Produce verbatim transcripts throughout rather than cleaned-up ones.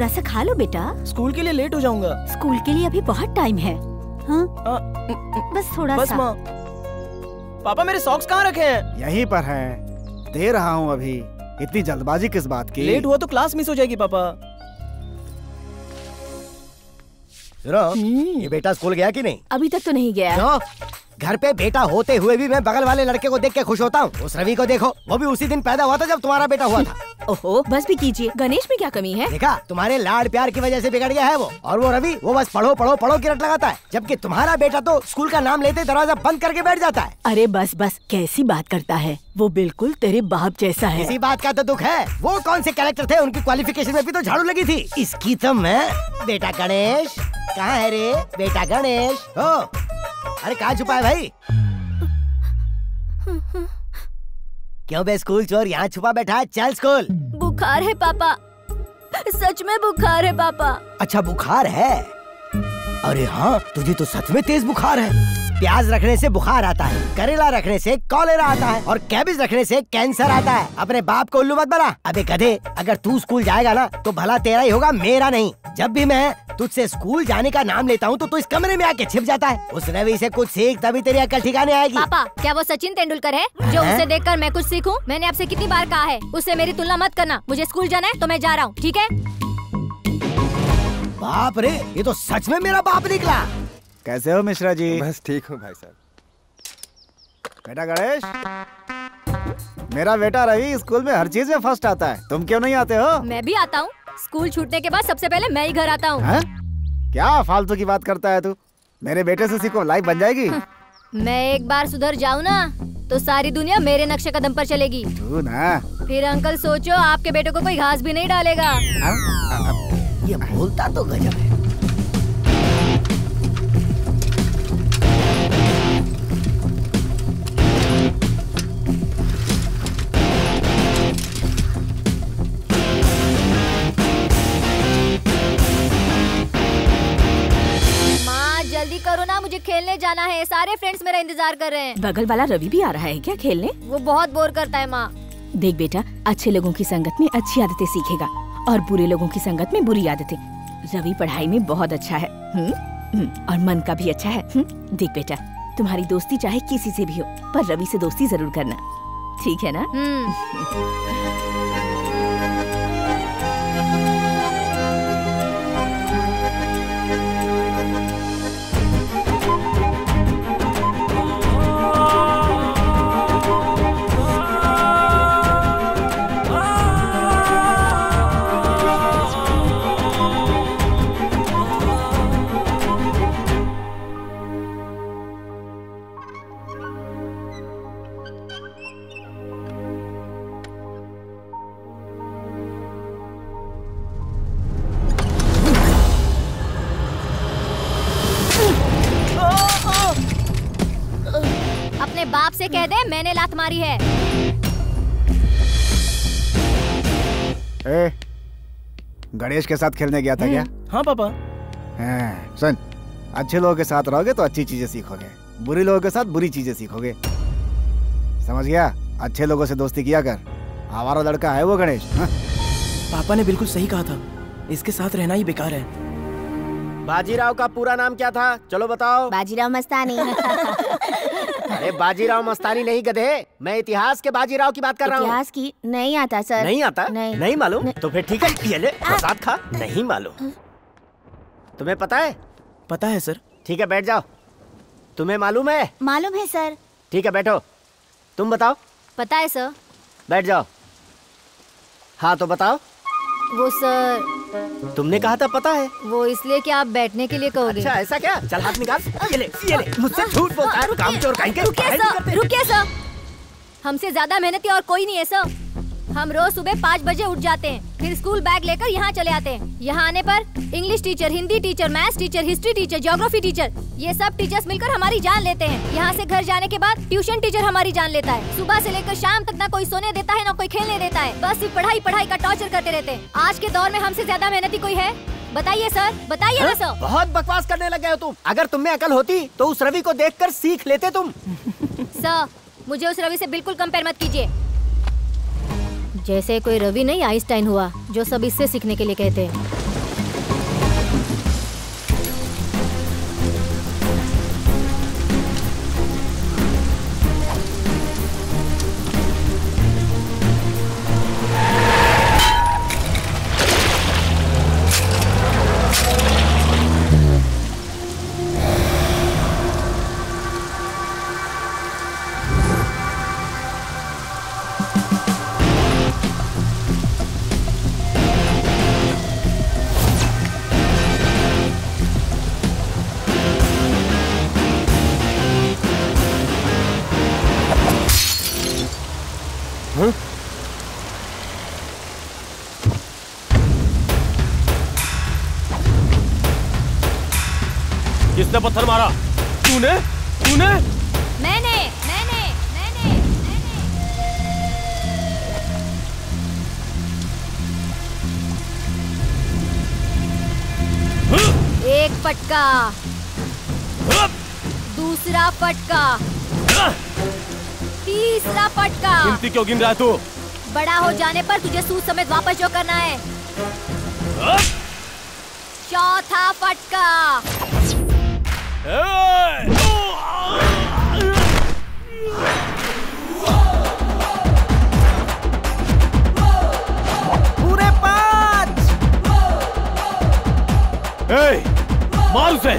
थोड़ा सा खा लो बेटा। स्कूल के लिए लेट हो जाऊंगा। स्कूल के लिए अभी बहुत टाइम है। हाँ? आ, बस थोड़ा बस सा। माँ। पापा मेरे सॉक्स कहाँ रखे हैं? यहीं पर हैं। दे रहा हूँ अभी। इतनी जल्दबाजी किस बात की? लेट हुआ तो क्लास मिस हो जाएगी पापा। ये बेटा स्कूल गया कि नहीं? अभी तक तो नहीं गया। क्यों? घर पे बेटा होते हुए भी मैं बगल वाले लड़के को देख के खुश होता हूँ। उस रवि को देखो, वो भी उसी दिन पैदा हुआ था जब तुम्हारा बेटा हुआ था। ओहो, बस भी कीजिए। गणेश में क्या कमी है? देखा, तुम्हारे लाड प्यार की वजह से बिगड़ गया है वो। और वो रवि, वो बस पढ़ो पढ़ो पढ़ो की रट लगाता है, जबकि तुम्हारा बेटा तो स्कूल का नाम लेते दरवाजा बंद करके बैठ जाता है। अरे बस बस, कैसी बात करता है, वो बिल्कुल तेरे बाप जैसा है। इसी बात का तो दुख है। वो कौन से कैरेक्टर थे, उनकी क्वालिफिकेशन में भी तो झाड़ू लगी थी। इसकी तो मैं। बेटा गणेश कहाँ है रे? बेटा गणेश हो, अरे कहाँ छुपा है भाई? क्यों बे स्कूल चोर यहाँ छुपा बैठा है? चल स्कूल। बुखार है पापा, सच में बुखार है पापा। अच्छा बुखार है? अरे हाँ, तुझे तो सच में तेज बुखार है। प्याज रखने से बुखार आता है, करेला रखने से कॉलेरा आता है, और कैबेज रखने से कैंसर आता है। अपने बाप को उल्लू मत बना। अबे गधे, अगर तू स्कूल जाएगा ना तो भला तेरा ही होगा, मेरा नहीं। जब भी मैं तुझसे स्कूल जाने का नाम लेता हूँ तो तू इस कमरे में आके छिप जाता है। उस रवि से कुछ सीख, तभी तेरी अकल ठिकाने आएगी। पापा, क्या वो सचिन तेंदुलकर है जो है? उसे देखकर मैं कुछ सीखूं? मैंने आपसे कितनी बार कहा है उससे मेरी तुलना मत करना। मुझे स्कूल जाना है तो मैं जा रहा हूँ, ठीक है? बाप रे, ये तो सच में मेरा बाप निकला। कैसे हो मिश्रा जी? बस ठीक हूँ भाई साहब। बेटा गणेश, मेरा बेटा रवि स्कूल में हर चीज में फर्स्ट आता है। तुम क्यों नहीं आते हो? मैं भी आता हूँ। स्कूल छूटने के बाद सबसे पहले मैं ही घर आता हूँ। क्या फालतू की बात करता है तू? मेरे बेटे से सीखो, लाइफ बन जाएगी। मैं एक बार सुधर जाऊँ ना तो सारी दुनिया मेरे नक्शे कदम पर चलेगी। तू ना। फिर अंकल सोचो, आपके बेटे को कोई घास भी नहीं डालेगा। ये बोलता तो गजब है। जल्दी करो ना, मुझे खेलने जाना है। सारे फ्रेंड्स मेरा इंतजार कर रहे हैं। बगल वाला रवि भी आ रहा है क्या खेलने? वो बहुत बोर करता है माँ। देख बेटा, अच्छे लोगों की संगत में अच्छी आदतें सीखेगा और बुरे लोगों की संगत में बुरी आदतें। रवि पढ़ाई में बहुत अच्छा है, हुँ? और मन का भी अच्छा है। हुँ? देख बेटा, तुम्हारी दोस्ती चाहे किसी से भी हो, पर रवि से दोस्ती जरूर करना, ठीक है ना? अपने बाप से कह दे मैंने लात मारी है। ए, गणेश के साथ खेलने गया था क्या? हाँ पापा। हाँ, सुन, अच्छे लोगों के साथ रहोगे तो अच्छी चीजें सीखोगे, बुरी लोगों के साथ बुरी चीजें सीखोगे, समझ गया? अच्छे लोगों से दोस्ती किया कर। आवारा लड़का है वो गणेश। हाँ? पापा ने बिल्कुल सही कहा था, इसके साथ रहना ही बेकार है। बाजीराव का पूरा नाम क्या था? चलो बताओ। बाजीराव मस्तानी। अरे बाजीराव मस्तानी नहीं गधे, मैं इतिहास के बाजीराव की बात कर रहा हूँ। इतिहास की नहीं आता सर। नहीं आता? नहीं, नहीं मालूम? तो फिर ठीक है, ये ले प्रसाद खा। नहीं मालूम? तुम्हें पता है? पता है सर। ठीक है बैठ जाओ। तुम्हें मालूम है? मालूम है सर। ठीक है बैठो। तुम बताओ। पता है सर। बैठ जाओ। हाँ तो बताओ। वो सर, तुमने कहा था पता है। वो इसलिए कि आप बैठने के लिए कहोगे। अच्छा ऐसा क्या? चल हाथ निकाल। ये ले, ये ले। मुझसे झूठ बोलता है, कामचोर कहीं के। रुकिए सर, रुकिए सर। हमसे ज्यादा मेहनती और कोई नहीं है सर। हम रोज सुबह पाँच बजे उठ जाते हैं, फिर स्कूल बैग लेकर यहाँ चले आते हैं। यहाँ आने पर English teacher, Hindi teacher, maths teacher, history teacher, geography teacher, ये सब टीचर्स मिलकर हमारी जान लेते हैं। यहाँ से घर जाने के बाद ट्यूशन टीचर हमारी जान लेता है। सुबह से लेकर शाम तक ना कोई सोने देता है ना कोई खेलने देता है, बस सिर्फ पढ़ाई पढ़ाई का टॉर्चर करते रहते हैं। आज के दौर में हमसे ज्यादा मेहनती कोई है? बताइए सर, बताइए ना सर। बहुत बकवास करने लग गए हो तुम। अगर तुम में अकल होती तो उस रवि को देखकर सीख लेते तुम। सर, मुझे उस रवि से बिल्कुल कंपेयर मत कीजिए। जैसे कोई रवि नहीं आइंस्टाइन हुआ जो सब इससे सीखने के लिए कहते हैं। किसने पत्थर मारा? तूने? तूने? मैंने मैंने मैंने मैंने एक फटका, दूसरा फटका, तीसरा फटका। गिनती क्यों गिन रहा है तू? बड़ा हो जाने पर तुझे सूद समेत वापस जो करना है। चौथा फटका। पूरे पांच। ए, मार उसे।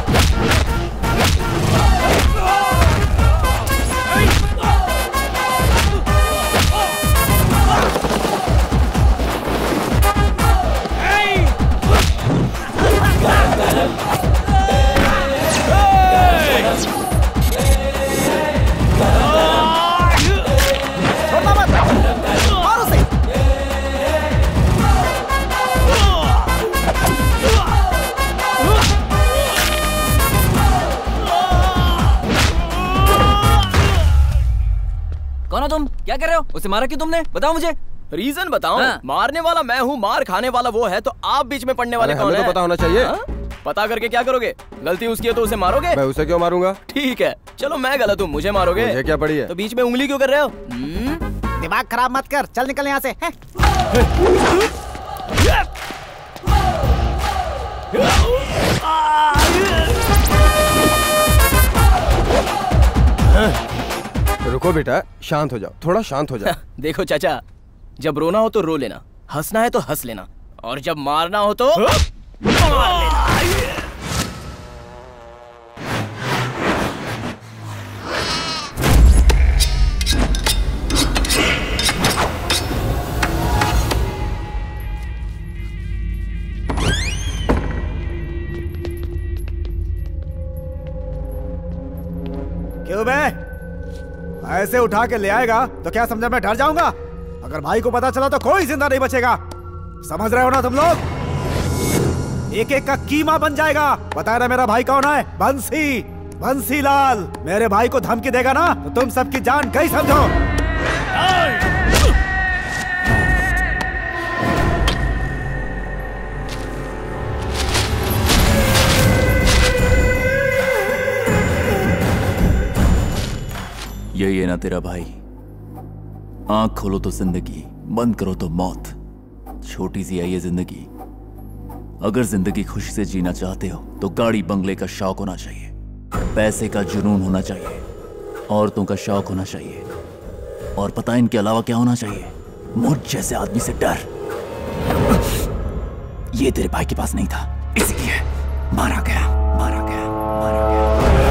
कौन हो तुम? क्या कर रहे हो? उसे मारा क्यों तुमने? बताओ मुझे। रीजन बताऊं? हाँ। मारने वाला मैं हूँ, मार खाने वाला वो है, तो आप बीच में पड़ने वाले कौन हमें है? तो पता होना चाहिए। हाँ? पता करके क्या करोगे? गलती उसकी है तो उसे मारोगे? मैं उसे क्यों मारूंगा? ठीक है, चलो मैं गलत हूँ, मुझे मारोगे? मुझे क्या पड़ी है? तो बीच में उंगली क्यों कर रहे हो? दिमाग खराब मत कर, चल निकल यहाँ से। हैं? रुको बेटा, शांत हो जाओ, थोड़ा शांत हो जाओ। देखो चाचा, जब रोना हो तो रो लेना, हंसना है तो हंस लेना, और जब मारना हो तो मार लेना। क्यों बे? ऐसे उठा के ले आएगा तो क्या समझा मैं डर जाऊंगा? अगर भाई को पता चला तो कोई जिंदा नहीं बचेगा। समझ रहे हो ना तुम लोग? एक एक का कीमा बन जाएगा। बताया ना मेरा भाई कौन है? बंसी, बंसी लाल। मेरे भाई को धमकी देगा ना तो तुम सबकी जान गई समझो। यही है ना तेरा भाई? आंख खोलो तो जिंदगी, बंद करो तो मौत। छोटी सी है ये जिंदगी। अगर जिंदगी खुशी से जीना चाहते हो तो गाड़ी बंगले का शौक होना चाहिए, पैसे का जुनून होना चाहिए, औरतों का शौक होना चाहिए, और पता है इनके अलावा क्या होना चाहिए? मुझ जैसे आदमी से डर। ये तेरे भाई के पास नहीं था, इसलिए मारा गया, मारा गया, मारा गया।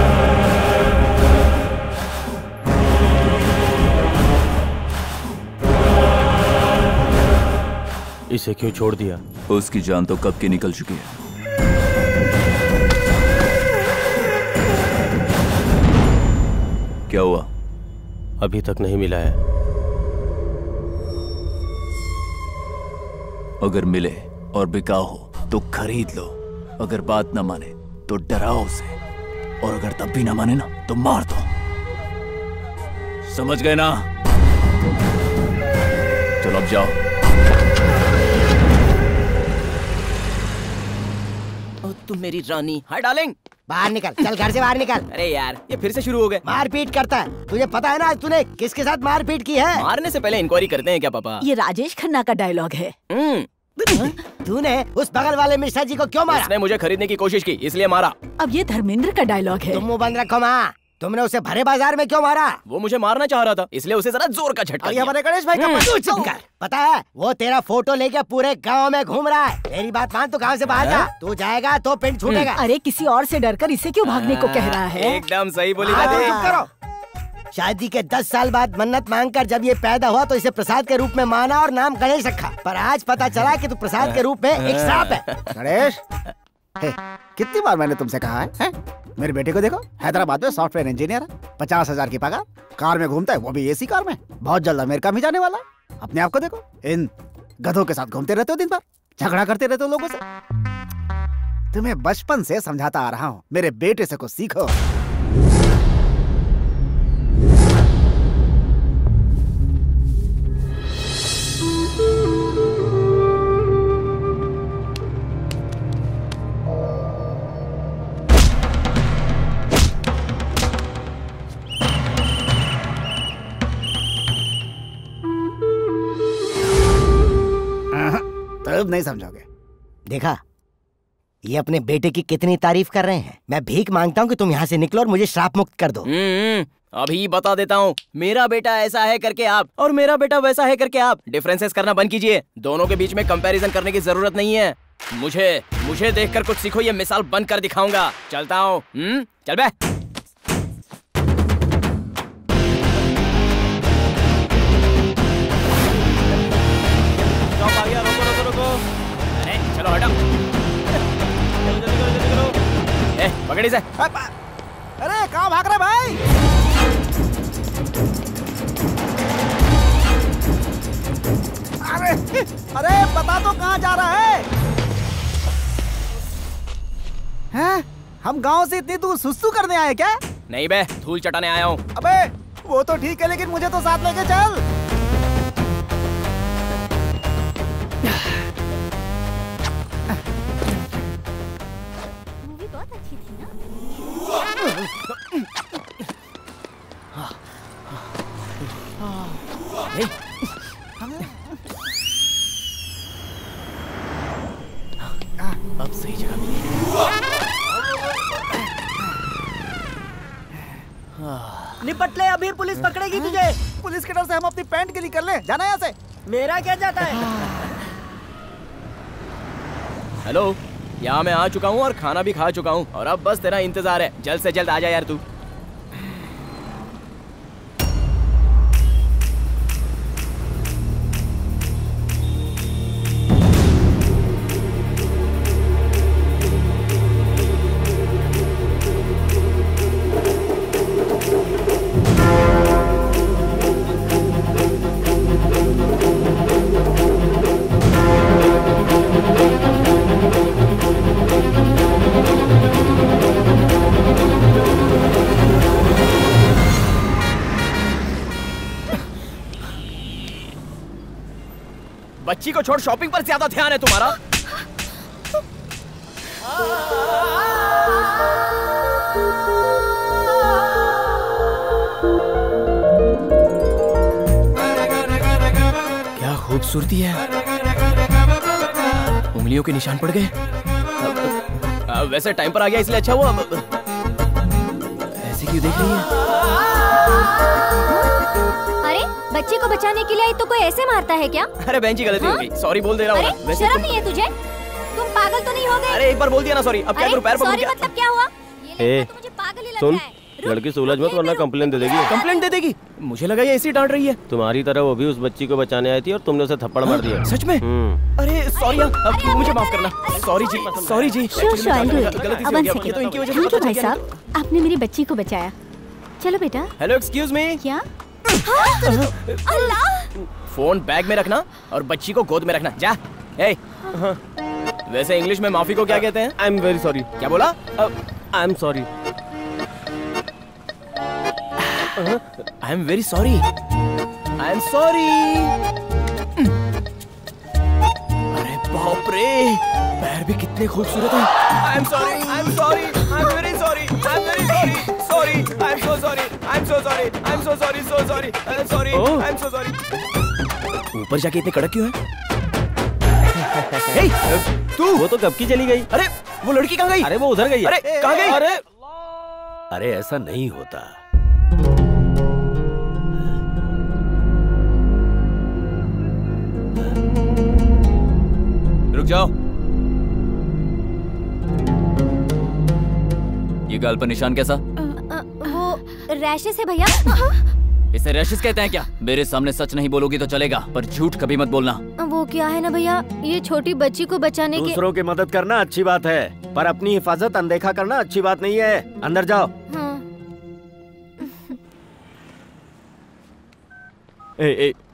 इसे क्यों छोड़ दिया? उसकी जान तो कब की निकल चुकी है। क्या हुआ? अभी तक नहीं मिला है। अगर मिले और बिकाऊ हो तो खरीद लो, अगर बात ना माने तो डराओ उसे, और अगर तब भी ना माने ना तो मार दो। समझ गए ना? चलो अब जाओ। तुम मेरी रानी। Hi darling. बाहर निकल, चल घर से बाहर निकल। अरे यार, ये फिर से शुरू हो गए। मारपीट करता है। तुझे पता है ना आज तूने किसके साथ मारपीट की है? मारने से पहले इंक्वायरी करते हैं क्या पापा? ये राजेश खन्ना का डायलॉग है। तूने उस बगल वाले मिश्रा जी को क्यों मारा? उसने मुझे खरीदने की कोशिश की, इसलिए मारा। अब ये धर्मेंद्र का डायलॉग है। तुम मुंह बंद रखो माँ। तुमने उसे भरे बाजार में क्यों मारा? वो मुझे मारना चाह रहा था, इसलिए उसे जरा जोर का झटका दिया। हमारे गणेश भाई का तू चुप कर। पता है वो तेरा फोटो लेके पूरे गांव में घूम रहा है। मेरी बात मान, तू गांव से बाहर जा। तू जाएगा तो पिंड छूटेगा। अरे किसी और से डरकर इसे क्यों भागने को कह रहा है? एकदम सही बोली हाँ, दादी। चुप करो। शादी के दस साल बाद मन्नत मांगकर जब ये पैदा हुआ तो इसे प्रसाद के रूप में माना और नाम गणेश रखा, पर आज पता चला कि तू प्रसाद के रूप में एक सांप है। गणेश, हे, कितनी बार मैंने तुमसे कहा है, है? मेरे बेटे को देखो, हैदराबाद में सॉफ्टवेयर इंजीनियर है, पचास हजार की पगार, कार में घूमता है, वो भी एसी कार में। बहुत जल्द अमेरिका में जाने वाला है। अपने आप को देखो, इन गधों के साथ घूमते रहते हो दिन भर, झगड़ा करते रहते हो लोगों से। तुम्हें बचपन से समझाता आ रहा हूँ, मेरे बेटे से कुछ सीखो। तब नहीं समझोगे। देखा, ये अपने बेटे की कितनी तारीफ कर रहे हैं। मैं भीख मांगता हूँ कि तुम यहाँ से निकलो और मुझे श्राप मुक्त कर दो। अभी बता देता हूँ, मेरा बेटा ऐसा है करके आप, और मेरा बेटा वैसा है करके आप डिफरेंसेस करना बंद कीजिए। दोनों के बीच में कंपैरिजन करने की जरूरत नहीं है। मुझे मुझे देखकर कुछ सीखो, ये मिसाल बंद कर दिखाऊंगा। चलता हूँ। हम्म चल बे। आ गया, रोको रोको रोको। अरे चलो हटो। जल्दी जल्दी करो जल्दी करो। ए पकड़ी से। अरे कहाँ भाग रहे भाई? अरे अरे बता तो कहाँ जा रहा है? हैं? हम गांव से इतनी दूर सुसु करने आए क्या? नहीं बे, धूल चटाने आया हूँ। अबे वो तो ठीक है, लेकिन मुझे तो साथ लेके चल। मूवी बहुत अच्छी थी ना? अब सही जगह मिली। निपट ले, अभी पुलिस पकड़ेगी तुझे। पुलिस के डर से हम अपनी पैंट गिली कर ले। जाना यहाँ से। मेरा क्या जाता है? हेलो, यहाँ मैं आ चुका हूँ और खाना भी खा चुका हूँ, और अब बस तेरा इंतजार है। जल्द से जल्द आ जा यार तू। बच्ची को छोड़ शॉपिंग पर ज्यादा ध्यान है तुम्हारा। क्या खूबसूरती है। उंगलियों के निशान पड़ गए। वैसे टाइम पर आ गया इसलिए अच्छा हुआ। ऐसे क्यों देख रही है? बच्चे को बचाने के लिए तो कोई ऐसे मारता है क्या? अरे बहन जी गलती हो गई, सॉरी बोल दे रहा हूँ। अरे शर्म नहीं है तुझे? तुम पागल तो नहीं हो गए? अरे एक बार बोल दिया ना सॉरी, अब क्या करूं? पैर पकड़ क्या? मतलब क्या हुआ? ये तो मुझे पागल ही लग रहा है। लड़की सूरज मत, वरना कंप्लेन दे देगी। कंप्लेन दे देगी? मुझे लगा ये ऐसी डांट रही है। तुम्हारी तरह वो भी उस बच्ची को बचाने आई थी और तुमने उसे थप्पड़ मार दिया। सच में? अरे सॉरी, अब मुझे माफ करना। सॉरी जी, सॉरी जी। Sure sure I do it. गलती से हो गया, ये तो इनकी वजह से थैंक यू भाई साहब, आपने मेरी बच्ची को बचाया। चलो बेटा। Hello excuse me. क्या? अल्लाह! फोन बैग में रखना और बच्ची को गोद में रखना। जा। ए, वैसे इंग्लिश में माफी को क्या कहते हैं? I am very sorry. क्या बोला? I am sorry. I am very sorry. I am sorry. अरे बाप रे, पैर भी कितने खूबसूरत हैं। I am sorry, I am sorry, I am very sorry, I am very sorry, sorry, I am so sorry, I am so sorry, I am so sorry, so sorry, I am sorry, I am so sorry. ऊपर जाके इतने कड़क क्यों है? hey, तू वो तो कब की चली गई। अरे वो लड़की कहाँ गई? अरे वो उधर गई। अरे कहाँ गई? अरे अरे ऐसा नहीं होता। रुक जाओ। ये गाल पर निशान कैसा? वो रैशेस है भैया। इसे रैशेस कहते हैं क्या? मेरे सामने सच नहीं बोलोगी तो चलेगा, पर झूठ कभी मत बोलना। वो क्या है ना भैया, ये छोटी बच्ची को बचाने के। दूसरों की मदद करना अच्छी बात है, पर अपनी हिफाजत अनदेखा करना अच्छी बात नहीं है। अंदर जाओ। हाँ। ए, ए,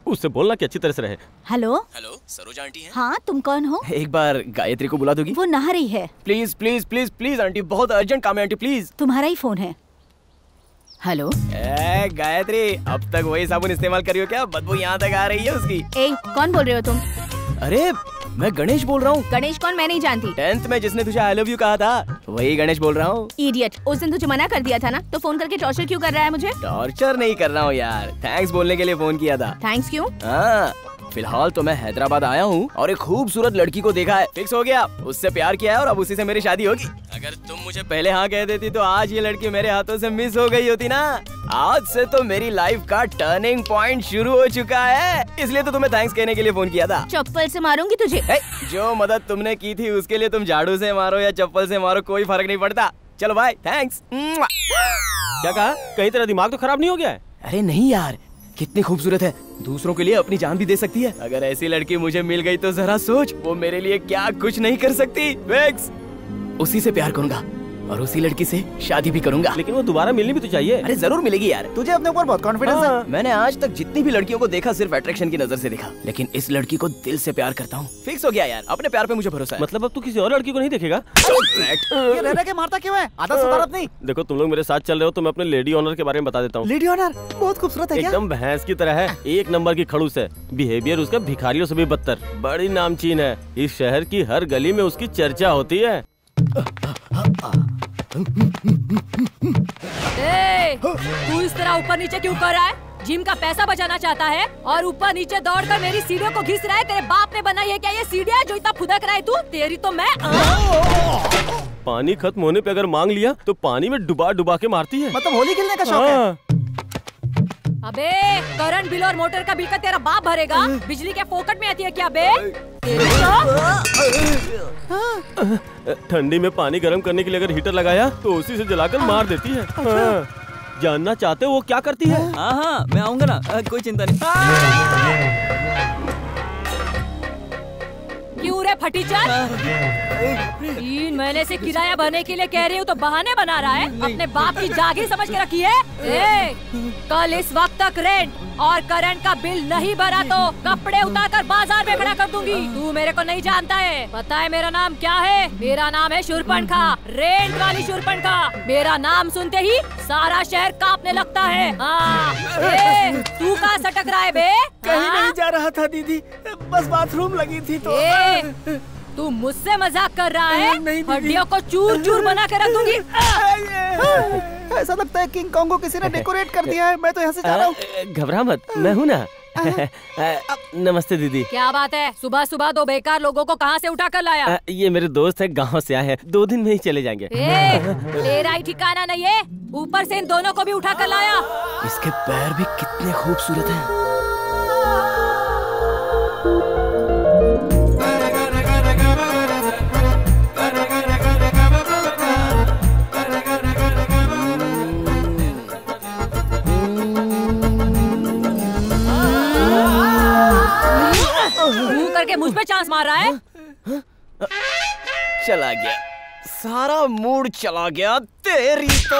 उससे बोलना कि अच्छी तरह से रहे। हेलो हेलो, सरोजा आंटी हैं? हाँ, तुम कौन हो? एक बार गायत्री को बुला दोगी? वो नहा रही है। Please please please please aunty, बहुत अर्जेंट काम है आंटी, प्लीज। तुम्हारा ही फोन है। हेलो ए गायत्री, अब तक वही साबुन इस्तेमाल कर रही हो क्या? बदबू यहाँ तक आ रही है उसकी। ए, कौन बोल रहे हो तुम? अरे मैं गणेश बोल रहा हूँ। गणेश कौन? मैं नहीं जानती। टेंथ में जिसने तुझे आई लव यू कहा था, वही गणेश बोल रहा हूँ। इडियट, उस दिन तुझे मना कर दिया था ना, तो फोन करके टॉर्चर क्यों कर रहा है मुझे? टॉर्चर नहीं कर रहा हूँ यार, थैंक्स बोलने के लिए फोन किया था। थैंक्स क्यों? हाँ, फिलहाल तो मैं हैदराबाद आया हूँ और एक खूबसूरत लड़की को देखा है, फिक्स हो गया, उससे प्यार किया है और अब उसी से मेरी शादी होगी। अगर तुम मुझे पहले हाँ कह देती तो आज ये लड़की मेरे हाथों से मिस हो गई होती ना। आज से तो मेरी लाइफ का टर्निंग पॉइंट शुरू हो चुका है, इसलिए तो तुम्हें थैंक्स कहने के लिए फोन किया था। चप्पल से मारूंगी तुझे। ए, जो मदद तुमने की थी उसके लिए तुम झाड़ू से मारो या चप्पल से मारो, कोई फर्क नहीं पड़ता। चलो भाई, थैंक्स। क्या कहा? कहीं तेरा दिमाग तो खराब नहीं हो गया है? अरे नहीं यार, कितनी खूबसूरत है, दूसरों के लिए अपनी जान भी दे सकती है। अगर ऐसी लड़की मुझे मिल गई तो जरा सोच, वो मेरे लिए क्या कुछ नहीं कर सकती। फिक्स, उसी से प्यार करूंगा और उसी लड़की से शादी भी करूंगा। लेकिन वो दोबारा मिलनी भी तो चाहिए। अरे जरूर मिलेगी यार, तुझे अपने ऊपर बहुत कॉन्फिडेंस है। मैंने आज तक जितनी भी लड़कियों को देखा सिर्फ अट्रैक्शन की नजर से देखा, लेकिन इस लड़की को दिल से प्यार करता हूँ। फिक्स हो गया यार, अपने प्यार पे मुझे भरोसा है। मतलब अब तू किसी और लड़की को नहीं देखेगा? ये रह रह के मारता क्यों है? आधा सुधारत नहीं। देखो तुम लोग मेरे साथ चल रहे हो तो मैं अपने लेडी ऑनर के बारे में बता देता हूँ। लेडी ऑनर बहुत खूबसूरत है क्या? एकदम भैंस की तरह है, एक नंबर की खड़ूस है, बिहेवियर उसका भिखारियों से भी बदतर, बड़ी नामचीन है, इस शहर की हर गली में उसकी चर्चा होती है। ए, तू इस तरह ऊपर नीचे क्यों कर रहा है? जिम का पैसा बचाना चाहता है और ऊपर नीचे दौड़कर मेरी सीढ़ियों को घिस रहा है। तेरे बाप ने बनाई है क्या ये सीढ़ियाँ जो इतना फुदक रहा है तू? तेरी तो मैं पानी खत्म होने पे अगर मांग लिया तो पानी में डुबा डुबा के मारती है। मतलब होली खेलने का शौक है? अबे करंट बिल और मोटर का बिल का तेरा बाप भरेगा, बिजली के फोकट में आती है क्या बे? ठंडी में पानी गर्म करने के लिए अगर हीटर लगाया तो उसी से जलाकर मार देती है। हाँ। जानना चाहते हो वो क्या करती है? हाँ हाँ मैं आऊंगा ना, कोई चिंता नहीं। क्यों रे फटीचर? तीन महीने से किराया भरने के लिए कह रही हूँ तो बहाने बना रहा है। अपने बाप की जागीर समझ के रखी है। ए, कल इस वक्त तक रेंट और करंट का बिल नहीं भरा तो कपड़े उतार कर बाजार में खड़ा कर दूंगी। तू मेरे को नहीं जानता है, पता है मेरा नाम क्या है? मेरा नाम है शूरपणखा, रेंट वाली शूरपणखा। मेरा नाम सुनते ही सारा शहर कांपने लगता है। हाँ, ए, तू कहाँ सटक रहा है बे? कहीं नहीं जा रहा था दीदी, बस बाथरूम लगी थी तो। ए, तू मुझसे मजाक कर रहा है? हड्डियों को चूर चूर बना के रख दूंगी। ऐसा लगता है किंग कॉन्ग को किसी ने डेकोरेट कर दिया है। मैं तो यहाँ से जा रहा हूँ। घबरा मत, मैं हूँ ना। नमस्ते दीदी। क्या बात है, सुबह सुबह दो बेकार लोगों को कहाँ से उठा कर लाया? आ, ये मेरे दोस्त है, गांव से आए हैं, दो दिन में ही चले जाएंगे। ए, तेरा ही ठिकाना नहीं है, ऊपर से इन दोनों को भी उठा कर लाया। इसके पैर भी कितने खूबसूरत हैं। करके मुझ पे चांस मार रहा है। चला गया, सारा मूड चला गया तेरी तो।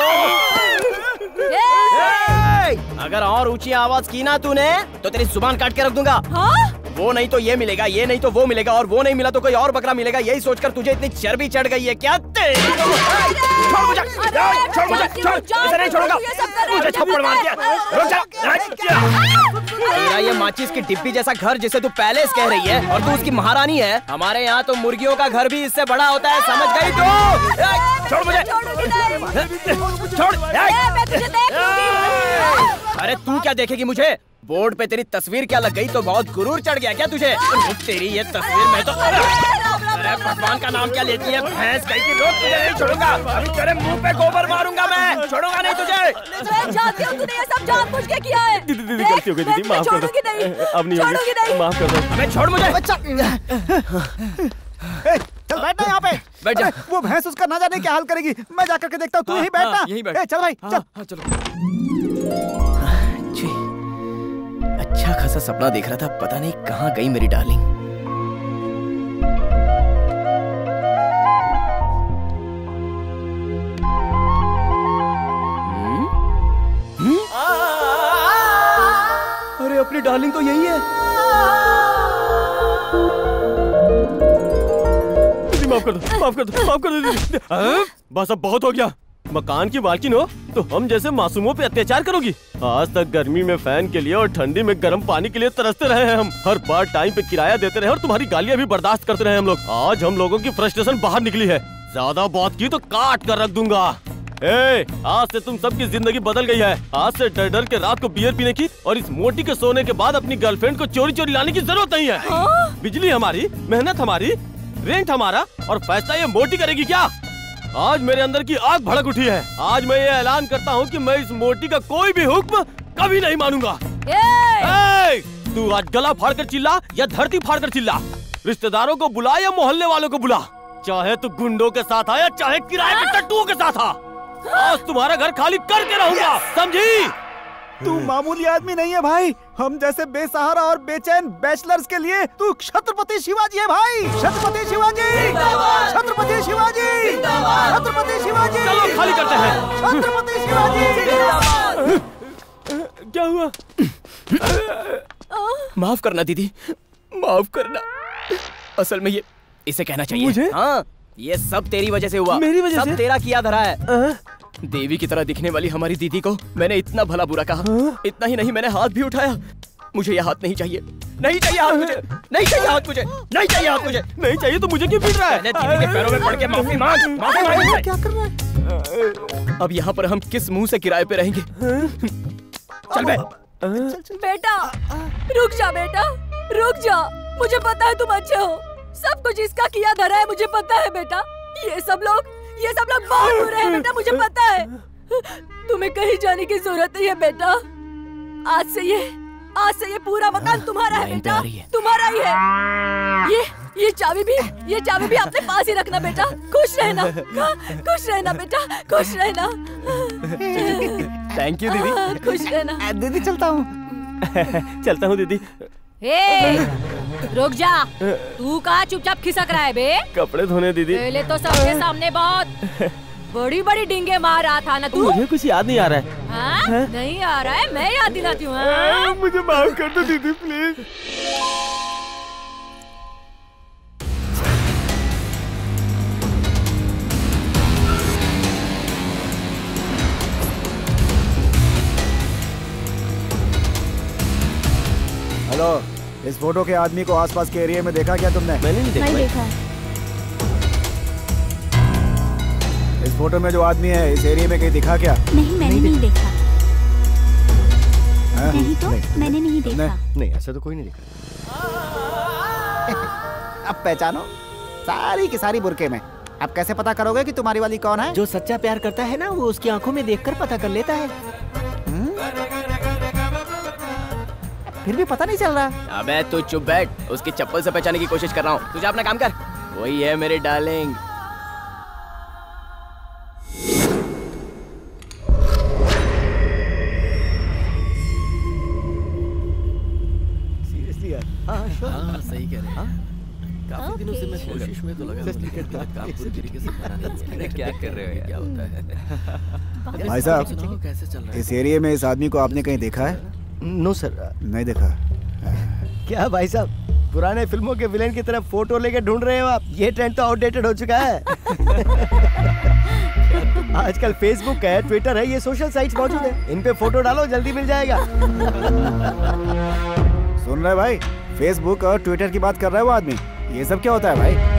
अगर और ऊंची आवाज की ना तूने तो तेरी जुबान काट के रख दूंगा। हाँ? वो नहीं तो ये मिलेगा, ये नहीं तो वो मिलेगा, और वो नहीं मिला तो कोई और बकरा मिलेगा। यही सोचकर तुझे इतनी चर्बी चढ़ गई है क्या? तेरी छोड़ मुझे, छोड़ मुझे, छोड़, इसे नहीं छोड़ूंगा। मुझे थप्पड़ मार दिया, रुक जा। तेरा ये माचिस की डिब्बी जैसा घर जिसे तू पैलेस कह रही है और तू उसकी महारानी है, हमारे यहाँ तो मुर्गियों का घर भी इससे बड़ा होता है, समझ गई तू? छोड़ मुझे, छोड़। अरे तू क्या देखेगी मुझे? बोर्ड पे तेरी तस्वीर क्या लग गई तो बहुत गुरूर चढ़ गया क्या तुझे? तेरी ये तस्वीर में तो अरे भगवान का नाम क्या लेती है भैंस कहीं की। रोक, तुझे नहीं छोड़ूंगा, अभी तेरे मुंह पे गोबर मारूंगा मैं, छोड़ूंगा नहीं तुझे। मैं जानती हूँ तूने ये सब जानबूझ के किया है। दीदी दीदी गलती हो गई दीदी, माफ कर दो। अब नहीं होगी, माफ कर दो। अबे छोड़ मुझे। चल बैठना यहाँ पे, बैठ जा। वो भैंस उसका ना जाने क्या हाल करेगी, मैं जाकर के देखता हूँ। तू यहीं बैठना, यहीं बैठ। चल भाई चल। चलो। अच्छा खासा सपना देख रहा था, पता नहीं कहाँ गई मेरी डार्लिंग। अपनी डार्लिंग तो यही है। दीदी माफ कर दो, माफ कर दो, माफ कर दो दीदी। हाँ? बस अब बहुत हो गया। मकान की मालकिन हो तो हम जैसे मासूमों पे अत्याचार करोगी? आज तक गर्मी में फैन के लिए और ठंडी में गर्म पानी के लिए तरसते रहे हैं हम। हर बार टाइम पे किराया देते रहे और तुम्हारी गालियाँ भी बर्दाश्त करते रहे हम लोग। आज हम लोगों की फ्रस्ट्रेशन बाहर निकली है। ज्यादा बात की तो काट कर रख दूंगा। ए, आज से तुम सबकी जिंदगी बदल गई है। आज से डर डर के रात को बियर पीने की और इस मोटी के सोने के बाद अपनी गर्लफ्रेंड को चोरी चोरी लाने की जरूरत नहीं है। हाँ? बिजली हमारी, मेहनत हमारी, रेंट हमारा और फैसला ये मोटी करेगी क्या? आज मेरे अंदर की आग भड़क उठी है। आज मैं ये ऐलान करता हूँ कि मैं इस मोटी का कोई भी हुक्म कभी नहीं मानूंगा। ए! तू आज गला फाड़ कर चिल्ला या धरती फाड़ कर चिल्ला। रिश्तेदारों को बुला या मोहल्ले वालों को बुला। चाहे तू गुंडों के साथ आ या चाहे किराए के टट्टुओं के साथ आ। आज तुम्हारा घर खाली करके रहूंगा, समझी? तू मामूली आदमी नहीं है भाई। हम जैसे बेसहारा और बेचैन बैचलर्स के लिए तू छत्रपति शिवाजी है भाई। छत्रपति शिवाजी, छत्रपति शिवाजी, छत्रपति शिवाजी। चलो खाली करते हैं। छत्रपति शिवाजी। क्या हुआ? माफ करना दीदी, माफ करना। असल में ये इसे कहना चाहिए मुझे? हाँ, ये सब तेरी वजह से हुआ। मेरी वजह सब से? तेरा किया धरा है। देवी की तरह दिखने वाली हमारी दीदी को मैंने इतना भला बुरा कहा। इतना ही नहीं, मैंने हाथ भी उठाया। मुझे यह हाथ नहीं चाहिए, नहीं चाहिए हाथ मुझे, नहीं चाहिए हाथ मुझे, नहीं चाहिए हाथ मुझे, नहीं चाहिए तो मुझे क्यों पीट रहा है? मैंने दीदी के पैरों में पड़ के माफी मांग, माफी मांग। क्या कर रहा है? अब यहाँ पर हम किस मुंह से किराए पे रहेंगे? चल बे। बेटा रुक जा, बेटा रुक जा। मुझे पता है तुम अच्छे हो। सब कुछ इसका किया धरा है, मुझे पता है बेटा। ये सब लोग ये सब लोग बहुत बुरे हैं बेटा, मुझे पता है। तुम्हें कहीं जाने की जरूरत नहीं है बेटा। आज से ये आज से ये पूरा मकान तुम्हारा है बेटा, तुम्हारा ही है। ये ये चाबी भी ये चाबी भी अपने पास ही रखना बेटा। खुश रहना, खुश रहना बेटा, खुश रहना। थैंक यू दीदी। खुश रहना दीदी। चलता हूँ चलता हूँ दीदी। ए, रुक जा। तू कहाँ चुपचाप खिसक रहा है बे? कपड़े धोने दीदी। पहले तो सबके सामने बहुत बड़ी बड़ी डिंगे मार रहा था ना तू। मुझे कुछ याद नहीं आ रहा है। हाँ? नहीं आ रहा है, मैं याद दिलाती हूँ। हाँ? मुझे माफ कर दो दीदी प्लीज। हेलो, इस फोटो के आदमी को आसपास के एरिया में देखा क्या तुमने? मैंने नहीं देखा। नहीं देखा। इस फोटो में जो आदमी है इस एरिया में कहीं दिखा क्या? नहीं, मैंने नहीं देखा। हाँ? नहीं तो मैंने नहीं देखा। नहीं, ऐसा तो कोई नहीं दिखा। अब पहचानो, सारी की सारी बुरके में। अब कैसे पता करोगे कि तुम्हारी वाली कौन है? जो सच्चा प्यार करता है ना, वो उसकी आंखों में देखकर पता कर लेता है। फिर भी पता नहीं चल रहा। अबे तू चुप बैठ। उसकी चप्पल से पहचानने की कोशिश कर रहा हूँ। तुझे अपना काम कर। वही है मेरी डार्लिंग। सीरियसली यार? हाँ सही कह रहे हैं। काफी दिनों से मैं कोशिश में तो लगा हूँ काम पूरी तरीके से कराने। अरे क्या कर रहे हो? क्या होता है? भाई साहब, कैसे चल रहा है? इस एरिया में इस आदमी को आपने कहीं देखा है? No sir. नहीं देखा। क्या भाई साहब, पुराने फिल्मों के विलेन की तरह फोटो लेके ढूंढ रहे हो आप? ये ट्रेंड तो आउटडेटेड हो चुका है। आजकल फेसबुक है, ट्विटर है, ये सोशल साइट्स मौजूद है। इन पे फोटो डालो, जल्दी मिल जाएगा। सुन रहे भाई, फेसबुक और ट्विटर की बात कर रहा है वो आदमी। ये सब क्या होता है भाई?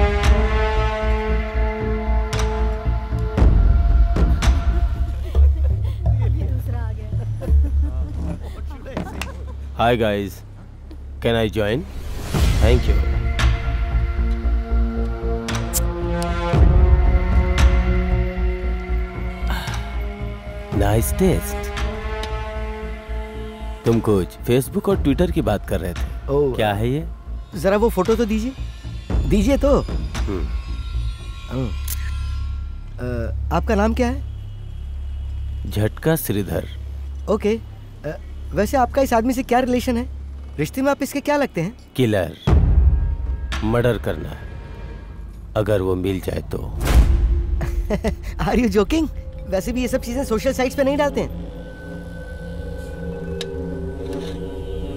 Hi guys, can I join? Thank you. Nice taste. तुम कुछ फेसबुक और ट्विटर की बात कर रहे थे। ओह, क्या है ये? जरा वो फोटो तो दीजिए, दीजिए तो। आ, आपका नाम क्या है? झटका श्रीधर। ओके। आ, वैसे आपका इस आदमी से क्या रिलेशन है? रिश्ते में आप इसके क्या लगते हैं? किलर, मर्डर करना है अगर वो मिल जाए तो। Are you joking? वैसे भी ये सब चीजें सोशल साइट्स पे नहीं डालते हैं।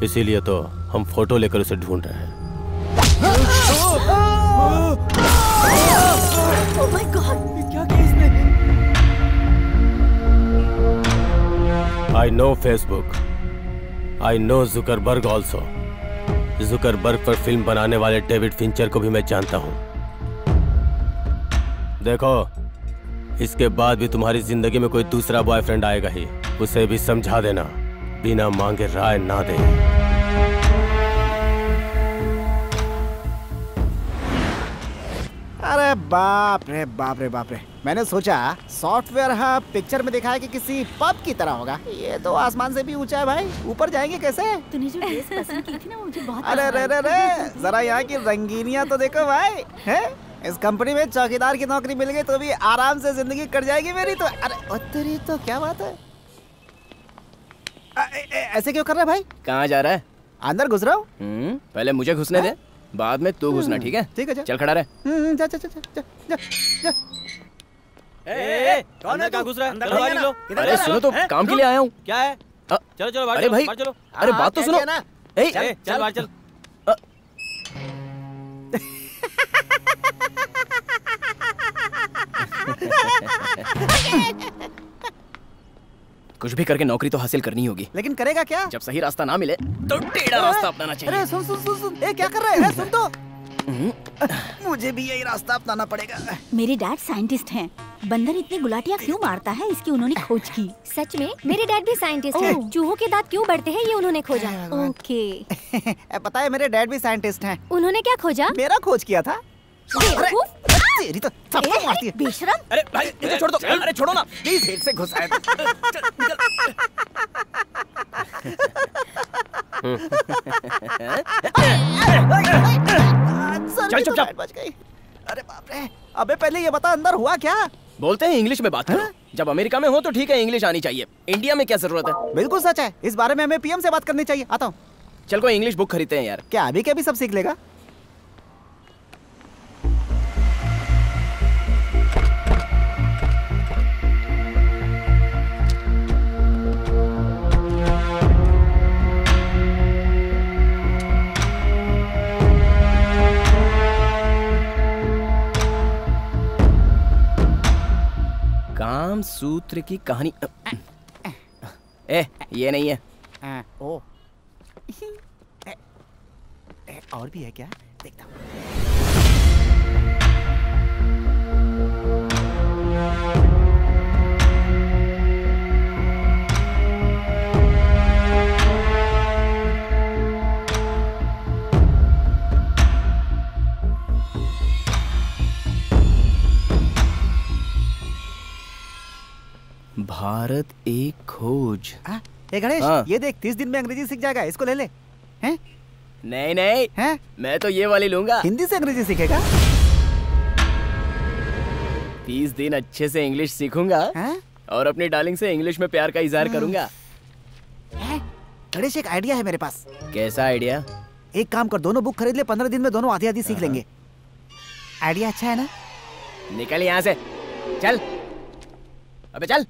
इसीलिए तो हम फोटो लेकर उसे ढूंढ रहे हैं। Oh my God! क्या किया इसने? I know Facebook. I know Zuckerberg also. Zuckerberg पर फिल्म बनाने वाले डेविड फिंचर को भी मैं जानता हूँ। देखो, इसके बाद भी तुम्हारी जिंदगी में कोई दूसरा बॉयफ्रेंड आएगा ही, उसे भी समझा देना, बिना मांगे राय ना दे। अरे बाप रे बाप रे बाप रे, मैंने सोचा सॉफ्टवेयर हाँ पिक्चर में दिखाया कि किसी पब की तरह होगा, ये तो आसमान से भी ऊंचा है भाई, ऊपर जाएंगे कैसे? तूने जो ड्रेस पसंद की थी ना मुझे बहुत अरे रे रे रे, जरा यहाँ की रंगीनियाँ तो देखो भाई, है? इस कंपनी में चौकीदार की नौकरी मिल गई तो भी आराम से जिंदगी कट जाएगी मेरी तो। अरे तेरी तो क्या बात है, ए, ए, ऐसे क्यों कर रहा है भाई? कहाँ जा रहा है? अंदर घुस रहा हूँ। हम्म, पहले मुझे घुसने दे, बाद में तू घुसना, ठीक है? ठीक है, चल खड़ा रहे। हम्म, जा जा जा जा जा जा। ए, कौन है? कहाँ घुस रहा है? चलो बाहर निकलो। अरे सुनो तो, काम के लिए आया हूँ। क्या है? चलो चलो बाहर अरे चलो, भाई, बाहर चलो। अरे बात तो सुनो। ए, चल चल बाहर चल। कुछ भी करके नौकरी तो हासिल करनी होगी, लेकिन करेगा क्या? जब सही रास्ता ना मिले तो टेढ़ा रास्ता अपनाना चाहिए। अरे सुन सुन सुन सुन, ए क्या कर रहे हैं? सुन तो, मुझे भी यही रास्ता अपनाना पड़ेगा। मेरे डैड साइंटिस्ट हैं। बंदर इतनी गुलाटियाँ क्यों मारता है, इसकी उन्होंने खोज की। सच में मेरे डैड भी साइंटिस्ट हैं। चूहों के दांत क्यों बढ़ते हैं ये उन्होंने खोजा। ओके। पता है मेरे डैड भी साइंटिस्ट हैं। उन्होंने क्या खोजा? मेरा खोज किया था। तेरी तो थप्पड़ मारती है। बेशरम। अरे भाई इसे छोड़ दो, अरे छोड़ो ना प्लीज, फिर से घुस आए। चल चुप चाप। बच गई। अरे बाप रे, अबे पहले ये बता अंदर हुआ क्या? बोलते हैं इंग्लिश में बात करो। जब अमेरिका में हो तो ठीक है, इंग्लिश आनी चाहिए। इंडिया में क्या जरूरत है? बिल्कुल सच है, इस बारे में हमें पीएम से बात करनी चाहिए। आता हूँ। चल कोई इंग्लिश बुक खरीदते हैं यार। क्या अभी के भी सब सीख लेगा? काम सूत्र की कहानी। ए, ये नहीं है। आ, ओ। ए, ए, और भी है क्या? देखता हूँ। भारत एक खोज। ए गणेश, हाँ। ये देख, तीस दिन में अंग्रेजी सीख जाएगा, इसको ले ले। हैं? नहीं नहीं, हैं? मैं तो ये वाली लूंगा। हिंदी से अंग्रेजी सीखेगा? तीस दिन अच्छे से इंग्लिश सीखूंगा और अपनी डार्लिंग से इंग्लिश में प्यार का इजहार करूंगा। गणेश, एक आइडिया है मेरे पास। कैसा आइडिया? एक काम कर, दोनों बुक खरीद ले, पंद्रह दिन में दोनों आधी आधी सीख लेंगे। आइडिया अच्छा है ना? निकल यहाँ से, चल। अबे चल।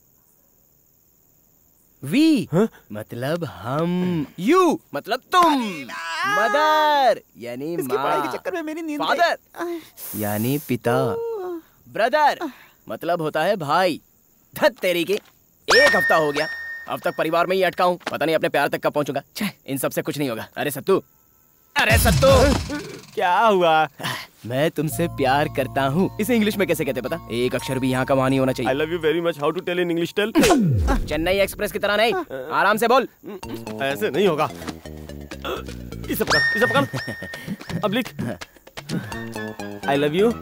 वी मतलब हम, यू मतलब तुम, मदर यानी इसकी पढ़ाई के माँ, चक्कर में मेरी नींद फादर यानी पिता, ब्रदर मतलब होता है भाई। धत तेरी की, एक हफ्ता हो गया, अब तक परिवार में ही अटका हूँ, पता नहीं अपने प्यार तक कब पहुंचूंगा। छे, इन सब से कुछ नहीं होगा। अरे सत्तू, अरे सत्तू, क्या हुआ? मैं तुमसे प्यार करता हूँ, इसे इंग्लिश में कैसे कहते पता? एक अक्षर भी यहाँ का वहाँ नहीं होना चाहिए। I love you very much. How to tell in English? Tell. Chennai Express की तरह नहीं, आराम से बोल। ऐसे नहीं होगा। इसे पकड़, इसे पकड़। अब लिख। I love you.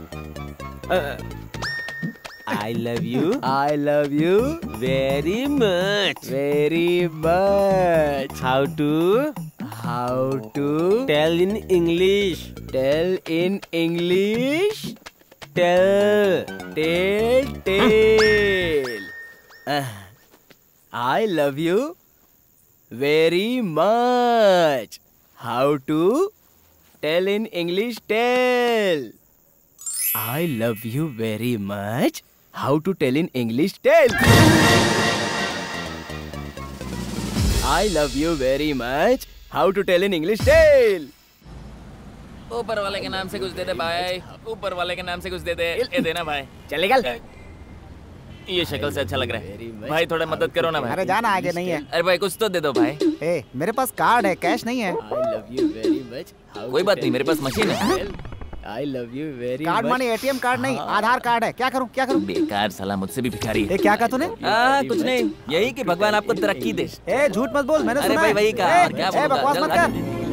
I love you. I love you very much. very much. How to? How to Tell in English. tell in English? Tell. Tell, tell. Uh, I love you very much. How to tell in English? Tell. I love you very much. How to tell in English? Tell. I love you very much. How to tell in English tell. ऊपर वाले के नाम से कुछ दे दे भाई, ऊपर वाले के नाम से कुछ दे दे, ये देना भाई। चल निकल। ये शक्ल से अच्छा लग रहा है भाई, थोड़ा मदद करो ना भाई। अरे जाना, आगे नहीं है। अरे भाई कुछ तो दे दो भाई। ए, मेरे पास कार्ड है, कैश नहीं है। I love you very much. कोई बात नहीं, मेरे पास मशीन है। I love you very card much. मानी एटीएम कार्ड नहीं, आधार कार्ड है। क्या करूं क्या करूं? बेकार साला, मुझसे भी भिखारी है। ए, क्या कहा तूने? आ, कुछ नहीं, यही कि भगवान आपको तरक्की दे। ए, झूठ मत बोल, मैंने अरे सुना भाई है। वही कहा, ए, और क्या ए, बोलूं, बकवास चल, मत आगे। कर।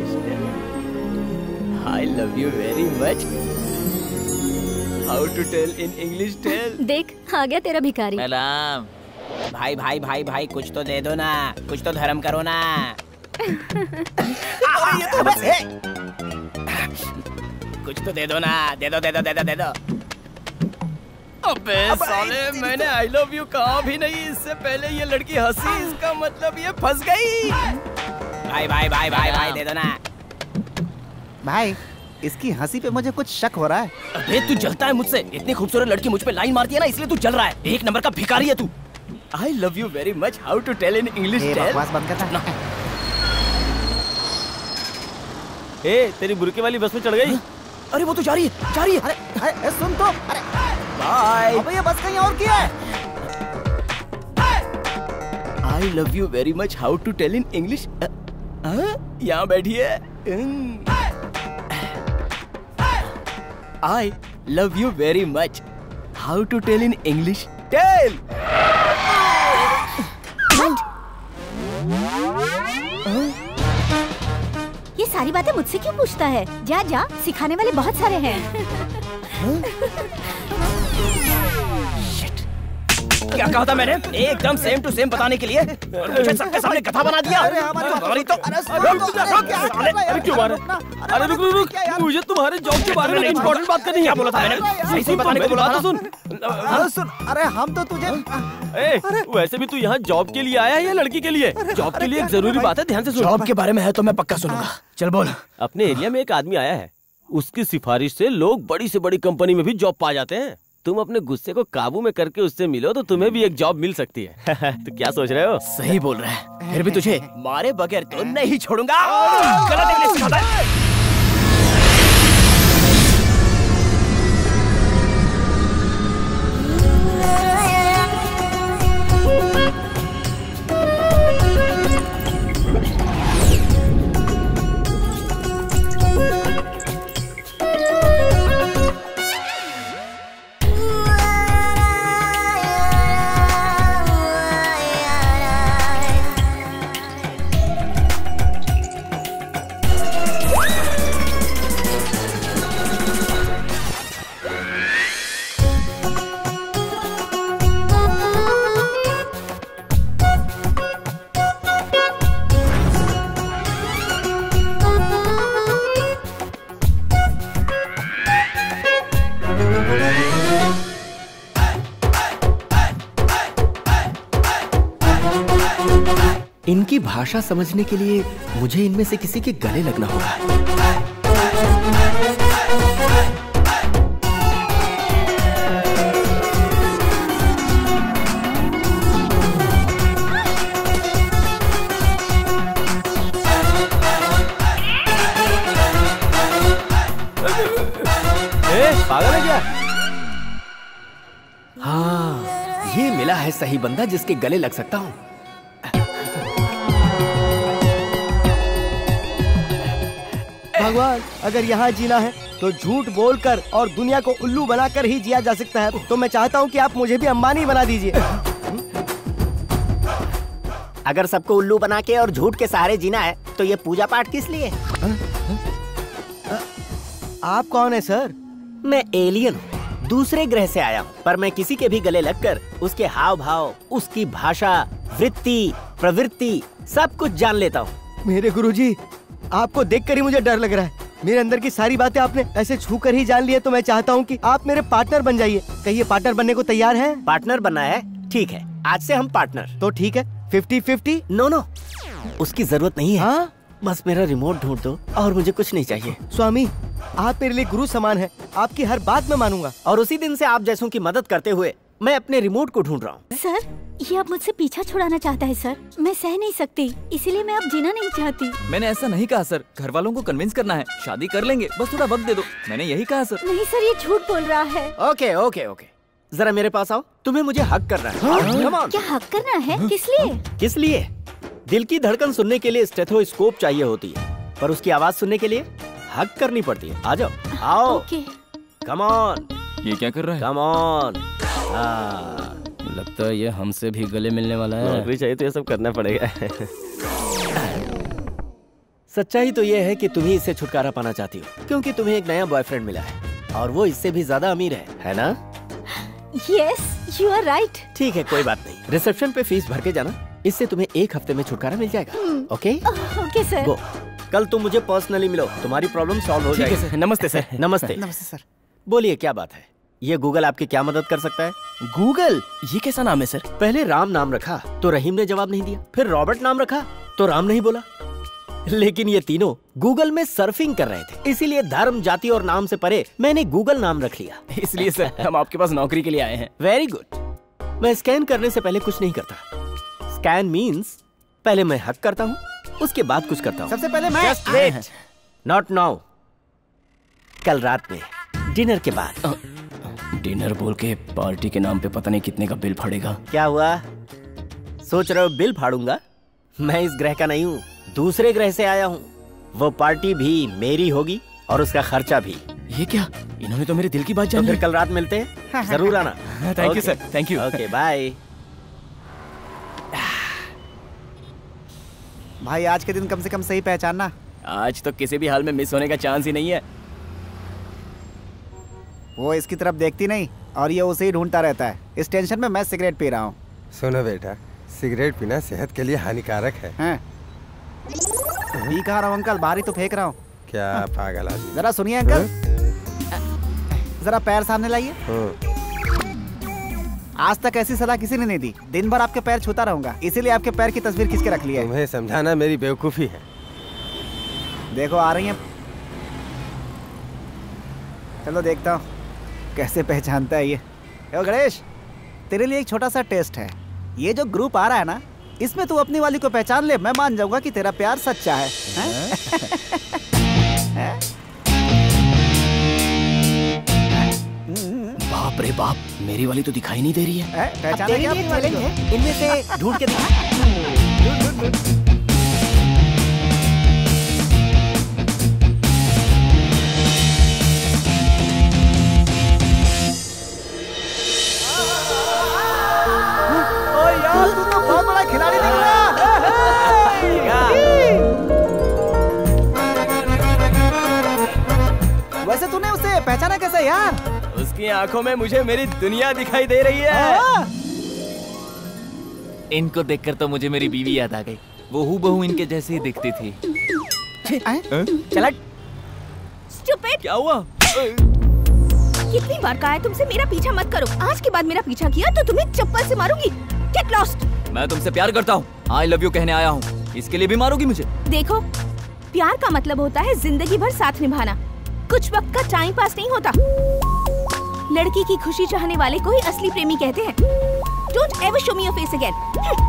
I love you very much. How to tell in English tell. देख आ गया तेरा भिखारी। सलाम। भाई भाई भाई भाई कुछ तो दे दो ना, कुछ तो धर्म करो ना। अरे ये तो बस है। कुछ तो दे दो ना, दे दो दे दो दे दो दे दो। अबे साले, मैंने आई लव यू कहा भी नहीं, इससे पहले ये लड़की हंसी, इसका मतलब ये फंस गई। भाई भाई भाई भाई भाई दे दो ना। भाई इसकी हंसी पे मुझे कुछ शक हो रहा है। अबे तू जलता है मुझसे, इतनी खूबसूरत लड़की मुझ पे लाइन मारती है ना, इसलिए तू जल रहा है। एक नंबर का भिखारी है तू। I love you very much. How to tell in English A, tell. बकवास बंद करना। ए, तेरी बुरके वाली बस में चढ़ गई? अरे वो तो जा रही है, जा रही है। अरे, अरे सुन तो, अरे बाय। अबे ये बस कहीं और की है। I love you very much. How to tell in English? हाँ, यहाँ बैठिए। I love you very much. How to tell in English? Tell. ये सारी बातें मुझसे क्यों पूछता है? जा जा, सिखाने वाले बहुत सारे हैं। क्या कहा था मैंने? एकदम सेम टू सेम बताने के लिए, और मुझे सबके सामने गधा बना दिया। अरे हमारी तुम्हारी तो अरे क्यों मारे? अरे रुक रुक रुक, मुझे तुम्हारे जॉब के बारे में इम्पोर्टेंट बात करनी है। क्या बोला था मैंने? सही सही बताने को बोला था। सुन अरे सुन, अरे हम तो तुझे ए, वैसे भी तू यहाँ जॉब के लिए आया है या लड़की के लिए? जॉब के लिए एक जरूरी बात है, ध्यान से सुन। जॉब के बारे में है तो मैं पक्का सुनूंगा। चल बोल। अपने एरिया में एक आदमी आया है, उसकी सिफारिश से लोग बड़ी से बड़ी कंपनी में भी जॉब पा जाते हैं। तुम अपने गुस्से को काबू में करके उससे मिलो तो तुम्हें भी एक जॉब मिल सकती है। तो क्या सोच रहे हो? सही बोल रहा है, फिर भी तुझे मारे बगैर तो नहीं छोड़ूंगा। गलत इंग्लिश सिखाता है। इनकी भाषा समझने के लिए मुझे इनमें से किसी के गले लगना होगा। ए, पागल है क्या? हाँ, ये मिला है सही बंदा जिसके गले लग सकता हूँ। भगवान, अगर यहाँ जीना है तो झूठ बोलकर और दुनिया को उल्लू बनाकर ही जिया जा सकता है। तो मैं चाहता हूँ कि आप मुझे भी अंबानी बना दीजिए। अगर सबको उल्लू बना के और झूठ के सहारे जीना है तो ये पूजा पाठ किस लिए? आप कौन है सर? मैं एलियन हूँ, दूसरे ग्रह से आया हूँ, पर मैं किसी के भी गले लगकर उसके हाव भाव, उसकी भाषा, वृत्ति, प्रवृत्ति सब कुछ जान लेता हूँ। मेरे गुरुजी, आपको देखकर ही मुझे डर लग रहा है। मेरे अंदर की सारी बातें आपने ऐसे छू कर ही जान ली है, तो मैं चाहता हूँ कि आप मेरे पार्टनर बन जाइए। कहिए पार्टनर बनने को तैयार हैं? पार्टनर बनना है? ठीक है, आज से हम पार्टनर। तो ठीक है, फिफ्टी फिफ्टी? नो नो, उसकी जरूरत नहीं है। हाँ? बस मेरा रिमोट ढूंढ दो और मुझे कुछ नहीं चाहिए। स्वामी, आप मेरे लिए गुरु समान है, आपकी हर बात मैं मानूंगा। और उसी दिन से आप जैसों की मदद करते हुए मैं अपने रिमोट को ढूंढ रहा हूँ। सर, ये अब मुझसे पीछा छुड़ाना चाहता है सर। मैं सह नहीं सकती, इसीलिए मैं अब जीना नहीं चाहती। मैंने ऐसा नहीं कहा सर, घर वालों को कन्विंस करना है, शादी कर लेंगे, बस थोड़ा वक्त दे दो, मैंने यही कहा सर। नहीं सर, ये झूठ बोल रहा है। ओके ओके ओके, जरा मेरे पास आओ, तुम्हें मुझे हक करना है। Come on. क्या हक करना है? किस लिए? किस लिए? दिल की धड़कन सुनने के लिए स्टेथोस्कोप चाहिए होती है, पर उसकी आवाज सुनने के लिए हक करनी पड़ती है। आ जाओ, आओ। ओके। Come on. ये क्या कर रहा है? Come on. लगता है ये हमसे भी गले मिलने वाला है। नौकरी चाहिए तो ये सब करना पड़ेगा। सच्चाई तो ये है कि तुम ही इससे छुटकारा पाना चाहती हो, क्योंकि तुम्हें एक नया बॉयफ्रेंड मिला है और वो इससे भी ज्यादा अमीर है, है ना? Yes, you are right. ठीक है, कोई बात नहीं। रिसेप्शन पे फीस भर के जाना, इससे तुम्हें एक हफ्ते में छुटकारा मिल जाएगा। Okay okay sir. गो। कल तुम मुझे पर्सनली मिलो, तुम्हारी प्रॉब्लम सॉल्व हो जाएगी। ठीक है सर। नमस्ते सर। नमस्ते। नमस्ते सर। बोलिए क्या बात है? ये गूगल आपकी क्या मदद कर सकता है? गूगल? ये कैसा नाम है सर? पहले राम नाम रखा तो रहीम ने जवाब नहीं दिया, फिर रॉबर्ट नाम रखा तो राम नहीं बोला, लेकिन ये तीनों गूगल में सर्फिंग कर रहे थे, इसीलिए धर्म, जाति और नाम से परे मैंने गूगल नाम रख लिया। इसलिए सर हम आपके पास नौकरी के लिए आए हैं। Very good. मैं स्कैन करने से पहले कुछ नहीं करता। स्कैन मीन्स पहले मैं हक करता हूँ, उसके बाद कुछ करता हूँ। सबसे पहले मैं। जस्ट वेट, नॉट नाउ, कल रात में डिनर के बाद। डिनर बोल के पार्टी के नाम पे पता नहीं कितने का बिल फाड़ेगा। क्या हुआ? सोच रहे हो बिल फाड़ूंगा? मैं इस ग्रह का नहीं हूँ, दूसरे ग्रह से आया हूँ। वो पार्टी भी मेरी होगी और उसका खर्चा भी। ये क्या? इन्होंने तो मेरे दिल की बात तो जान ली। फिर कल रात मिलते हैं, जरूर आना। Thank you sir, thank you. Okay bye. भाई आज के दिन कम से कम सही पहचानना। आज तो किसी भी हाल में मिस होने का चांस ही नहीं है। वो इसकी तरफ देखती नहीं और ये उसे ही ढूंढता रहता है। इस टेंशन में मैं सिगरेट पी रहा हूँ। सुनो बेटा, सिगरेट पीना सेहत के लिए हानिकारक है। हैं? पी कहाँ रहा हूँ अंकल, बाहर ही तो फेंक रहा हूँ। क्या पागल आदमी। जरा सुनिए अंकल, जरा पैर सामने लाइए। आज तक ऐसी सलाह किसी ने नहीं दी। दिन भर आपके पैर छूता रहूंगा, इसीलिए आपके पैर की तस्वीर खींच के रख ली है। तुम्हें समझाना मेरी बेवकूफी है। देखो आ रही है। चलो देखता हूँ कैसे पहचानता है ये। ओ गणेश, तेरे लिए एक छोटा सा टेस्ट है। ये जो ग्रुप आ रहा है ना, इसमें तू अपनी वाली को पहचान ले, मैं मान जाऊंगा कि तेरा प्यार सच्चा है, है? बाप रे बाप, मेरी वाली तो दिखाई नहीं दे रही है। पहचाना क्या अपनी वाली को? इनमें से ढूंढ के दिखा। यार तू तो बहुत बड़ा खिलाड़ी निकला। वैसे तूने उसे पहचाना कैसे यार? उसकी आंखों में मुझे मेरी दुनिया दिखाई दे रही है। इनको देखकर तो मुझे मेरी बीवी याद आ गई, वो हूबहू इनके जैसे ही दिखती थी। चला स्टूपिड। क्या हुआ? कितनी बार कहा है तुमसे मेरा पीछा मत करो। आज के बाद मेरा पीछा किया तो तुम्हें चप्पल से मारूंगी। Get lost. मैं तुमसे प्यार करता हूँ, आई लव यू कहने आया हूँ, इसके लिए भी मारोगी मुझे? देखो, प्यार का मतलब होता है जिंदगी भर साथ निभाना, कुछ वक्त का टाइम पास नहीं होता। लड़की की खुशी चाहने वाले को ही असली प्रेमी कहते हैं। Don't ever show me your face again.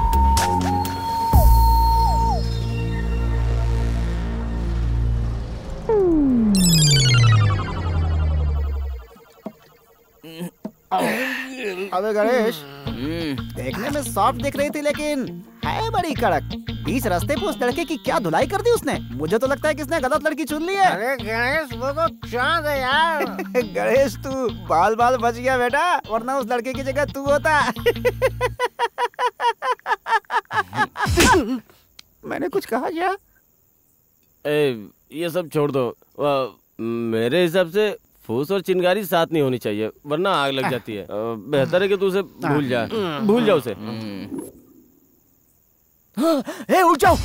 अबे गणेश, देखने में सॉफ्ट दिख रही थी लेकिन है बड़ी कड़क। बीच रास्ते पे उस लड़के की क्या धुलाई कर दी उसने। मुझे तो लगता है कि इसने गलत लड़की चुन ली है। अरे गणेश, वो तो चांद है यार। गणेश तू बाल बाल बच गया बेटा, वरना उस लड़के की जगह तू होता। मैंने कुछ कहा क्या? ए, ये सब छोड़ दो। आ, मेरे हिसाब से फूस और चिंगारी साथ नहीं होनी चाहिए, वरना आग लग जाती है। बेहतर है कि तू उसे भूल जा, भूल जा उसे। ए, उठ जाओ।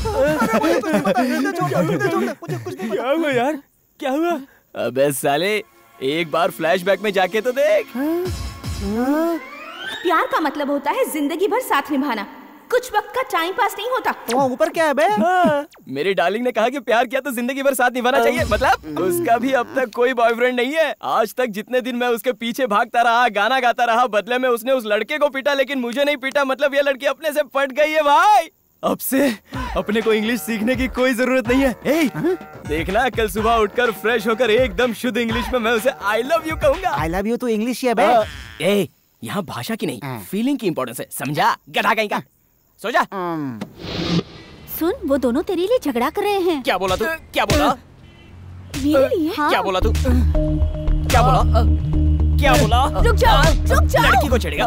क्या हुआ यार, क्या हुआ? अबे साले, एक बार फ्लैशबैक में जाके तो देख। प्यार का मतलब होता है जिंदगी भर साथ निभाना, कुछ वक्त का टाइम पास नहीं होता। वो ऊपर क्या है बे? हाँ। मेरी डार्लिंग ने कहा कि प्यार किया तो जिंदगी भर साथ निभाना चाहिए। मतलब उसका भी अब तक कोई बॉयफ्रेंड नहीं है। आज तक जितने दिन मैं उसके पीछे भागता रहा, गाना गाता रहा, बदले में उसने उस लड़के को पीटा, लेकिन मुझे नहीं पीटा। मतलब ये लड़की अपने से पट गई है भाई। अब से अपने को इंग्लिश सीखने की कोई जरूरत नहीं है। ए, देखना कल सुबह उठकर फ्रेश होकर एकदम शुद्ध इंग्लिश में मैं उसे आई लव यू कहूंगा। आई लव यू तो इंग्लिश ही है बे। ए, यहाँ भाषा की नहीं फीलिंग की इंपॉर्टेंस है, समझा? गधा कहीं का। सो जा। सुन, वो दोनों तेरे लिए झगड़ा कर रहे हैं। क्या बोला तू? क्या बोला? मेरे लिए? हाँ। क्या बोला तू? क्या बोला? क्या बोला? रुक जाओ, रुक जाओ। लड़की को छेड़ेगा।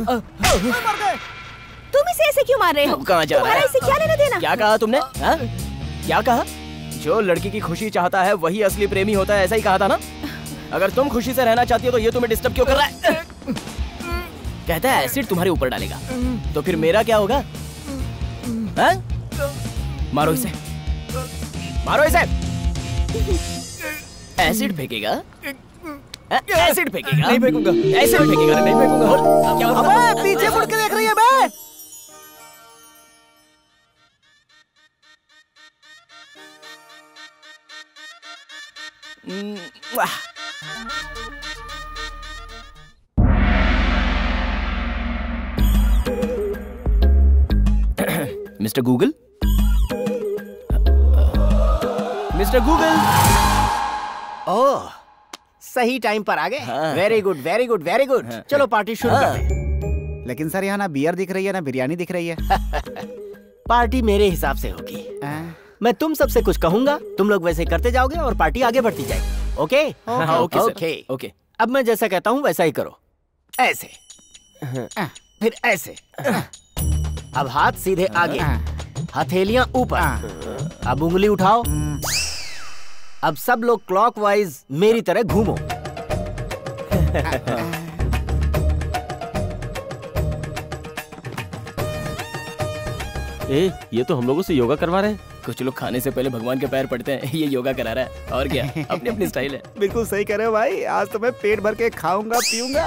तुम इसे ऐसे क्यों मार रहे हो? कहाँ जा रहा है? इसे क्या लेना देना? क्या कहा तुमने? हा? क्या कहा? जो लड़की की खुशी चाहता है वही असली प्रेमी होता है, ऐसा ही कहा था ना? अगर तुम खुशी से रहना चाहती हो तो ये तुम्हें डिस्टर्ब क्यों कर रहा है? कहता है एसिड तुम्हारे ऊपर डालेगा, तो फिर मेरा क्या होगा? हा? मारो इसे, मारो इसे। एसिड फेंकेगा? एसिड फेंकेगा? नहीं फेंकूंगा। एसिड फेंकेगा? नहीं फेंकूंगा। क्या होगा? पीछे मुड़ के देख रही है बे। Mister Google, mister Google. Oh, सही टाइम पर आ गए। Very good, very good, very good. चलो पार्टी शुरू करते हैं। लेकिन सर यहाँ ना बियर दिख रही है ना बिरयानी दिख रही है। पार्टी मेरे हिसाब से होगी। मैं तुम सबसे कुछ कहूंगा, तुम लोग वैसे करते जाओगे और पार्टी आगे बढ़ती जाएगी। ओके? हाँ, ओके सर, ओके ओके। अब मैं जैसा कहता हूँ वैसा ही करो। ऐसे, फिर ऐसे। अब हाथ सीधे आगे, हथेलियां ऊपर। अब उंगली उठाओ। अब सब लोग क्लॉकवाइज मेरी तरह घूमो। ए, ये तो हम लोगों से योगा करवा रहे हैं। कुछ लोग खाने से पहले भगवान के पैर पड़ते हैं, ये योगा करा रहा है। और क्या, अपनी अपनी स्टाइल है। बिल्कुल सही कह रहे हो भाई। आज तो मैं पेट भर के खाऊंगा पीऊंगा।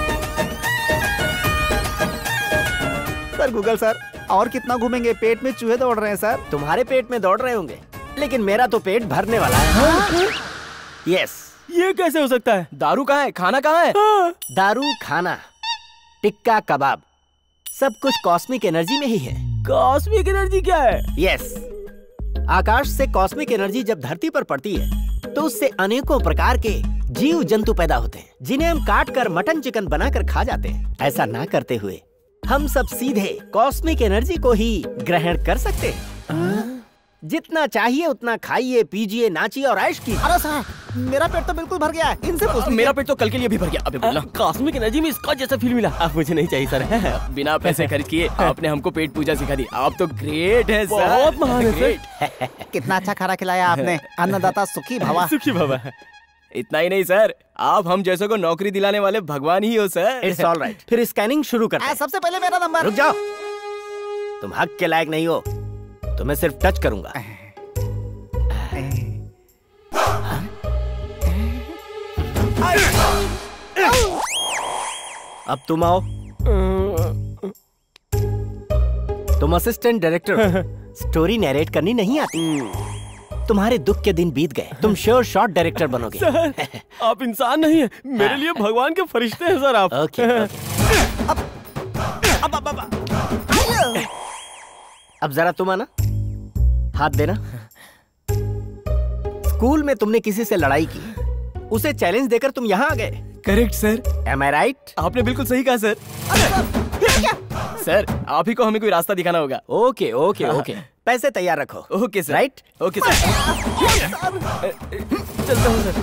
सर गूगल सर, और कितना घूमेंगे? पेट में चूहे दौड़ रहे हैं सर। तुम्हारे पेट में दौड़ रहे होंगे, लेकिन मेरा तो पेट भरने वाला है। यस। ये कैसे हो सकता है? दारू कहाँ है? खाना कहाँ है? दारू, खाना, टिक्का, कबाब, सब कुछ कॉस्मिक एनर्जी में ही है। कॉस्मिक एनर्जी क्या है? यस। आकाश से कॉस्मिक एनर्जी जब धरती पर पड़ती है तो उससे अनेकों प्रकार के जीव जंतु पैदा होते हैं, जिन्हें हम काट कर मटन चिकन बनाकर खा जाते हैं। ऐसा ना करते हुए हम सब सीधे कॉस्मिक एनर्जी को ही ग्रहण कर सकते हैं। जितना चाहिए उतना खाइए, पीजिए, नाचिए और ऐश कीजिए। अरे सर, मेरा पेट तो बिल्कुल भर गया है। इनसे पूछ लीजिए। मेरा पेट तो कल के लिए भी भर गया। अबे बोलना। कॉस्मिक एनर्जी में इसका जैसा फील मिला। अब मुझे नहीं चाहिए सर। बिना पैसे खर्च किए आपने हमको पेट पूजा सिखा दी। आप तो ग्रेट है सर, बहुत महान है सर। कितना अच्छा खाना खिलाया आपने। अन्नदाता सुखी भवा। सुखी भवा। इतना ही नहीं सर, आप हम जैसों को नौकरी दिलाने वाले भगवान ही हो सर। It's all right. फिर स्कैनिंग शुरू करते हैं। सबसे पहले मेरा नंबर। रुक जाओ, तुम हक के लायक नहीं हो, तो मैं सिर्फ टच करूंगा। अब तुम आओ। तुम असिस्टेंट डायरेक्टर, स्टोरी नैरेट करनी नहीं आती। तुम्हारे दुख के दिन बीत गए, तुम श्योर शॉट डायरेक्टर बनोगे। सर, आप इंसान नहीं है, मेरे लिए भगवान के फरिश्ते हैं सर आप। Okay, okay. अब, अब, अब, अब, अब जरा तुम आना, हाथ देना। स्कूल में तुमने किसी से लड़ाई की, उसे चैलेंज देकर तुम यहाँ आ गए। Correct sir. Am I right? आपने बिल्कुल सही कहा सर। सर, आप ही को हमें कोई रास्ता दिखाना होगा। ओके ओके ओके, पैसे तैयार रखो। Okay sir. Right? Okay sir. चलता हूँ सर।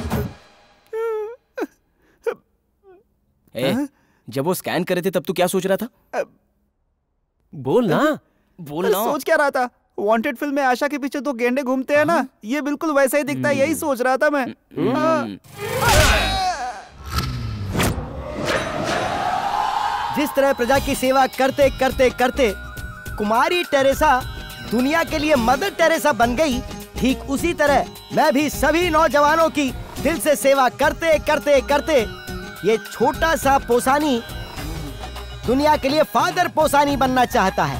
ए, जब वो स्कैन कर रहे थे तब तू क्या सोच रहा था? बोल ना, बोल ना। सोच क्या रहा था? वांटेड फिल्म में आशा के पीछे दो गेंडे घूमते हैं ना, ये बिल्कुल वैसा ही दिखता है, यही सोच रहा था मैं। जिस तरह प्रजा की सेवा करते करते करते कुमारी टेरेसा दुनिया के लिए मदर टेरेसा बन गई, ठीक उसी तरह मैं भी सभी नौजवानों की दिल से सेवा करते करते करते ये छोटा सा पोसानी दुनिया के लिए फादर पोसानी बनना चाहता है।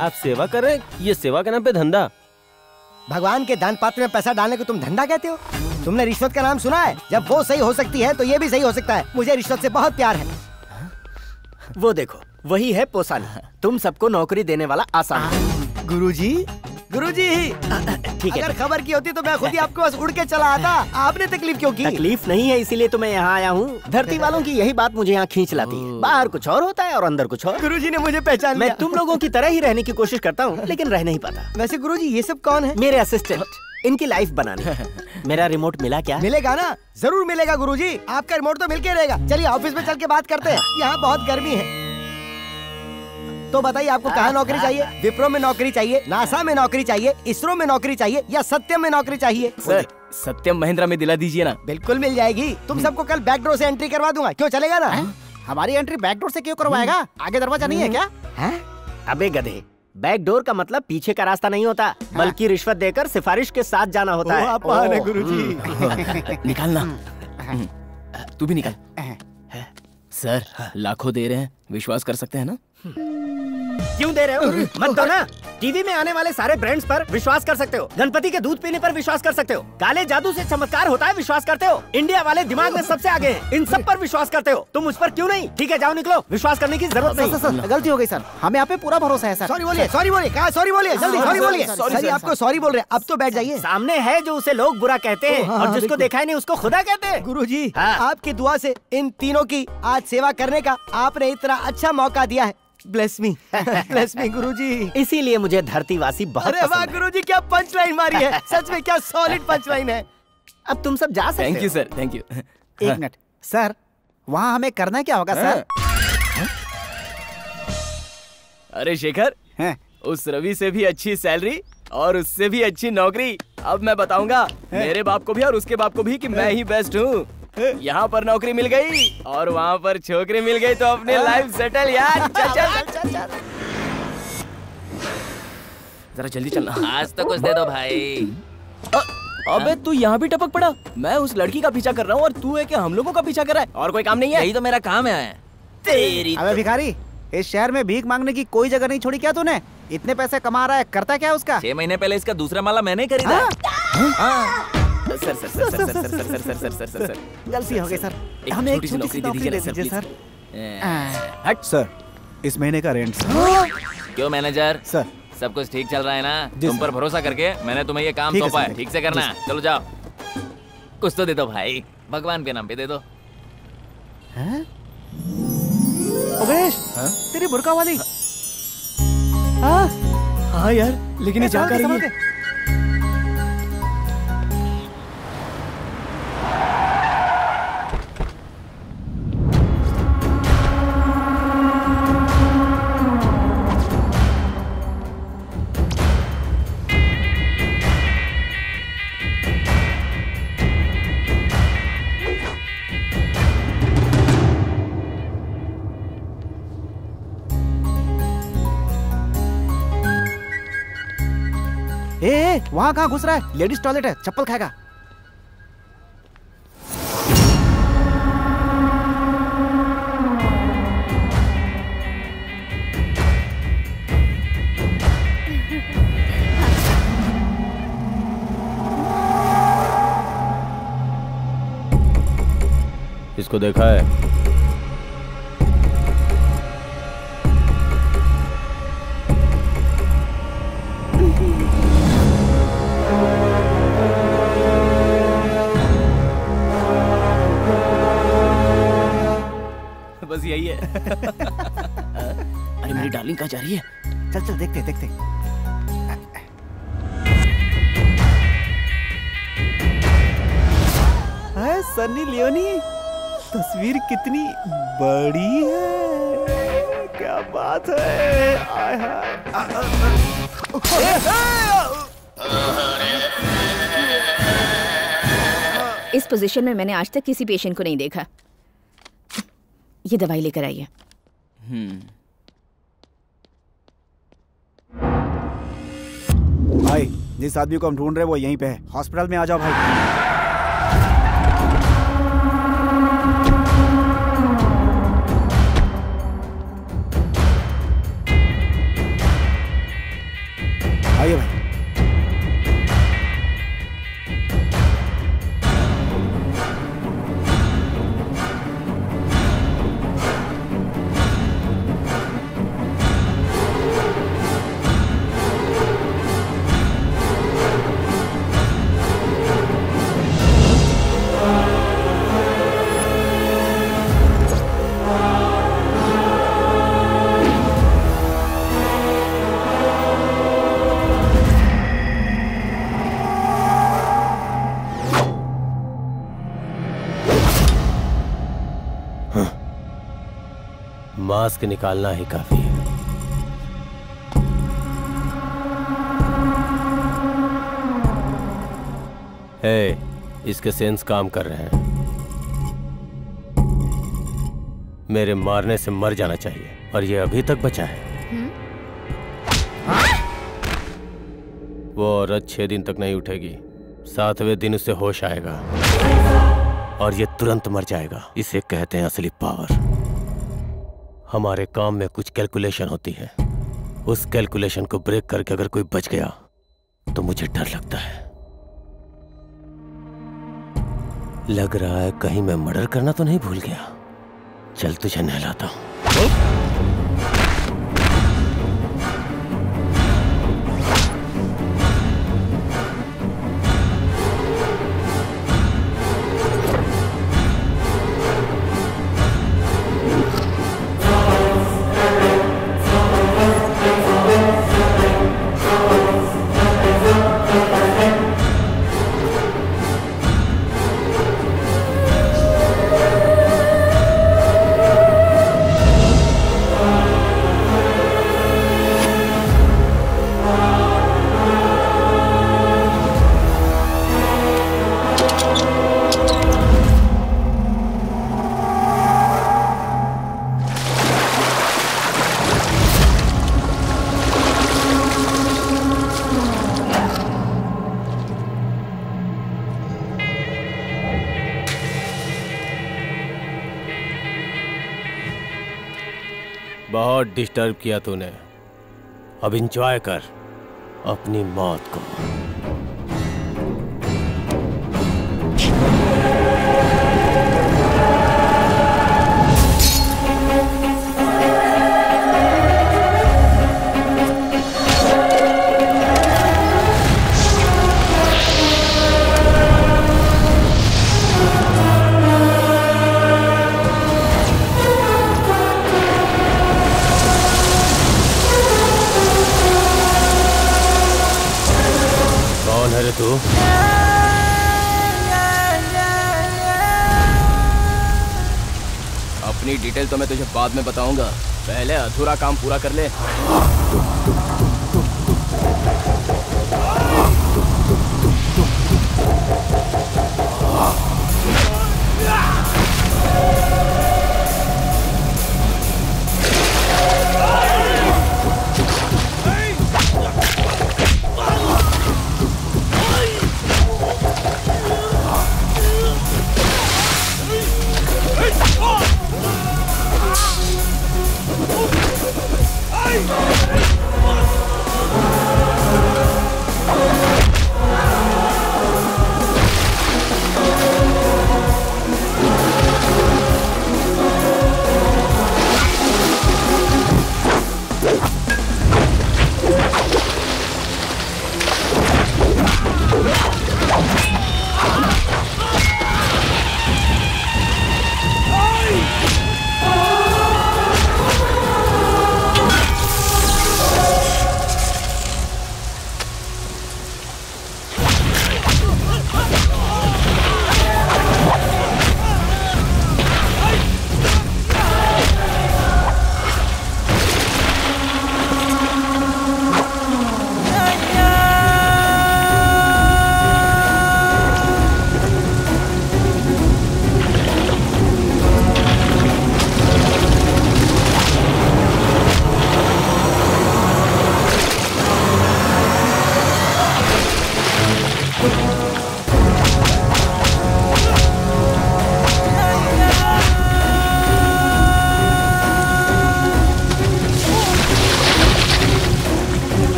आप सेवा कर रहे हैं? ये सेवा के नाम पे धंधा। भगवान के दान पात्र में पैसा डालने को तुम धंधा कहते हो? तुमने रिश्वत का नाम सुना है? जब वो सही हो सकती है तो ये भी सही हो सकता है। मुझे रिश्वत से बहुत प्यार है। वो देखो, वही है पोसानी, तुम सबको नौकरी देने वाला आसान। गुरुजी, गुरुजी, ठीक है। अगर खबर की होती तो मैं खुद ही आपके पास उड़ के चला आता। आपने तकलीफ क्यों की? तकलीफ नहीं है, इसीलिए तो मैं यहाँ आया हूँ। धरती वालों की यही बात मुझे यहाँ खींच लाती है। बाहर कुछ और होता है और अंदर कुछ और। गुरुजी ने मुझे पहचान लिया। मैं तुम लोगों की तरह ही रहने की कोशिश करता हूँ, लेकिन रह नहीं पाता। वैसे गुरुजी ये सब कौन है? मेरे असिस्टेंट, इनकी लाइफ बनाने। मेरा रिमोट मिला क्या? मिलेगा ना, जरूर मिलेगा गुरुजी। आपका रिमोट तो मिल के रहेगा। चलिए ऑफिस में चल के बात करते हैं। यहाँ बहुत गर्मी है। तो बताइए आपको कहाँ नौकरी चाहिए? विप्रो में नौकरी चाहिए, नासा में नौकरी चाहिए, इसरो में नौकरी चाहिए या सत्यम में नौकरी चाहिए? सर, सत्यम महिंद्रा में दिला दीजिए ना। बिल्कुल मिल जाएगी। तुम सबको कल बैकडोर से एंट्री करवा दूंगा। क्यों, चलेगा ना? हमारी एंट्री बैकडोर से क्यों करवाएगा? आगे दरवाजा नहीं है क्या? है? अबे गधे, बैक डोर का मतलब पीछे का रास्ता नहीं होता, बल्कि रिश्वत देकर सिफारिश के साथ जाना होता है। आप महान है गुरुजी। निकालना, तू भी निकाल। सर, लाखों दे रहे हैं, विश्वास कर सकते हैं ना? क्यों दे रहे हो? मत दो ना। टीवी में आने वाले सारे ब्रांड्स पर विश्वास कर सकते हो, गणपति के दूध पीने पर विश्वास कर सकते हो, काले जादू से चमत्कार होता है विश्वास करते हो, इंडिया वाले दिमाग में सबसे आगे हैं, इन सब पर विश्वास करते हो। तुम उस पर क्यों नहीं? ठीक है, जाओ निकलो, विश्वास करने की जरूरत नहीं। सर, सर, गलती हो गई सर, हमें यहाँ पे पूरा भरोसा है सर। सॉरी बोलिए, सॉरी बोलिए, कहा सॉरी बोलिए, जल्दी सॉरी बोलिए। सर आपको सॉरी बोल रहे हैं, अब तो बैठ जाइए। सामने है जो उसे लोग बुरा कहते हैं और जिसको देखा ही नहीं उसको खुदा कहते हैं। गुरुजी, आपकी दुआ से इन तीनों की आज सेवा करने का आपने इतना अच्छा मौका दिया है। Bless me, bless me guruji. इसीलिए मुझे धरतीवासी बहुत अरे वाह गुरुजी, क्या पंच लाइन मारी है। सच में क्या सॉलिड पंच लाइन है। अब तुम सब जा सकते हो। Thank you sir, thank you. एक मिनट सर, वहाँ हमें करना क्या होगा सर? अरे शेखर, उस रवि से भी अच्छी सैलरी और उससे भी अच्छी नौकरी। अब मैं बताऊंगा मेरे बाप को भी और उसके बाप को भी कि मैं ही बेस्ट हूँ। यहाँ पर नौकरी मिल गई और वहाँ पर छोकरी मिल गई तो अपनी लाइफ सेटल यार। चल चल चल चल। जरा जल्दी चलना। आज तो कुछ दे दो भाई। अबे तू यहाँ भी टपक पड़ा। मैं उस लड़की का पीछा कर रहा हूँ और तू है कि हम लोगों का पीछा कर रहा है? और कोई काम नहीं है? यही तो मेरा काम है। तेरी अबे भिखारी, इस शहर में भीख मांगने की कोई जगह नहीं छोड़ी क्या तूने? इतने पैसे कमा रहा है, करता क्या उसका? छह महीने पहले इसका दूसरा माला मैंने खरीदा। Sir sir sir sir sir sir sir sir sir sir sir गलती हो गई सर, एक हमें एक छोटी सी छोटी सी नौकरी दे नौकरी दीजिए दे सर, दीजिए सर। हट सर, इस महीने का रेंट। क्यों मैनेजर, सर सब कुछ ठीक चल रहा है ना? जी तुम सर। पर भरोसा करके मैंने तुम्हें ये काम ठीक है सौंपा सर, है, ठीक से करना है। चलो जाओ, कुछ तो दे दो भाई, भगवान के नाम पे दे दो। गणेश, तेरी बुरका वाली। हाँ यार, लेकिन ये जा कर रही है। ए, वहाँ कहाँ घुस रहा है? लेडीज टॉयलेट है, चप्पल खाएगा। इसको देखा है? बस यही है। अरे मेरी डार्लिंग कहाँ जा रही है? चल चल देखते देखते। है सन्नी लियोनी, तस्वीर कितनी बड़ी है, क्या बात है। आय हाय। इस पोजीशन में मैंने आज तक किसी पेशेंट को नहीं देखा। ये दवाई लेकर आइए। भाई, जिस आदमी को हम ढूंढ रहे हैं वो यहीं पे है। हॉस्पिटल में आ जाओ भाई। मास्क निकालना ही काफी है। हे, इसके सेंस काम कर रहे हैं। मेरे मारने से मर जाना चाहिए और ये अभी तक बचा है। वो औरत छह दिन तक नहीं उठेगी, सातवें दिन उसे होश आएगा और ये तुरंत मर जाएगा। इसे कहते हैं असली पावर। हमारे काम में कुछ कैलकुलेशन होती है, उस कैलकुलेशन को ब्रेक करके अगर कोई बच गया तो मुझे डर लगता है। लग रहा है कहीं मैं मर्डर करना तो नहीं भूल गया। चल तुझे नहलाता हूं। बहुत डिस्टर्ब किया तूने, अब इंजॉय कर अपनी मौत को। तू अपनी डिटेल तो मैं तुझे बाद में बताऊंगा, पहले अधूरा काम पूरा कर ले। Hey!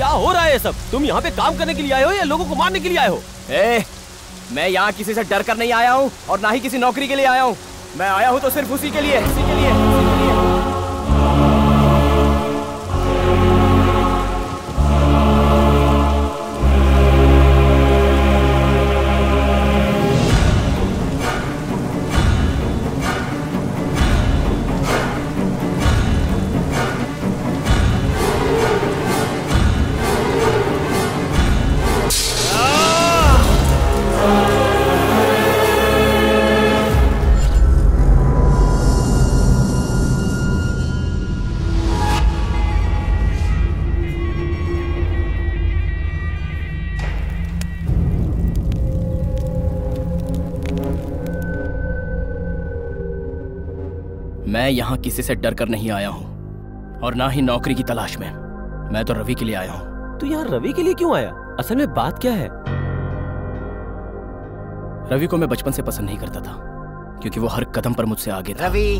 क्या हो रहा है ये सब? तुम यहाँ पे काम करने के लिए आए हो या लोगों को मारने के लिए आए हो? ए, मैं यहाँ किसी से डर कर नहीं आया हूँ और ना ही किसी नौकरी के लिए आया हूँ। मैं आया हूँ तो सिर्फ उसी के लिए, उसी के लिए, उसी के लिए। मैं यहाँ किसी से डर कर नहीं आया हूँ और ना ही नौकरी की तलाश में। मैं तो रवि के लिए आया हूँ। तू यहाँ रवि के लिए क्यों आया? असल में बात क्या है? रवि को मैं बचपन से पसंद नहीं करता था क्योंकि वो हर कदम पर मुझसे आगे था। रवि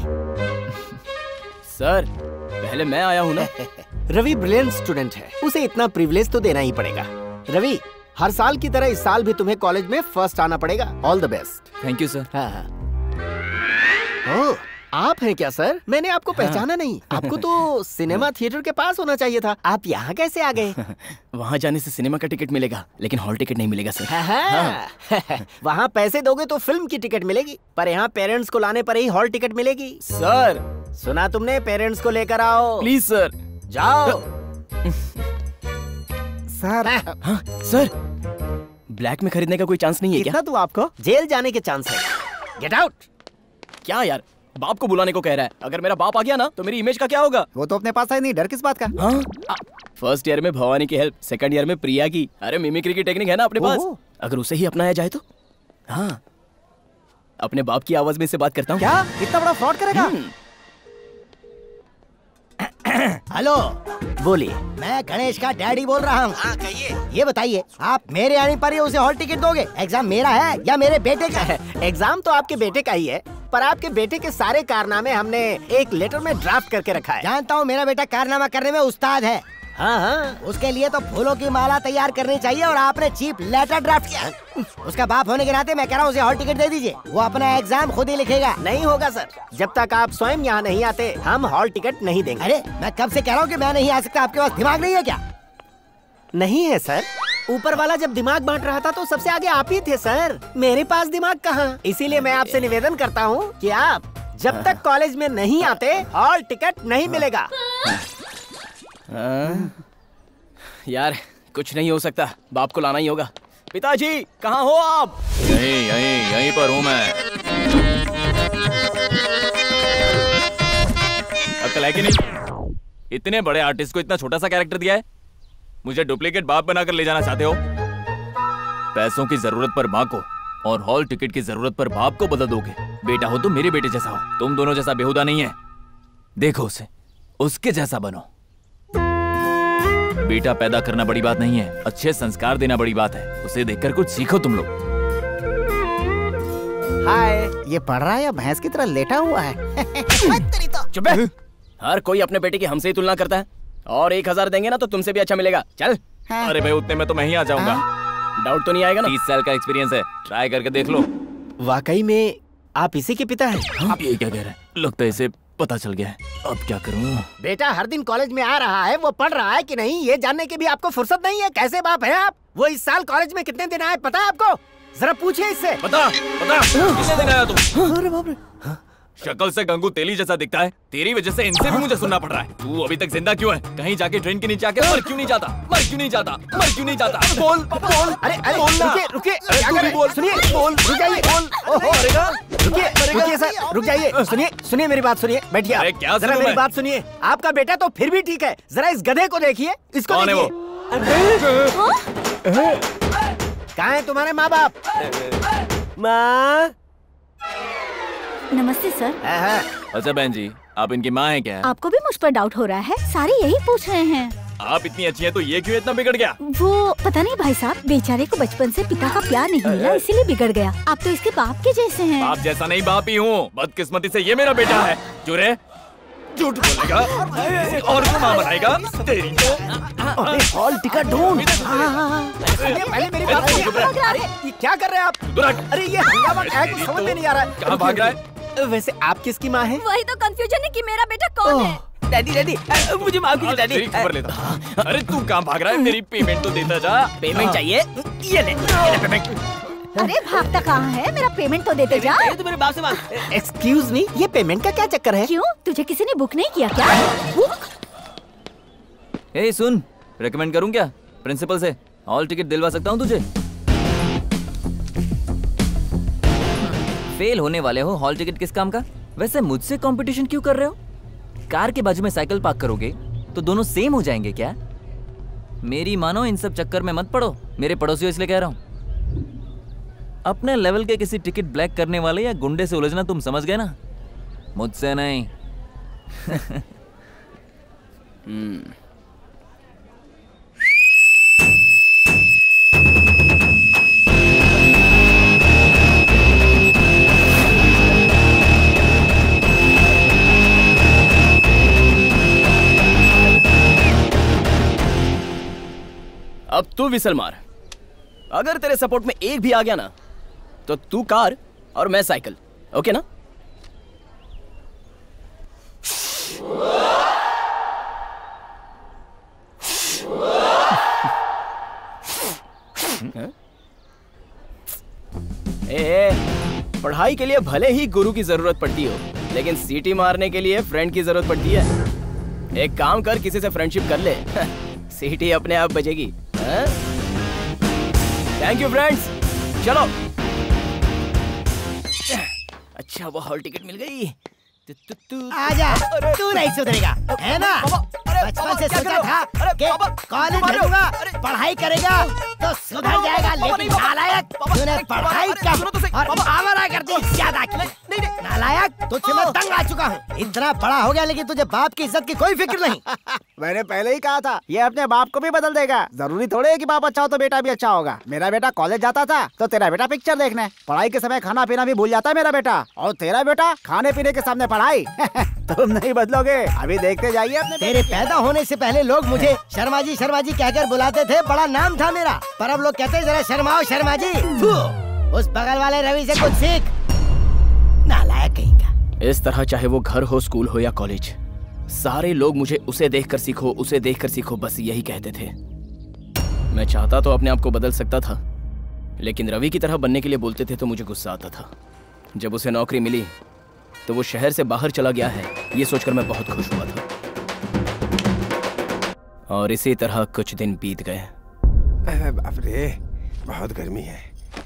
सर, पहले मैं आया हूँ ना। रवि ब्रिलियंट स्टूडेंट है, उसे इतना प्रिविलेज तो देना ही पड़ेगा। रवि, हर साल की तरह इस साल भी तुम्हें कॉलेज में फर्स्ट आना पड़ेगा। All the best. Thank you sir. हाँ हाँ। ओह, आप हैं क्या सर? मैंने आपको हाँ। पहचाना नहीं। आपको तो सिनेमा थिएटर के पास होना चाहिए था। आप यहाँ कैसे आ गए? वहाँ जाने से सिनेमा का टिकट मिलेगा लेकिन हॉल टिकट नहीं मिलेगा सर। हाँ हाँ। वहाँ पैसे दोगे तो फिल्म की टिकट मिलेगी, पर यहाँ पेरेंट्स को लाने पर ही हॉल टिकट मिलेगी। सर, सुना तुमने? पेरेंट्स को लेकर आओ प्लीज सर। जाओ। सर। हाँ सर, ब्लैक में खरीदने का कोई चांस नहीं है क्या? कितना तू आपको जेल जाने के चांस है। Get out. क्या यार, बाप को बुलाने को कह रहा है। अगर मेरा बाप आ गया ना तो मेरी इमेज का क्या होगा? वो तो अपने पास है नहीं, डर किस बात का? हाँ? फर्स्ट ईयर में भवानी की हेल्प, सेकंड ईयर में प्रिया की। अरे मिमिक्री की टेक्निक है ना अपने पास, अगर उसे ही अपनाया जाए तो। हाँ, अपने बाप की आवाज में इससे बात करता हूँ। क्या इतना बड़ा फ्रॉड करेगा? हेलो, बोलिए। मैं गणेश का डैडी बोल रहा हूँ। हाँ कहिए। ये बताइए, आप मेरे आने पर ही उसे हॉल टिकट दोगे? एग्जाम मेरा है या मेरे बेटे का है? एग्जाम तो आपके बेटे का ही है, पर आपके बेटे के सारे कारनामे हमने एक लेटर में ड्राफ्ट करके रखा है। जानता हूँ मेरा बेटा कारनामा करने में उस्ताद है। हाँ हाँ, उसके लिए तो फूलों की माला तैयार करनी चाहिए और आपने चीप लेटर ड्राफ्ट किया। उसका बाप होने के नाते मैं कह रहा हूँ उसे हॉल टिकट दे दीजिए, वो अपना एग्जाम खुद ही लिखेगा। नहीं होगा सर, जब तक आप स्वयं यहाँ नहीं आते हम हॉल टिकट नहीं देंगे। अरे मैं कब से कह रहा हूँ कि मैं नहीं आ सकता, आपके पास दिमाग नहीं है क्या? नहीं है सर, ऊपर वाला जब दिमाग बांट रहा था तो सबसे आगे आप ही थे सर, मेरे पास दिमाग कहाँ। इसीलिए मैं आपसे निवेदन करता हूँ कि आप जब तक कॉलेज में नहीं आते हॉल टिकट नहीं मिलेगा। यार कुछ नहीं हो सकता, बाप को लाना ही होगा। पिताजी कहाँ हो आप? यहीं यहीं यहीं पर हूँ मैं। अक्ल है कि नहीं? इतने बड़े आर्टिस्ट को इतना छोटा सा कैरेक्टर दिया है। मुझे डुप्लीकेट बाप बनाकर ले जाना चाहते हो? पैसों की जरूरत पर माँ को और हॉल टिकट की जरूरत पर बाप को बदल दोगे। बेटा हो तो मेरे बेटे जैसा हो, तुम दोनों जैसा बेहुदा नहीं है। देखो उसे, उसके जैसा बनो। बेटा पैदा करना बड़ी बात नहीं है, अच्छे संस्कार देना बड़ी बात है। उसे देखकर कुछ सीखो तुम लोग। हाय, ये पढ़ रहा है या भैंस की तरह लेटा हुआ है? चुप है। हर कोई अपने बेटे की हमसे ही तुलना करता है। और एक हजार देंगे ना तो तुमसे भी अच्छा मिलेगा। चल। हाँ। अरे भाई उतने में तो मैं ही आ जाऊंगा। डाउट तो नहीं आएगा ना? तीस साल का एक्सपीरियंस है, ट्राई करके देख लो। वाकई में आप इसी के पिता हैं? हाँ? ये क्या कह रहे हैं? लगता है इसे पता चल गया है। अब क्या करूं? बेटा हर दिन कॉलेज में आ रहा है, वो पढ़ रहा है कि नहीं ये जानने की भी आपको फुर्सत नहीं है। कैसे बाप है आप? वो इस साल कॉलेज में कितने दिन आए पता है आपको? जरा पूछिए इससे। बता बता कितने दिन आया तुम? अरे बाप रे, शक्ल से गंगू तेली जैसा दिखता है, तेरी वजह से इनसे भी मुझे सुनना पड़ रहा है। तू अभी तक जिंदा क्यों है? कहीं जाके ट्रेन के नीचे आके मर क्यों नहीं जाता? मर क्यों नहीं जाता? मर क्यों नहीं जाता? बोल बोल। अरे अरे रुकिए रुकिए, क्या कर रहे हैं? सुनिए, बोल, रुक जाइए, बोल। ओहो, रुकिए रुकिए सर, रुक जाइए। सुनिए सुनिए मेरी बात सुनिए, बैठिए। अरे क्या जरा मेरी बात सुनिए। आपका बेटा तो फिर भी ठीक है, जरा इस गधे को देखिए, इसको कौन है वो? कहाँ है तुम्हारे माँ बाप? माँ। नमस्ते सर। अच्छा बहन जी, आप इनकी माँ हैं क्या? आपको भी मुझ पर डाउट हो रहा है? सारे यही पूछ रहे हैं। आप इतनी अच्छी हैं तो ये क्यों इतना बिगड़ गया? वो पता नहीं भाई साहब, बेचारे को बचपन से पिता का प्यार नहीं मिला इसीलिए बिगड़ गया। आप तो इसके बाप के जैसे हैं। बाप जैसा नहीं, बाप ही हूँ। बदकिस्मती से ये मेरा बेटा है। चुरे झूठ बोलेगा, किसी और को मां बनाएगा, तेरी तो। अरे हॉल टिकट ढूंढ। पहले मेरी बात सुनो। अरे ये क्या कर रहे हैं आप? अरे ये हंगामा क्या है, कुछ समझ में नहीं आ रहा है। कहाँ भाग रहा है? वैसे आप किसकी माँ है? वही तो कंफ्यूजन है कि मेरा बेटा कौन है। डैडी डैडी मुझे माफ कीजिए डैडी। खबर लेता। अरे तू कहाँ भाग रहा है? मेरी पेमेंट तो देता जा। पेमेंट चाहिए? ये ले, ये ले पेमेंट। अरे भागता कहाँ है? मेरा पेमेंट तो देते जा। तो मेरे बाप से मांग। एक्सक्यूज मी, ये पेमेंट का क्या चक्कर है? क्यों? तुझे किसी ने बुक नहीं किया क्या? ए सुन, रेकमेंड करूं क्या प्रिंसिपल से? हॉल टिकट दिलवा सकता हूं तुझे। फेल होने वाले हो, हॉल टिकट किस काम का? वैसे मुझसे कंपटीशन क्यों कर रहे हो? कार के बाजू में साइकिल पार्क करोगे तो दोनों सेम हो जाएंगे क्या? मेरी मानो, इन सब चक्कर में मत पड़ो। मेरे पड़ोसी हो इसलिए कह रहा हूं। अपने लेवल के किसी टिकट ब्लैक करने वाले या गुंडे से उलझना तुम समझ गए ना, मुझसे नहीं। हम्म अब तू विसल मार। अगर तेरे सपोर्ट में एक भी आ गया ना तो तू कार और मैं साइकिल, ओके ना? ए, ए, पढ़ाई के लिए भले ही गुरु की जरूरत पड़ती हो, लेकिन सीटी मारने के लिए फ्रेंड की जरूरत पड़ती है। एक काम कर, किसी से फ्रेंडशिप कर ले, सीटी अपने आप बजेगी। थैंक यू फ्रेंड्स, चलो। अच्छा वो हॉल टिकट मिल गई। आजा, तू नहीं सुधरेगा, है ना? बचपन से सोचा था कि कॉलेज भेजूंगा, पढ़ाई करेगा तो सुधर जाएगा, लेकिन नालायक तूने पढ़ाई कम और आवारागर्दी ज्यादा की। नालायक, तुझसे मैं तंग आ चुका हूँ। इतना बड़ा हो गया लेकिन तुझे बाप की इज्जत की कोई फिक्र नहीं। मैंने पहले ही कहा था, ये अपने बाप को भी बदल देगा। जरूरी थोड़े है कि बाप अच्छा हो तो बेटा भी अच्छा होगा। मेरा बेटा कॉलेज जाता था तो तेरा बेटा पिक्चर देखने, पढ़ाई के समय खाना पीना भी भूल जाता है मेरा बेटा, और तेरा बेटा खाने पीने के सामने पढ़ाई। तुम नहीं बदलोगे, अभी देखते जाइए अपने। तेरे पैदा होने से पहले लोग मुझे शर्मा जी शर्मा जी कहकर बुलाते थे, बड़ा नाम था मेरा। पर अब लोग कहते हैं जरा शर्माओ शर्मा जी। उस बगल वाले रवि से कुछ सीख, नालायक कहीं का। इस तरह चाहे वो घर हो, स्कूल हो या कॉलेज, सारे लोग मुझे उसे देखकर सीखो, उसे देखकर सीखो, बस यही कहते थे। मैं चाहता तो अपने आप को बदल सकता था, लेकिन रवि की तरह बनने के लिए बोलते थे तो मुझे गुस्सा आता था। जब उसे नौकरी मिली तो वो शहर से बाहर चला गया है, ये सोचकर मैं बहुत खुश हुआ था। और इसी तरह कुछ दिन बीत गए। अरे बाप रे, बहुत गर्मी है।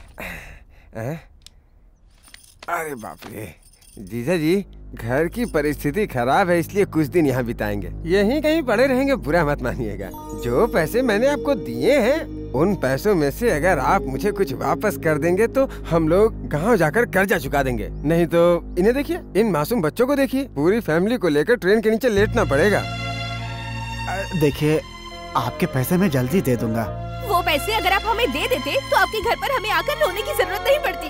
अरे बाप रे, जीजा जी घर की परिस्थिति खराब है, इसलिए कुछ दिन यहाँ बिताएंगे। यहीं कहीं पड़े रहेंगे, बुरा मत मानिएगा। जो पैसे मैंने आपको दिए हैं, उन पैसों में से अगर आप मुझे कुछ वापस कर देंगे तो हम लोग गांव जाकर कर्जा चुका देंगे। नहीं तो इन्हें देखिए, इन मासूम बच्चों को देखिए, पूरी फैमिली को लेकर ट्रेन के नीचे लेटना पड़ेगा। देखिए, आपके पैसे मैं जल्दी दे दूंगा। वो पैसे अगर आप हमें दे देते तो आपके घर पर हमें आकर रोने की जरूरत नहीं पड़ती।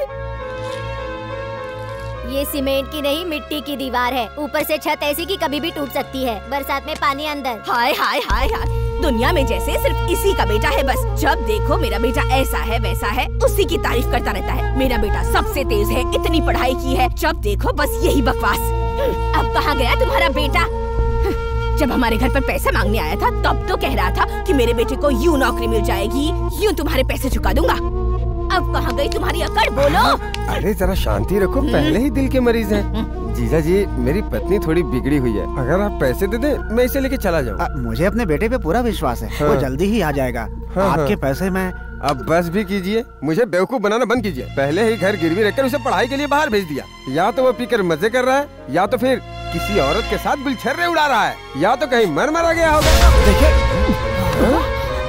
ये सीमेंट की नहीं, मिट्टी की दीवार है। ऊपर से छत ऐसी कि कभी भी टूट सकती है। बरसात में पानी अंदर। हाय हाय हाय हाय, दुनिया में जैसे सिर्फ इसी का बेटा है बस। जब देखो मेरा बेटा ऐसा है वैसा है, उसी की तारीफ करता रहता है। मेरा बेटा सबसे तेज है, इतनी पढ़ाई की है, जब देखो बस यही बकवास। अब कहाँ गया तुम्हारा बेटा? जब हमारे घर पर पैसा मांगने आया था तब तो कह रहा था कि मेरे बेटे को यूं नौकरी मिल जाएगी, यूं तुम्हारे पैसे चुका दूंगा। अब कहाँ गई तुम्हारी अकड़, बोलो। अरे जरा शांति रखो, पहले ही दिल के मरीज हैं। जीजा जी, मेरी पत्नी थोड़ी बिगड़ी हुई है, अगर आप पैसे दे दें मैं इसे लेके चला जाऊँ। मुझे अपने बेटे पे पूरा विश्वास है। हाँ। वो जल्दी ही आ जाएगा। हाँ, आपके हाँ। पैसे मैं। अब बस भी कीजिए, मुझे बेवकूफ बनाना बंद कीजिए। पहले ही घर गिरवी रखकर उसे पढ़ाई के लिए बाहर भेज दिया। या तो वो पीकर मजे कर रहा है, या तो फिर किसी औरत के साथ गुलछर्रे उड़ा रहा है, या तो कहीं मर मरा गया होगा। देखिए,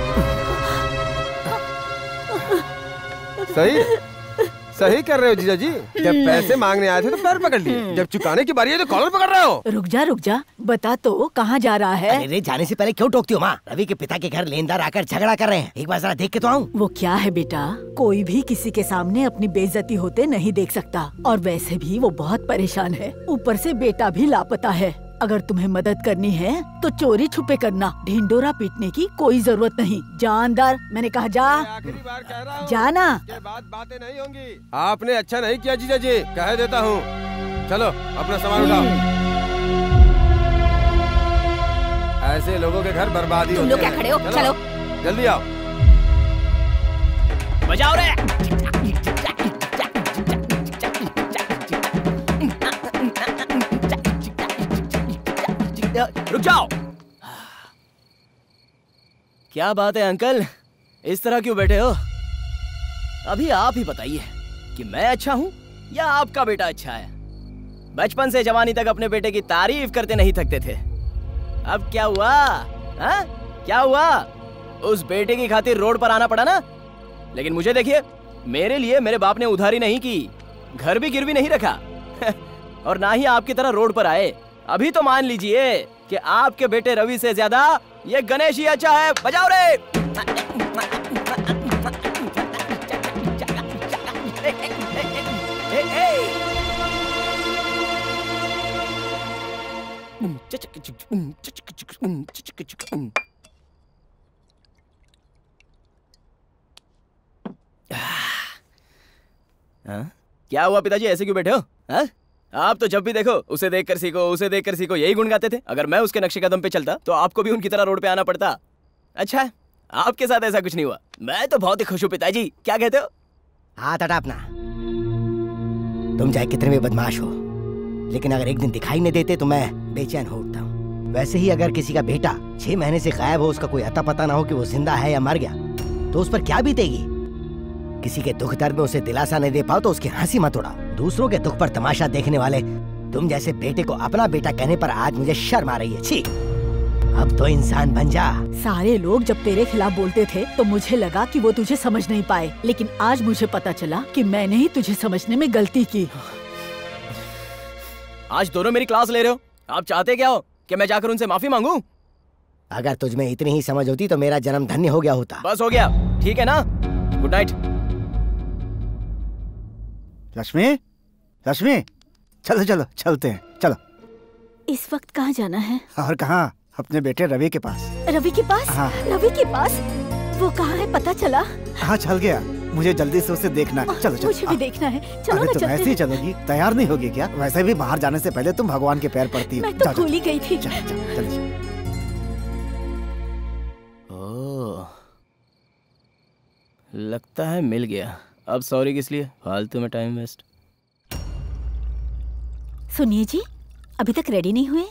सही सही कर रहे हो जीजा जी। जब पैसे मांगने आए थे तो पैर पकड़ लिए, जब चुकाने की बारी है तो कॉलर पकड़ रहे हो। रुक जा रुक जा, बता तो कहाँ जा रहा है? अरे जाने से पहले क्यों टोकती हो माँ? रवि के पिता के घर लेनदार आकर झगड़ा कर रहे हैं, एक बार जरा देख के तो आऊँ। वो क्या है बेटा, कोई भी किसी के सामने अपनी बेइज्जती होते नहीं देख सकता, और वैसे भी वो बहुत परेशान है, ऊपर से बेटा भी लापता है। अगर तुम्हें मदद करनी है तो चोरी छुपे करना, ढिंडोरा पीटने की कोई जरूरत नहीं। जा अंदर, मैंने कहा जा। आखिरी बार कह रहा हूँ, जाना। के बाद बातें नहीं होंगी। आपने अच्छा नहीं किया जीजा जी, कह देता हूँ। चलो अपना सामान उठाओ। ऐसे लोगों के घर बर्बादी होती है। तुम लोग क्या खड़े हो? चलो जल्दी आओ। बजाओ रे। रुक जाओ। क्या बात है अंकल, इस तरह क्यों बैठे हो? अभी आप ही बताइए कि मैं अच्छा हूँ या आपका बेटा अच्छा है। बचपन से जवानी तक अपने बेटे की तारीफ करते नहीं थकते थे। अब क्या हुआ? हा? क्या हुआ? उस बेटे की खातिर रोड पर आना पड़ा ना। लेकिन मुझे देखिए, मेरे लिए मेरे बाप ने उधारी नहीं की, घर भी गिरवी नहीं रखा और ना ही आपकी तरह रोड पर आए। अभी तो मान लीजिए कि आपके बेटे रवि से ज्यादा ये गणेश ही अच्छा है। बजाओ रे। हाँ? क्या हुआ पिताजी, ऐसे क्यों बैठे हो? हाँ? आप तो जब भी देखो उसे देखकर सीखो, उसे देखकर सीखो, यही गुण गाते थे। अगर मैं उसके नक्शे कदम पे चलता तो आपको भी उनकी तरह रोड पे आना पड़ता। अच्छा है, आपके साथ ऐसा कुछ नहीं हुआ। मैं तो बहुत ही खुश हूँ पिताजी। क्या कहते हो? हाथ हटा अपना। तुम चाहे कितने भी बदमाश हो, लेकिन अगर एक दिन दिखाई नहीं देते तो मैं बेचैन हो उठता हूँ। वैसे ही अगर किसी का बेटा छह महीने से गायब हो, उसका कोई अता पता ना हो कि वो जिंदा है या मर गया, तो उस पर क्या बीतेगी। किसी के दुख दर्द में उसे दिलासा नहीं दे पाओ तो उसकी हंसी मत उड़ाओ। दूसरों के दुख पर तमाशा देखने वाले तुम जैसे बेटे को अपना बेटा कहने पर आज मुझे शर्म आ रही है। छी, अब तो इंसान बन जा। सारे लोग जब तेरे खिलाफ बोलते थे तो मुझे लगा कि वो तुझे समझ नहीं पाए, लेकिन आज मुझे पता चला कि मैंने ही तुझे समझने में गलती की। आज दोनों मेरी क्लास ले रहे हो। आप चाहते क्या हो कि मैं जाकर उनसे माफी मांगू? अगर तुझ में इतनी ही समझ होती तो मेरा जन्म धन्य हो गया होता। बस हो गया, ठीक है ना? Good night. लक्ष्मी, लक्ष्मी, चलो चलो चलते हैं, चलो। इस वक्त कहाँ जाना है? और कहाँ, अपने बेटे रवि के पास। रवि के पास? हाँ। रवि के पास? वो कहाँ है पता चला? हाँ चल गया, मुझे जल्दी से उसे देखना है। चलो चलो। मुझे भी देखना है। चलो अरे ना, तुम चलते ऐसे ही हैं। चलोगी? तैयार नहीं होगी क्या? वैसे भी बाहर जाने से पहले तुम भगवान के पैर पड़ती हो। मैं तो भूल ही गई थी। चलो चलो चलो। ओह, लगता है मिल गया। अब सॉरी किस लिए, फालतू में टाइम वेस्ट। सुनिए जी, अभी तक रेडी नहीं हुए?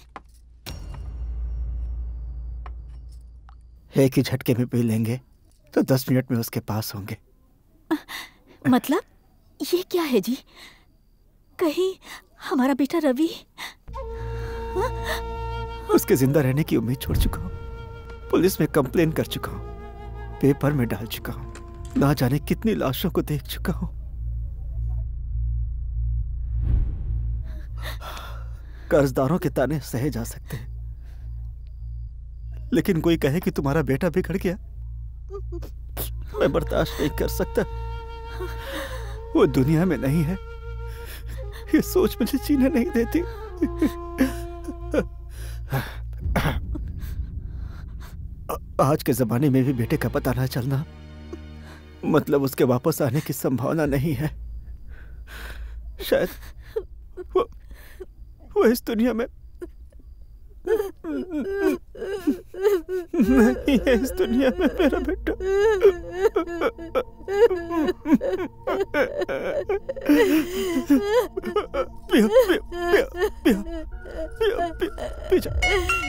एक ही झटके में पी लेंगे तो दस मिनट में उसके पास होंगे। मतलब ये क्या है जी? कहीं हमारा बेटा रवि? उसके जिंदा रहने की उम्मीद छोड़ चुका हूँ, पुलिस में कंप्लेन कर चुका हूँ, पेपर में डाल चुका हूँ, ना जाने कितनी लाशों को देख चुका हूँ। कर्जदारों के ताने सहे जा सकते हैं, लेकिन कोई कहे कि तुम्हारा बेटा बिगड़ गया, मैं बर्दाश्त नहीं कर सकता। वो दुनिया में नहीं है, ये सोच मुझे जीने नहीं देती। आज के जमाने में भी बेटे का पता न चलना मतलब उसके वापस आने की संभावना नहीं है। शायद वो, वो इस दुनिया में नहीं है, इस दुनिया में मेरा बेटा। पिया, पिया, पिया, पिया, पिया, पिया, पी जा।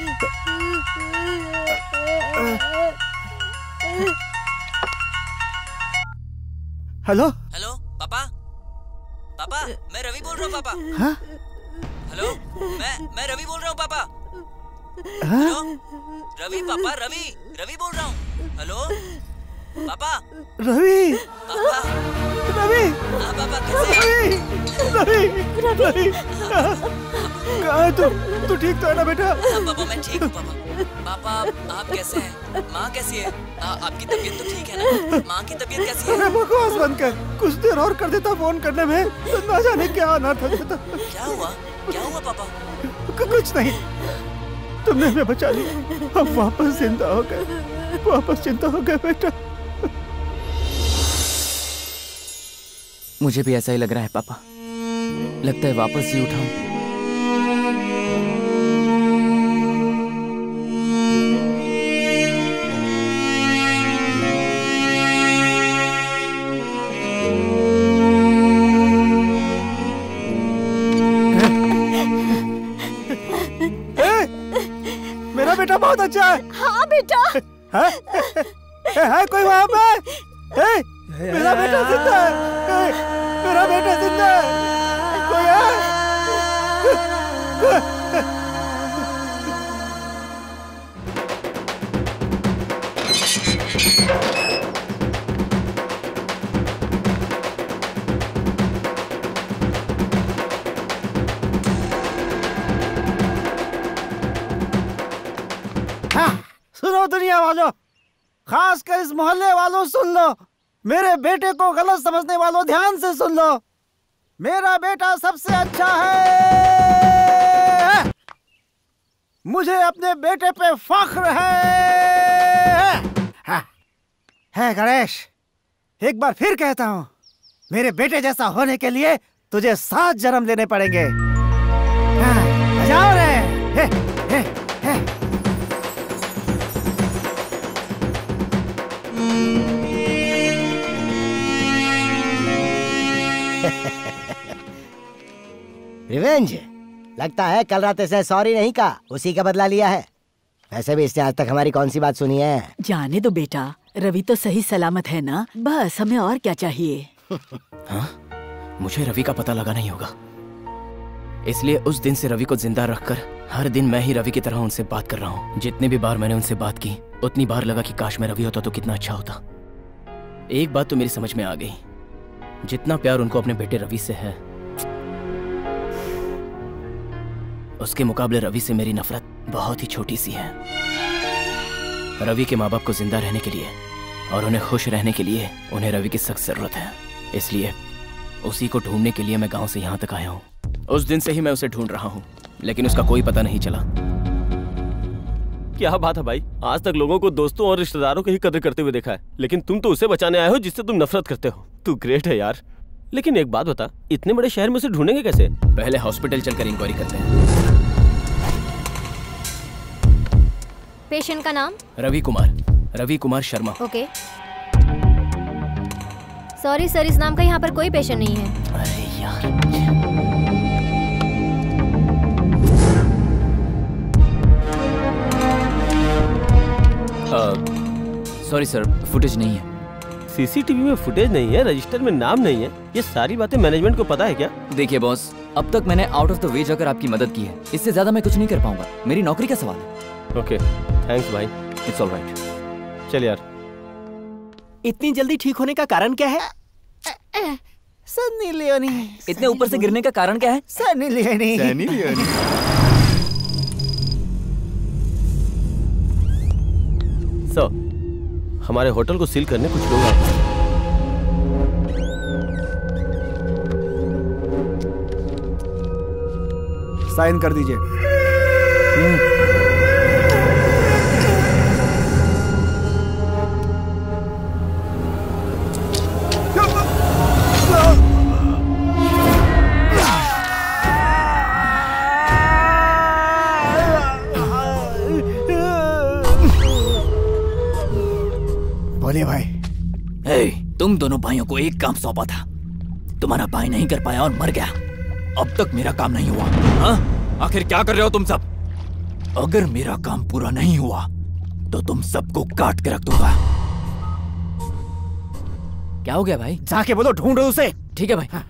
हेलो हेलो पापा, पापा मैं रवि बोल रहा हूँ पापा। हाँ? हेलो, मैं मैं रवि बोल रहा हूँ पापा। हाँ? हेलो रवि, पापा रवि, रवि बोल रहा हूँ। हेलो पापा। रवि, पापा रवि, हाँ पापा कैसे हैं? रवि, रवि, रवि, कहाँ है तू? तू ठीक तो है ना बेटा? हाँ पापा मैं ठीक हूँ पापा। पापा आप कैसे हैं? माँ कैसी है? आ, आपकी तबीयत तो ठीक है ना? माँ की तबीयत कैसी है? अरे बकवास बंद कर, कुछ देर और कर देता फोन करने में तो ना जाने क्या अनर्थ हो जाता। क्या हुआ? क्या हुआ पापा? कुछ नहीं, तुमने हमें बचा लिया, हम वापस जिंदा हो गए, वापस जिंदा हो गए बेटा। मुझे भी ऐसा ही लग रहा है पापा, लगता है वापस जी उठा हूं। मेरा बेटा बहुत अच्छा है। हाँ बेटा। है, है, है कोई वहाँ पे? है? मेरा बेटा जिंदा है, है, मेरा बेटा जिंदा है, कोई है? सुनो दुनिया वालों, खासकर इस मोहल्ले वालों सुन लो, मेरे बेटे को गलत समझने वालों ध्यान से सुन लो, मेरा बेटा सबसे अच्छा है, मुझे अपने बेटे पे फख्र है। हाँ, है गणेश, एक बार फिर कहता हूँ, मेरे बेटे जैसा होने के लिए तुझे सात जन्म लेने पड़ेंगे। हाँ, बजाओ रे। हे, हे, हे। रिवेंज, लगता है कल रात इसने सॉरी नहीं कहा, उसी का बदला लिया है। वैसे भी इसने आज तक हमारी कौन सी बात सुनी है? जाने दो बेटा, रवि तो सही सलामत है ना, बस हमें और क्या चाहिए। हाँ? मुझे रवि का पता लगाना ही होगा, इसलिए उस दिन से रवि को जिंदा रखकर हर दिन मैं ही रवि की तरह उनसे बात कर रहा हूँ। जितनी भी बार मैंने उनसे बात की, उतनी बार लगा कि काश मैं रवि होता तो कितना अच्छा होता। एक बात तो मेरी समझ में आ गई, जितना प्यार उनको अपने बेटे रवि से है, उसके मुकाबले रवि से मेरी नफरत बहुत ही छोटी सी है। रवि के माँ बाप को जिंदा रहने के लिए और उन्हें खुश रहने के लिए उन्हें रवि की सख्त जरूरत है, इसलिए उसी को ढूंढने के लिए मैं गांव से यहाँ तक आया हूँ। उस दिन से ही मैं उसे ढूंढ रहा हूँ, लेकिन उसका कोई पता नहीं चला। क्या बात है भाई, आज तक लोगों को दोस्तों और रिश्तेदारों की ही कदर करते हुए देखा है, लेकिन तुम तो उसे बचाने आए हो जिससे तुम नफरत करते हो। तू ग्रेट है यार। लेकिन एक बात बता, इतने बड़े शहर में उसे ढूंढेंगे कैसे? पहले हॉस्पिटल चलकर इंक्वायरी करते हैं। पेशेंट का नाम? Ravi Kumar, Ravi Kumar Sharma. Okay. Sorry sir, इस नाम का यहाँ पर कोई पेशेंट नहीं है। अरे यार। सॉरी सर, फुटेज नहीं है। सीसीटीवी में फुटेज नहीं है, रजिस्टर में नाम नहीं है, ये सारी बातें मैनेजमेंट को पता है क्या? देखिए बॉस, अब तक मैंने आउट ऑफ द वे जाकर आपकी मदद की है, इससे ज्यादा मैं कुछ नहीं कर पाऊंगा, मेरी नौकरी का सवाल है। ओके, थैंक्स भाई। It's alright. चल यार। इतनी जल्दी ठीक होने का कारण क्या है? सनी लियोनी। इतने ऊपर से गिरने का कारण क्या है? सनी लियोनी। सनी लियोनी। सो, हमारे होटल को सील करने कुछ लोग आए। साइन कर दीजिए। बोलिए भाई। hey, तुम दोनों भाइयों को एक काम सौंपा था, तुम्हारा भाई नहीं कर पाया और मर गया, अब तक मेरा काम नहीं हुआ। हाँ? आखिर क्या कर रहे हो तुम सब? अगर मेरा काम पूरा नहीं हुआ तो तुम सबको काट के रख दूंगा। क्या हो गया भाई? जाके बोलो ढूंढो उसे। ठीक है भाई। हाँ।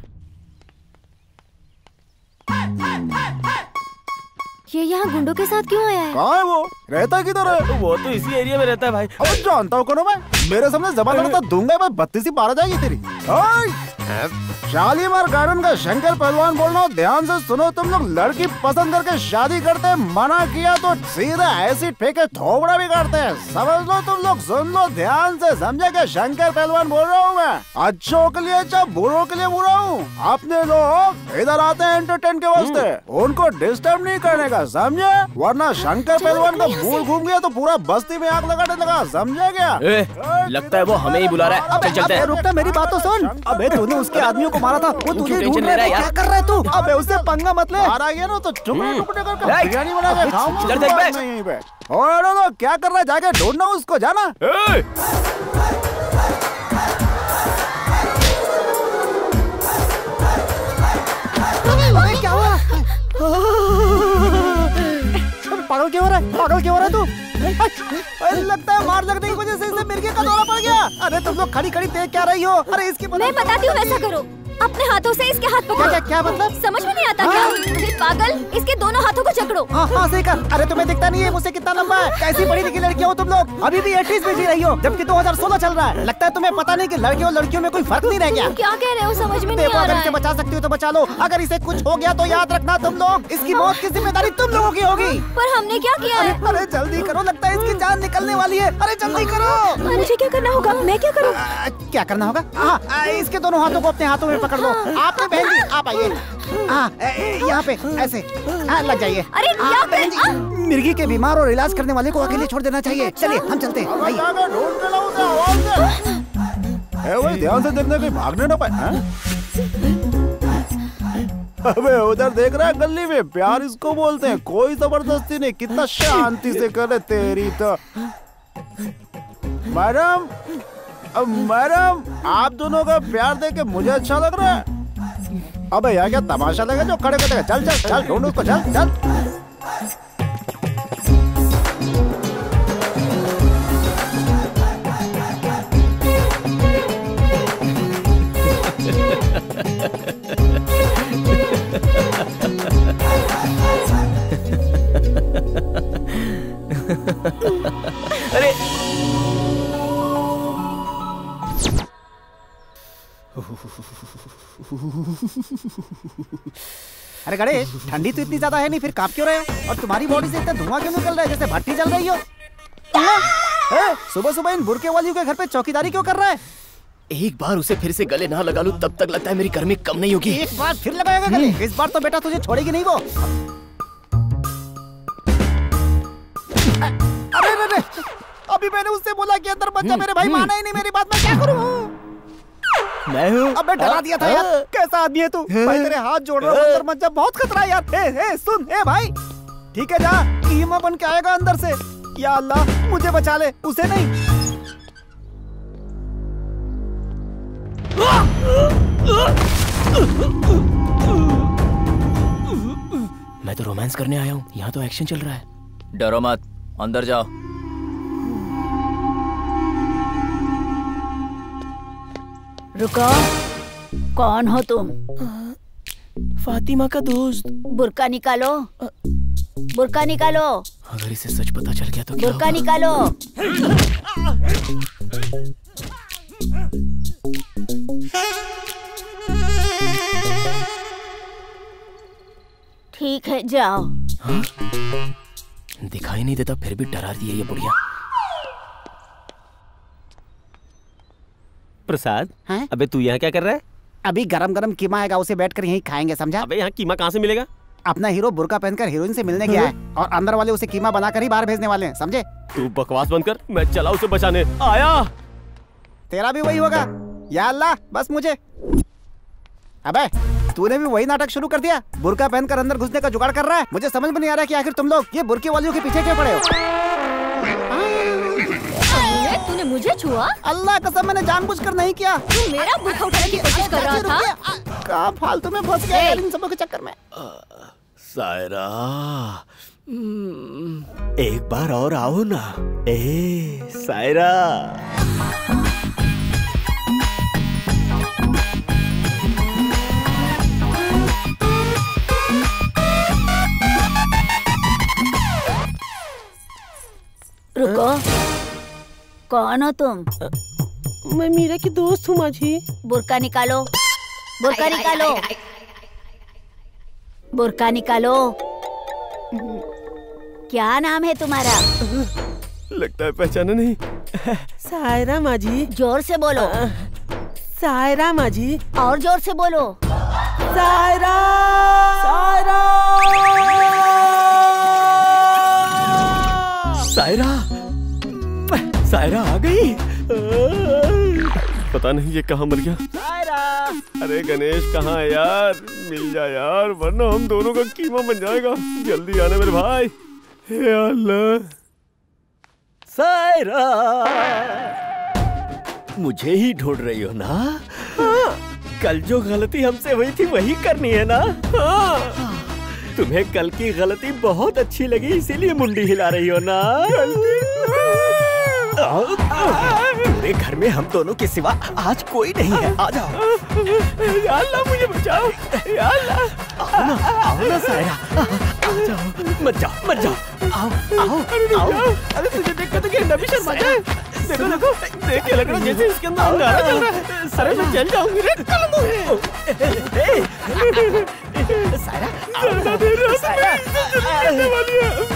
ये यहाँ गुंडों के साथ क्यों आया है? कहाँ है वो? रहता किधर है? वो तो इसी एरिया में रहता है भाई। अब जानता हूँ कौन मैं, मेरे सामने जबान लड़ता दूंगा, बत्तीस ही बारह जाएगी तेरी। शालीमार गार्डन का शंकर पहलवान बोल रहा हूँ, ध्यान से सुनो। तुम लोग लड़की पसंद करके शादी करते हैं, मना किया तो सीधा एसिड फेंके थोबड़ा भी करते हैं। समझ लो तुम लोग, सुन लो ध्यान से, समझे क्या? शंकर पहलवान बोल रहा हूँ मैं, अच्छों के लिए अच्छा, बुरों के लिए बुरा हूँ। अपने लोग इधर आते हैं एंटरटेन के वास्ते, उनको डिस्टर्ब नहीं करने का, समझे? वरना शंकर पहलवान का भूल घूम गया तो पूरा बस्ती में आग लगाने लगा, समझे क्या? ए, लगता है वो हमें ही बुला रहा है। चल चलते हैं। रुकना, मेरी बात तो सुन। अबे तूने उसके आदमियों को मारा था, वो तुझे ढूंढ रहा है, क्या कर रहा है तू? अबे उससे पंगा मत ले। मारा गया ना तो टुकड़े टुकड़े करके बिरयानी बना के खाऊंगा यहीं पे। और तो क्या कर रहा है, जाके ढूंढना उसको, जाना। क्या हुआ? पागल क्यों हो रहा है? पागल क्यों हो रहा है तू? अरे लगता है मार लगने की वजह से इसे मिर्गी का दौरा पड़ गया। अरे तुम लोग खड़ी खड़ी देख क्या रही हो? अरे इसकी मैं बताती हूँ, वैसा करो, अपने हाथों से इसके हाथ पकड़ो। क्या, क्या मतलब? समझ में नहीं आता क्या? अरे पागल, इसके दोनों हाथों को जकड़ो। हाँ हाँ सही कर। अरे तुम्हें दिखता नहीं है मुझसे कितना लंबा है? कैसी पढ़ी लिखी लड़कियाँ हो तुम लोग, अभी भी एटीज़ में जी रही हो, जबकि दो हज़ार सोलह चल रहा है। लगता है तुम्हें पता नहीं कि लड़कियों लड़कियों में कोई फर्क नहीं रह गया। क्या कह रहे हो, समझ में नहीं आ रहा है। अगर इसे बचा सकती हो तो बचा लो, अगर इसे कुछ हो गया तो याद रखना तुम लोग, इसकी मौत की जिम्मेदारी तुम लोगों की होगी। पर हमने क्या किया है? अरे जल्दी करो, लगता है इसकी जान निकलने वाली है। अरे जल्दी करो। मुझे क्या करना होगा? मैं क्या करूँ? क्या करना होगा? हाँ, इसके दोनों हाथों को अपने हाथों में पकड़ लो। आपने बहन जी, आप आइए। हाँ, यहाँ पे ऐसे हाँ, लग जाइए। अरे क्या बहन जी, मिर्गी के बीमार और इलाज करने वाले को अकेले छोड़ देना चाहिए। चलिए हम चलते हैं। ध्यान से देखना कहीं भागने ना पाए। अबे उधर देख रहा है गली में, प्यार इसको बोलते हैं, कोई जबरदस्ती नहीं, कितना शांति से करे। तेरी तो मैडम, मैडम आप दोनों का प्यार देख के मुझे अच्छा लग रहा है। अबे यार क्या तमाशा लगा जो खड़े खड़े? चल चल चल ढूंढ उसको, चल चल। अरे अरे गणेश, ठंडी तो इतनी ज्यादा है नहीं, फिर कांप क्यों रहे हो? और तुम्हारी बॉडी से इतना धुआं क्यों निकल रहा है, जैसे भट्टी जल रही हो? सुबह सुबह इन बुरके वालियों के घर पे चौकीदारी क्यों कर रहा है? एक बार उसे फिर से गले ना लगा लूं, तब तक लगता है मेरी गर्मी कम नहीं होगी। एक बार फिर लगाएगा गले? इस बार तो बेटा तुझे छोड़ेगी नहीं वो। अरे अरे अभी मैंने उससे बोला कि अंदर बच्चा, मेरे भाई माना ही नहीं मेरी बात, मैं क्या करूं? मैं हूँ। अबे डरा दिया था यार, कैसा आदमी है तू? भाई तेरे हाथ जोड़ रहा हूँ, अंदर मत जा, बहुत खतरा है यार। ए, ए, सुन, ए भाई, ठीक है जा, कीमा बन के आएगा अंदर से। या अल्लाह मुझे बचा ले, उसे नहीं। मैं तो रोमांस करने आया हूँ, यहाँ तो एक्शन चल रहा है। डरो मत, अंदर जाओ। रुको, कौन हो तुम? फातिमा का दोस्त। बुर्का निकालो, बुर्का निकालो। अगर इसे सच पता चल गया तो क्या बुर्का निकालो। ठीक है जाओ। हाँ? दिखाई नहीं देता फिर भी डरा दिया ये बुढ़िया। प्रसाद, हैं? अबे तू यहाँ क्या कर रहा है? अभी गरम गरम कीमा आएगा, उसे बैठकर यहीं खाएंगे, समझा? अबे यहाँ कीमा कहाँ से मिलेगा? अपना हीरो बुर्का पहनकर हीरोइन से मिलने गया है और अंदर वाले उसे कीमा बनाकर ही बाहर भेजने वाले हैं, समझे? तू बकवास बंद कर, मैं चला उसे बचाने आया। तेरा भी वही होगा। या अल्लाह, बस मुझे। अबे तूने भी वही नाटक शुरू कर दिया, बुर्का पहनकर अंदर घुसने का जुगाड़ कर रहा है। मुझे समझ में नहीं आ रहा कि आखिर तुम लोग ये बुर्के वालियों के पीछे क्यों पड़े हो? तूने मुझे छुआ? अल्लाह कसम मैंने जानबूझकर नहीं किया। तू मेरा बुर्का उठाने की कोशिश कर रहा था? कहाँ फालतू में फंस गया यार इन सबों के चक्कर में। सायरा, एक बार और आओ ना। ए सायरा। रुको, कौन हो तुम? मैं मीरा की दोस्त हूँ माझी। बुर्का निकालो। बुर्का निकालो, बुर्का निकालो। क्या नाम है तुम्हारा? लगता है पहचाना नहीं। सायरा माजी। जोर से बोलो। सायरा माजी। और जोर से बोलो। सायरा सायरा सायरा सायरा आ गई। पता नहीं ये कहाँ मर गया। सायरा। अरे गणेश कहाँ है यार, मिल जा यार वरना हम दोनों का कीमा बन जाएगा। जल्दी आने मेरे भाई। हे अल्लाह। सायरा मुझे ही ढूंढ रही हो ना? हाँ। कल जो गलती हमसे हुई थी वही करनी है ना? हाँ। तुम्हें कल की गलती बहुत अच्छी लगी इसीलिए मुंडी हिला रही हो ना? पूरे घर में हम दोनों के सिवा आज कोई नहीं है। आ जाओ। या अल्लाह मुझे बचाओ। या अल्लाह। आओ ना, आओ ना सायरा। आ जाओ। मत जाओ, मत जाओ। आओ, आओ, आओ। अरे तुझे देख कर तो कि अंडा भी शर्मा जाए। देखो देखो, देख के लग रहा है जैसे इसके अंदर अंगारा चल रहा है। अरे मैं जल जाऊंगी रे। सायरा, ज्यादा देर रहा सायरा। जलने वाली है।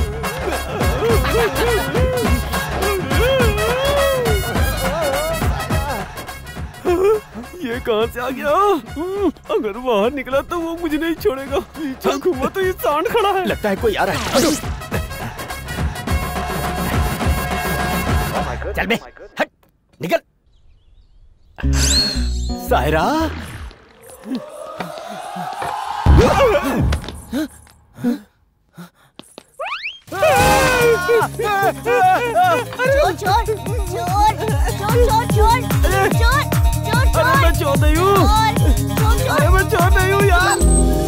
ये कहाँ से आ गया? अगर बाहर निकला तो वो मुझे नहीं छोड़ेगा। पीछे घूमा तो ये सांड खड़ा है। लगता है कोई आ रहा है। चल बे, हट, निकल। सायरा। चोर चोर चोर चोर चोर चोर चोर चोर। अरे मैं चोर नहीं हूँ। अरे मैं चोर नहीं हूँ यार।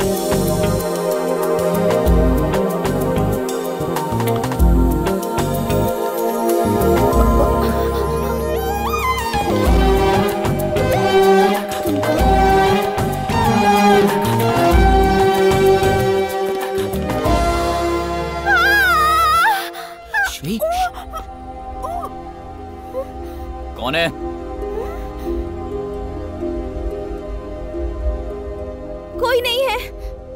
कौन है? कोई नहीं है।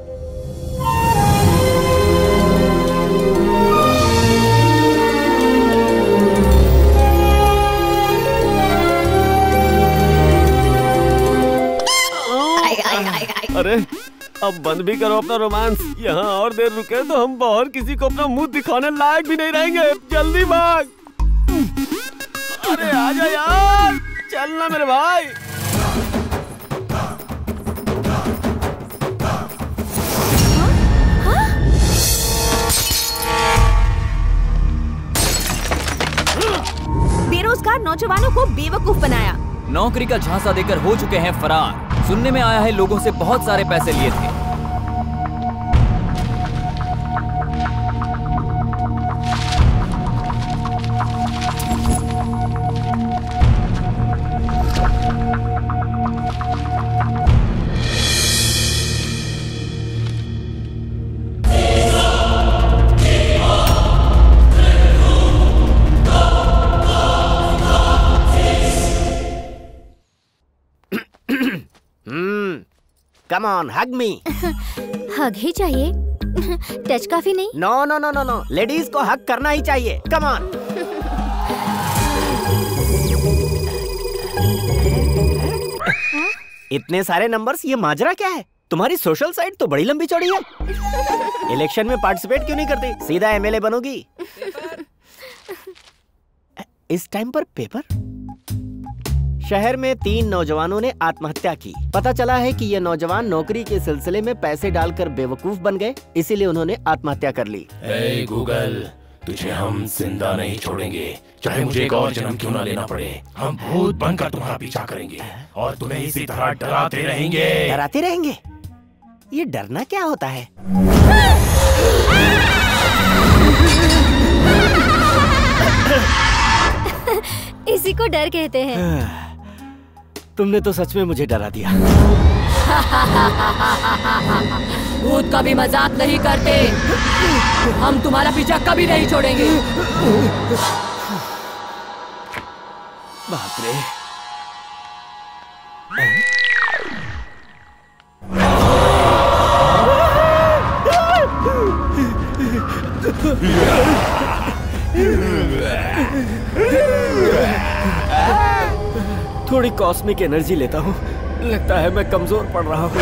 अरे अब बंद भी करो अपना रोमांस। यहाँ और देर रुके तो हम बाहर किसी को अपना मुंह दिखाने लायक भी नहीं रहेंगे। जल्दी भाग। अरे आजा यार, चलना मेरे भाई। बेरोजगार नौजवानों को बेवकूफ बनाया। नौकरी का झांसा देकर हो चुके हैं फरार। सुनने में आया है लोगों से बहुत सारे पैसे लिए थे। Come on, hug me. हग ही चाहिए, टच काफी नहीं? No no no no no, ladies को हग करना ही चाहिए। Come on. इतने सारे नंबर्स, ये माजरा क्या है? तुम्हारी सोशल साइट तो बड़ी लंबी चौड़ी है। इलेक्शन में पार्टिसिपेट क्यों नहीं करती? सीधा एमएलए बनोगी। इस टाइम पर पेपर। शहर में तीन नौजवानों ने आत्महत्या की। पता चला है कि ये नौजवान नौकरी के सिलसिले में पैसे डालकर बेवकूफ बन गए, इसीलिए उन्होंने आत्महत्या कर ली। ए गूगल, तुझे हम जिंदा नहीं छोड़ेंगे, चाहे मुझे एक और जन्म क्यों ना लेना पड़े। हम भूत बनकर तुम्हारा पीछा करेंगे और तुम्हें इसी तरह डराते रहेंगे। डराते रहेंगे? ये डरना क्या होता है? इसी को डर कहते हैं। तुमने तो सच में मुझे डरा दिया। भूत कभी मजाक नहीं करते। हम तुम्हारा पीछा कभी नहीं छोड़ेंगे। बाप रे। थोड़ी कॉस्मिक एनर्जी लेता हूँ। लगता है मैं कमजोर पड़ रहा हूँ।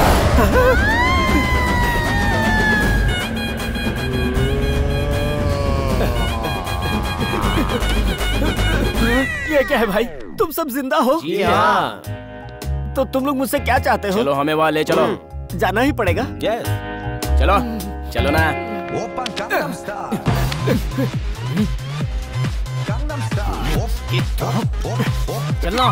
ये क्या है भाई? तुम सब जिंदा हो? जी हाँ। तो तुम लोग मुझसे क्या चाहते हो? चलो हमें वहाँ ले चलो। जाना ही पड़ेगा। यस। चलो चलो ना। चलना।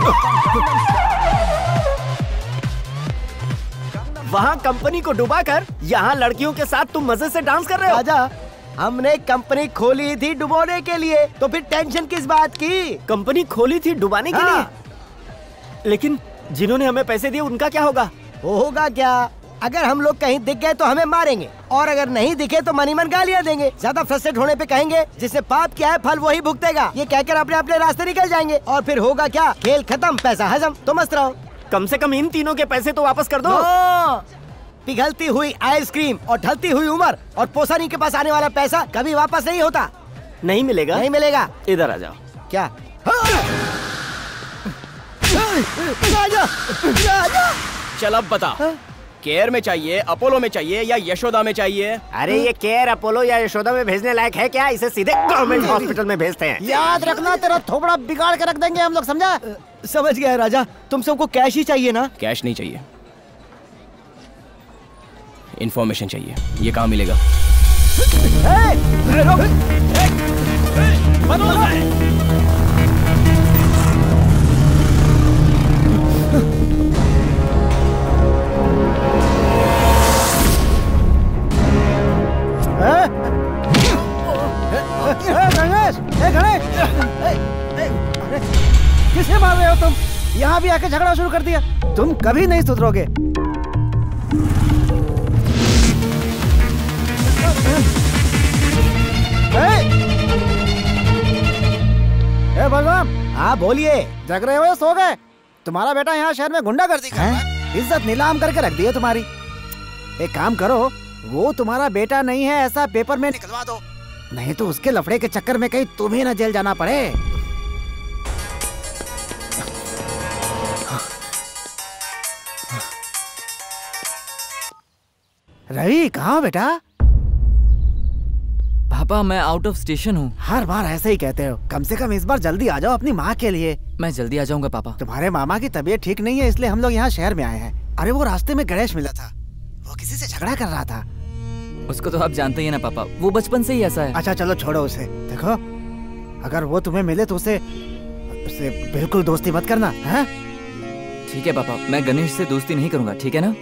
वहाँ कंपनी को डुबाकर यहाँ लड़कियों के साथ तुम मजे से डांस कर रहे हो। राजा, हमने कंपनी खोली थी डुबोने के लिए, तो फिर टेंशन किस बात की? कंपनी खोली थी डुबाने के हाँ। लिए? लेकिन जिन्होंने हमें पैसे दिए उनका क्या होगा? वो होगा क्या? अगर हम लोग कहीं दिख गए तो हमें मारेंगे, और अगर नहीं दिखे तो मनी मन गालियाँ देंगे। ज्यादा फ्रस्ट्रेट होने पे कहेंगे जिसने पाप किया है फल वही भुगतेगा। ये कहकर अपने अपने रास्ते निकल जाएंगे, और फिर होगा क्या? खेल खत्म, पैसा हजम। तो मस्त रहो। कम से कम इन तीनों के पैसे तो वापस कर दो। पिघलती हुई आइसक्रीम और ढलती हुई उम्र और पोसानी के पास आने वाला पैसा कभी वापस नहीं होता। नहीं मिलेगा? नहीं मिलेगा। इधर आ जाओ। क्या? राजा, राजा। चल अब बता, केयर में चाहिए, अपोलो में चाहिए या यशोदा में चाहिए? अरे ये केयर, अपोलो या यशोदा में भेजने लायक है क्या? इसे सीधे गवर्नमेंट हॉस्पिटल में भेजते हैं। याद रखना, तेरा थोबड़ा बिगाड़ के रख देंगे हम लोग, समझा? समझ गया राजा। तुम सबको कैश ही चाहिए ना? कैश नहीं चाहिए, इंफॉर्मेशन चाहिए। ये कहाँ मिलेगा? गणेश, गणेश, किसे मार रहे हो तुम? यहाँ भी आके झगड़ा शुरू कर दिया। तुम कभी नहीं सुधरोगे। ए बलराम। हाँ बोलिए। जग रहे हो या सो गए? तुम्हारा बेटा यहाँ शहर में गुंडागर्दी कर रहा है। इज्जत नीलाम करके रख दी है तुम्हारी। एक काम करो, वो तुम्हारा बेटा नहीं है ऐसा पेपर में निकलवा दो, नहीं तो उसके लफड़े के चक्कर में कहीं तुम्हें ना जेल जाना पड़े। रवि, कहाँ हो बेटा? पापा मैं आउट ऑफ स्टेशन हूँ। हर बार ऐसे ही कहते हो। कम से कम इस बार जल्दी आ जाओ अपनी माँ के लिए। मैं जल्दी आ जाऊंगा पापा। तुम्हारे मामा की तबीयत ठीक नहीं है, इसलिए हम लोग यहाँ शहर में आए हैं। अरे वो रास्ते में गणेश मिला था, वो किसी से झगड़ा कर रहा था। उसको तो आप जानते ही हैं ना पापा, वो बचपन से ही ऐसा है। अच्छा चलो छोड़ो उसे। देखो, अगर वो तुम्हें मिले तो उसे उसे बिल्कुल दोस्ती मत करना, हैं? ठीक है पापा, मैं गणेश से दोस्ती नहीं करूंगा, ठीक है ना?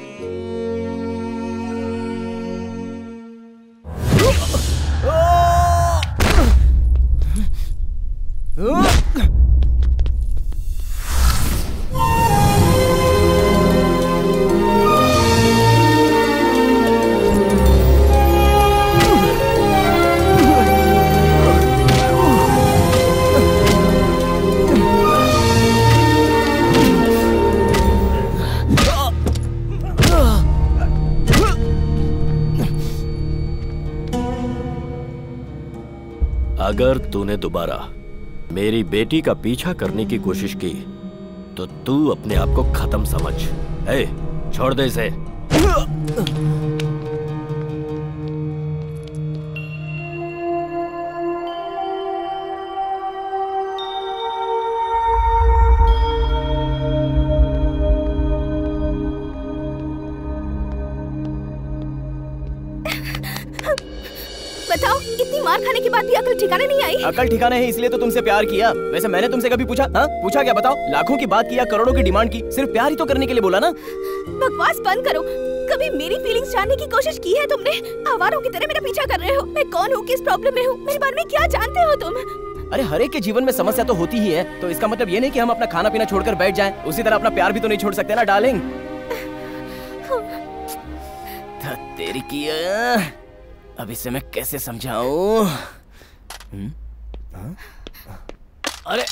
अगर तूने दोबारा मेरी बेटी का पीछा करने की कोशिश की तो तू अपने आप को खत्म समझ। ए, छोड़ दे इसे। बताओ, इतनी मार खाने के बाद भी अकल ठिकाने नहीं आई? अकल ठिकाने है इसलिए तो तुमसे प्यार किया। वैसे मैंने तुमसे कभी पूछा? हाँ पूछा क्या? बताओ। लाखों की बात किया, करोड़ों की डिमांड की, सिर्फ प्यार ही तो करने के लिए बोला ना। बकवास बंद करो। कभी मेरी फीलिंग्स जानने की कोशिश की है तुमने? आवारों की तरह मेरा पीछा कर रहे हो। मैं कौन हूँ, किस प्रॉब्लम में हूँ, मेरे बारे में क्या जानते हो तुम? अरे हर एक के जीवन में समस्या तो होती ही है, तो इसका मतलब ये नहीं कि हम अपना खाना पीना छोड़कर बैठ जाएं। उसी तरह अपना प्यार भी तो नहीं छोड़ सकते ना डार्लिंग। तेरी की अब इसे मैं कैसे समझाऊं? अरे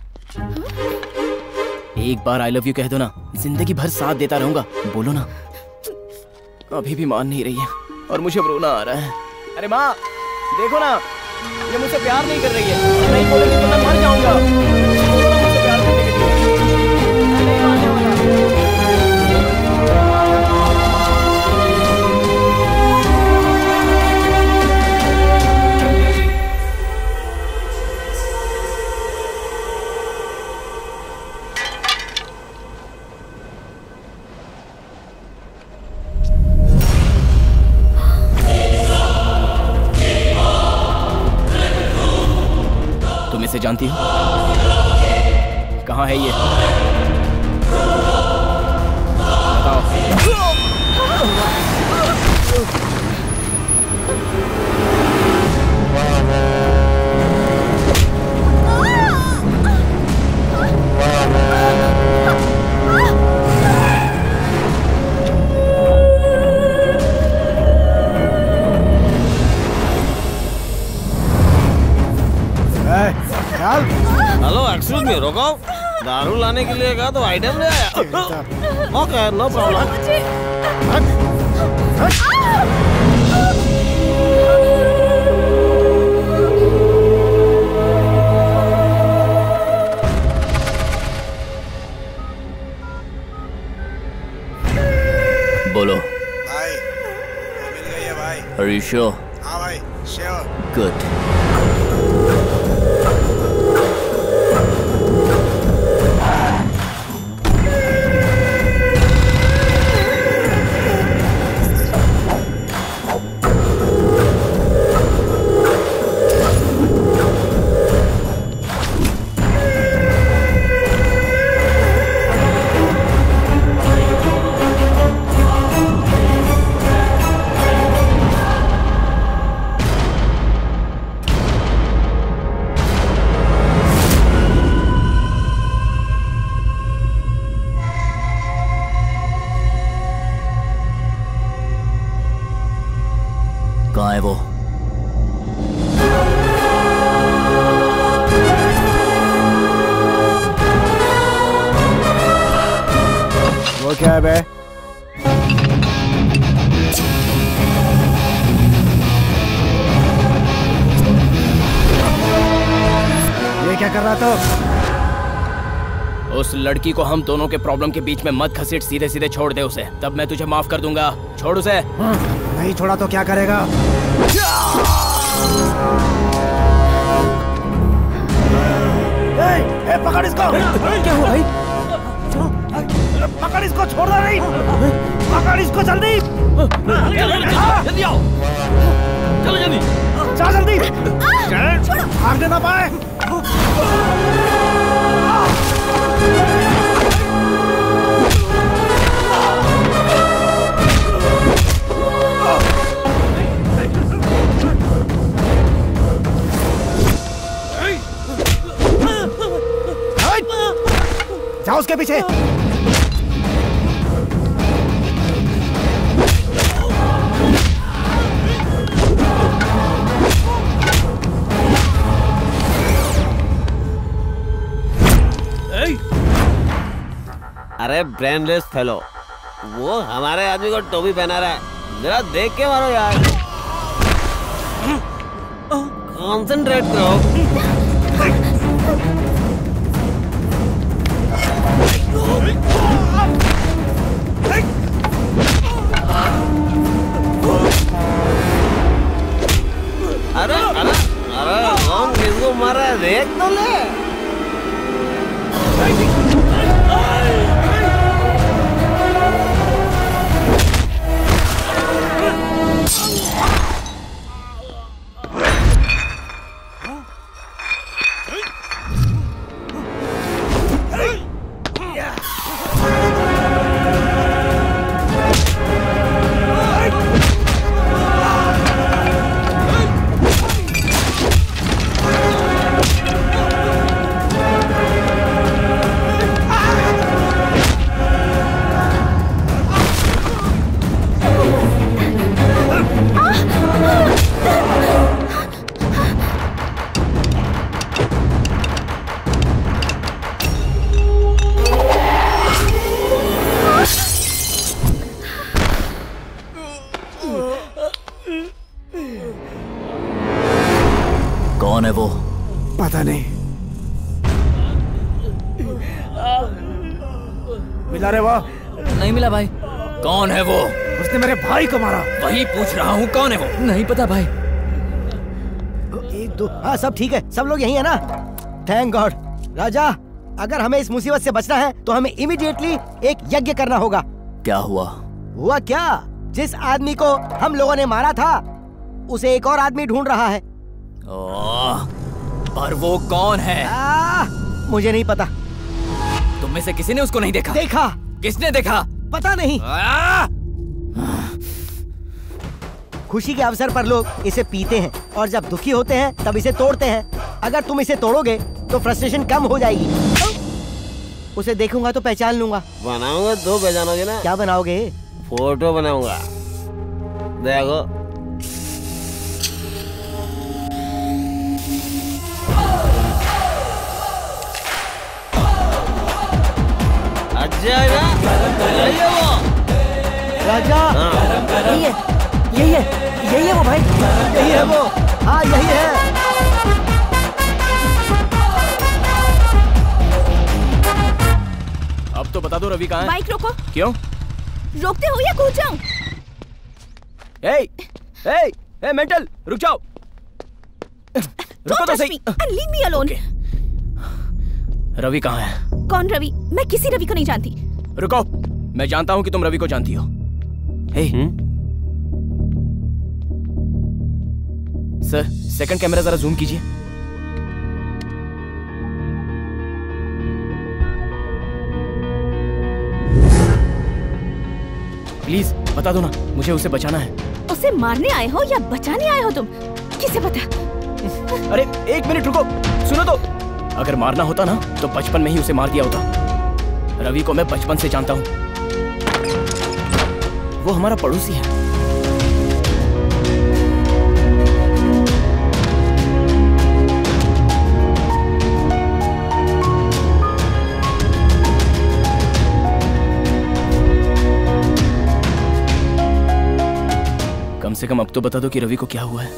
एक बार आई लव यू कह दो ना, जिंदगी भर साथ देता रहूंगा। बोलो ना। अभी भी मान नहीं रही है और मुझे रोना आ रहा है। अरे माँ देखो ना, ये मुझसे प्यार नहीं कर रही है। नहीं बोलेगी तो मैं मर जाऊंगा। मुझसे प्यार करने के लिए जानती हो? कहाँ है ये? बताओ। हेलो एक्सक्यूज मी, रोको। दारू लाने के लिए कहा तो आइटम ले आया। Okay, no problem. बोलो भाई, मिल गई है भाई। Are you sure? हाँ भाई, श्योर। Good. कहाँ है वो? वो क्या है बे? ये क्या कर रहा था? उस लड़की को हम दोनों के प्रॉब्लम के बीच में मत घसीट, सीधे सीधे छोड़ दे उसे, तब मैं तुझे माफ कर दूंगा। छोड़ उसे। नहीं छोड़ा तो क्या करेगा? ए, ए, पकड़ इसको। क्या हुआ भाई? पकड़ इसको, छोड़ना नहीं। पकड़ इसको जल्दी। जल्दी आओ, चलो जल्दी, जा जल्दी। भागने ना पाए। जाओ उसके पीछे। अरे ब्रेनलेस फेलो, वो हमारे आदमी को टोपी पहना रहा है, जरा देख के मारो यार। कंसंट्रेट करो। अरे अरे अरे कौन किसको मारा है देख तो ले। कौन है वो? पता नहीं। मिला रे वो? नहीं मिला भाई। कौन है वो? उसने मेरे भाई को मारा। वही पूछ रहा हूँ, कौन है वो? नहीं पता भाई। एक दो, हाँ सब ठीक है, सब लोग यही है ना? Thank God. राजा, अगर हमें इस मुसीबत से बचना है तो हमें इमीडिएटली एक यज्ञ करना होगा। क्या हुआ? हुआ क्या? जिस आदमी को हम लोगों ने मारा था उसे एक और आदमी ढूंढ रहा है। पर वो कौन है? आ, मुझे नहीं पता। तुम में से किसी ने उसको नहीं देखा? देखा। किसने देखा? पता नहीं। खुशी के अवसर पर लोग इसे पीते हैं और जब दुखी होते हैं तब इसे तोड़ते हैं। अगर तुम इसे तोड़ोगे तो फ्रस्ट्रेशन कम हो जाएगी। उसे देखूंगा तो पहचान लूंगा। बनाऊंगा तो पहचानोगे ना। क्या बनाओगे? फोटो बनाऊंगा, देखो। अच्छा है ना? यही है वो राजा। यही है, यही है, यही है वो भाई, यही है वो। हाँ यही है। अब तो बता दो रवि कहाँ है? बाइक रोको। क्यों? रोकते हो या कूद जाऊं? ए, ए, ए, मेंटल, रुक जाओ। रुको तो सही। Leave me alone. रवि कहाँ है? कौन रवि? मैं किसी रवि को नहीं जानती। रुको, मैं जानता हूँ कि तुम रवि को जानती हो। हे, सर, सेकंड कैमरा जरा जूम कीजिए। प्लीज बता दो ना, मुझे उसे बचाना है। उसे मारने आए हो या बचाने आए हो तुम? किसे पता? अरे एक मिनट रुको, सुनो तो। अगर मारना होता ना तो बचपन में ही उसे मार दिया होता। रवि को मैं बचपन से जानता हूँ, वो हमारा पड़ोसी है। कम से कम अब तो बता दो कि रवि को क्या हुआ है।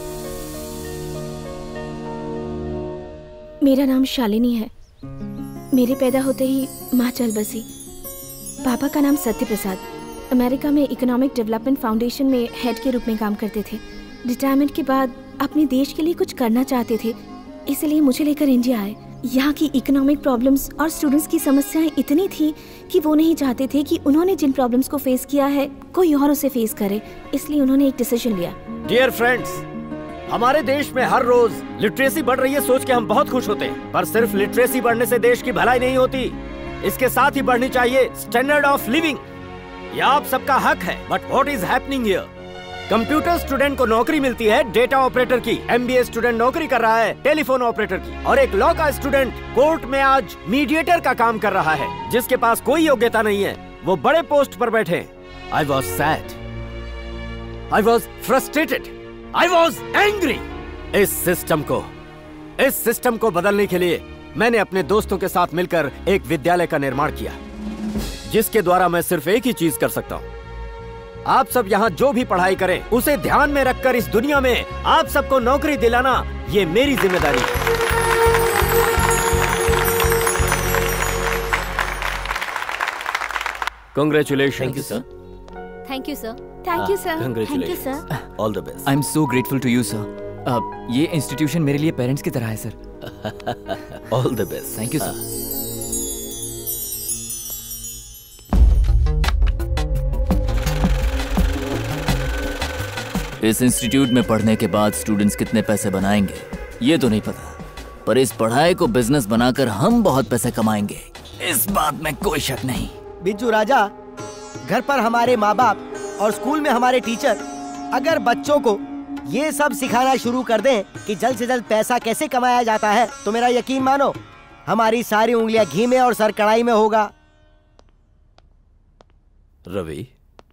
मेरा नाम शालिनी है। मेरे पैदा होते ही माँ चल बसी। पापा का नाम सत्य प्रसाद। अमेरिका में इकोनॉमिक डेवलपमेंट फाउंडेशन में हेड के रूप में काम करते थे। रिटायरमेंट के बाद अपने देश के लिए कुछ करना चाहते थे, इसलिए मुझे लेकर इंडिया आए। यहाँ की इकोनॉमिक प्रॉब्लम्स और स्टूडेंट्स की समस्याएं इतनी थी कि वो नहीं चाहते थे कि उन्होंने जिन प्रॉब्लम्स को फेस किया है कोई और उसे फेस करे, इसलिए उन्होंने एक डिसीजन लिया। डियर फ्रेंड्स, हमारे देश में हर रोज लिटरेसी बढ़ रही है सोच के हम बहुत खुश होते हैं, पर सिर्फ लिटरेसी बढ़ने से देश की भलाई नहीं होती, इसके साथ ही बढ़नी चाहिए स्टैंडर्ड ऑफ लिविंग। यह आप सबका हक है, but what is happening here? Computer student को नौकरी मिलती है डेटा ऑपरेटर की, एमबीए स्टूडेंट नौकरी कर रहा है टेलीफोन ऑपरेटर की, और एक लॉ का स्टूडेंट कोर्ट में आज मीडिएटर का काम कर रहा है। जिसके पास कोई योग्यता नहीं है वो बड़े पोस्ट पर बैठे। I was sad, I was frustrated, I was angry. इस सिस्टम को इस सिस्टम को बदलने के लिए मैंने अपने दोस्तों के साथ मिलकर एक विद्यालय का निर्माण किया, जिसके द्वारा मैं सिर्फ एक ही चीज कर सकता हूँ। आप सब यहाँ जो भी पढ़ाई करें उसे ध्यान में रखकर इस दुनिया में आप सबको नौकरी दिलाना ये मेरी जिम्मेदारी है। Congratulations. Thank you, sir. Thank you sir. Thank you sir. Congratulations. Thank you sir. All the best. I'm so grateful to you, sir. Uh, ये इंस्टीट्यूशन मेरे लिए पेरेंट्स की तरह है, sir. All the best. Thank you, sir. इस institute में पढ़ने के बाद स्टूडेंट्स कितने पैसे बनाएंगे ये तो नहीं पता, पर इस पढ़ाई को बिजनेस बनाकर हम बहुत पैसे कमाएंगे, इस बात में कोई शक नहीं। बिज्जू राजा, घर पर हमारे माँ बाप और स्कूल में हमारे टीचर अगर बच्चों को ये सब सिखाना शुरू कर दें कि जल्द से जल्द पैसा कैसे कमाया जाता है, तो मेरा यकीन मानो हमारी सारी उंगलियां घी में और सर कढ़ाई में होगा। रवि,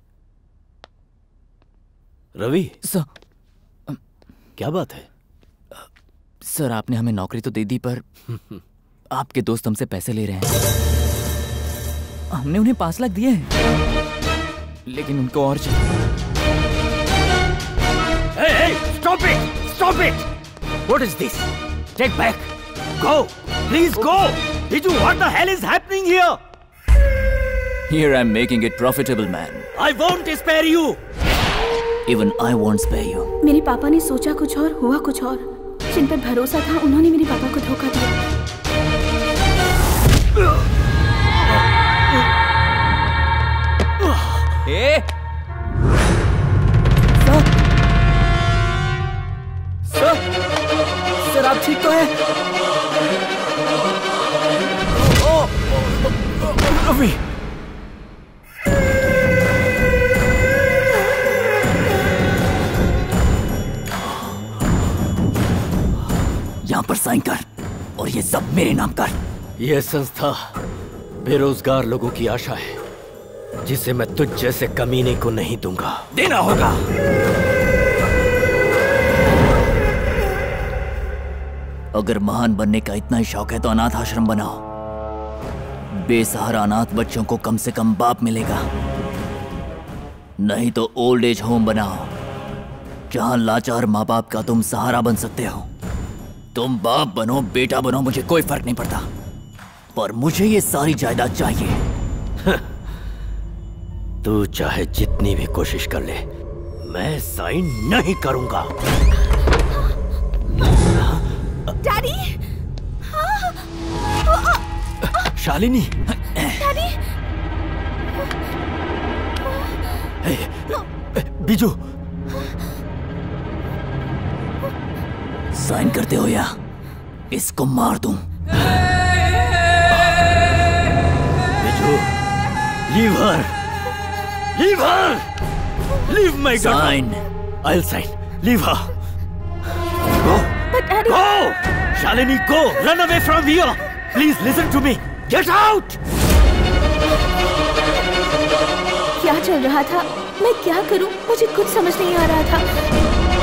रवि, सर, क्या बात है? सर, आपने हमें नौकरी तो दे दी, पर आपके दोस्त हमसे पैसे ले रहे हैं। हमने उन्हें पांच लाख दिए हैं, लेकिन उनको और चाहिए। Hey, hey, stop it! Stop it! What is this? Take back! Go! Please go! Biju, what the hell is happening here? Here I'm making it profitable, man. I won't spare you! Even I won't spare you. मेरे पापा ने सोचा कुछ और हुआ कुछ और। जिन पर भरोसा था उन्होंने मेरे पापा को धोखा दिया। ए? सर, सर, सर आप ठीक तो हैं? रवि, यहाँ पर साइन कर और ये सब मेरे नाम कर। यह संस्था बेरोजगार लोगों की आशा है, जिसे मैं तुझ जैसे कमीने को नहीं दूंगा। देना होगा। अगर महान बनने का इतना ही शौक है तो अनाथ आश्रम बनाओ। बेसहारा अनाथ बच्चों को कम से कम बाप मिलेगा। नहीं तो ओल्ड एज होम बनाओ, जहां लाचार माँ बाप का तुम सहारा बन सकते हो। तुम बाप बनो बेटा बनो, मुझे कोई फर्क नहीं पड़ता, पर मुझे ये सारी जायदाद चाहिए। तू चाहे जितनी भी कोशिश कर ले, मैं साइन नहीं करूंगा। Daddy! Shalini! Daddy! Biju! Sign करते हो या इसको मार दूं? Biju! Leave her! Leave her! Leave my god! Sign! I'll sign. Leave her. Go. But Daddy. Go. Shalini, go. Run away from here. Please listen to me. Get out. क्या चल रहा था? मैं क्या करूं? मुझे कुछ समझ नहीं आ रहा था।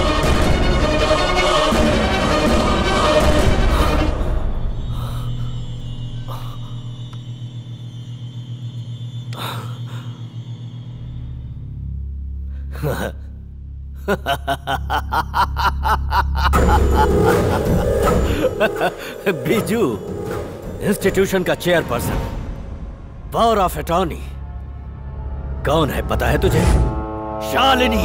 बीजू, इंस्टीट्यूशन का चेयरपर्सन, पावर ऑफ अटॉर्नी कौन है पता है तुझे? शालिनी।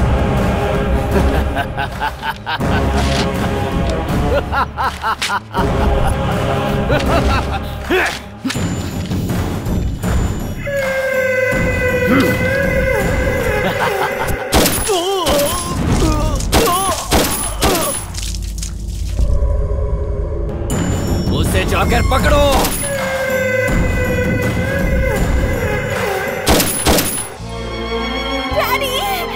उसे जाकर पकड़ो। डैडी!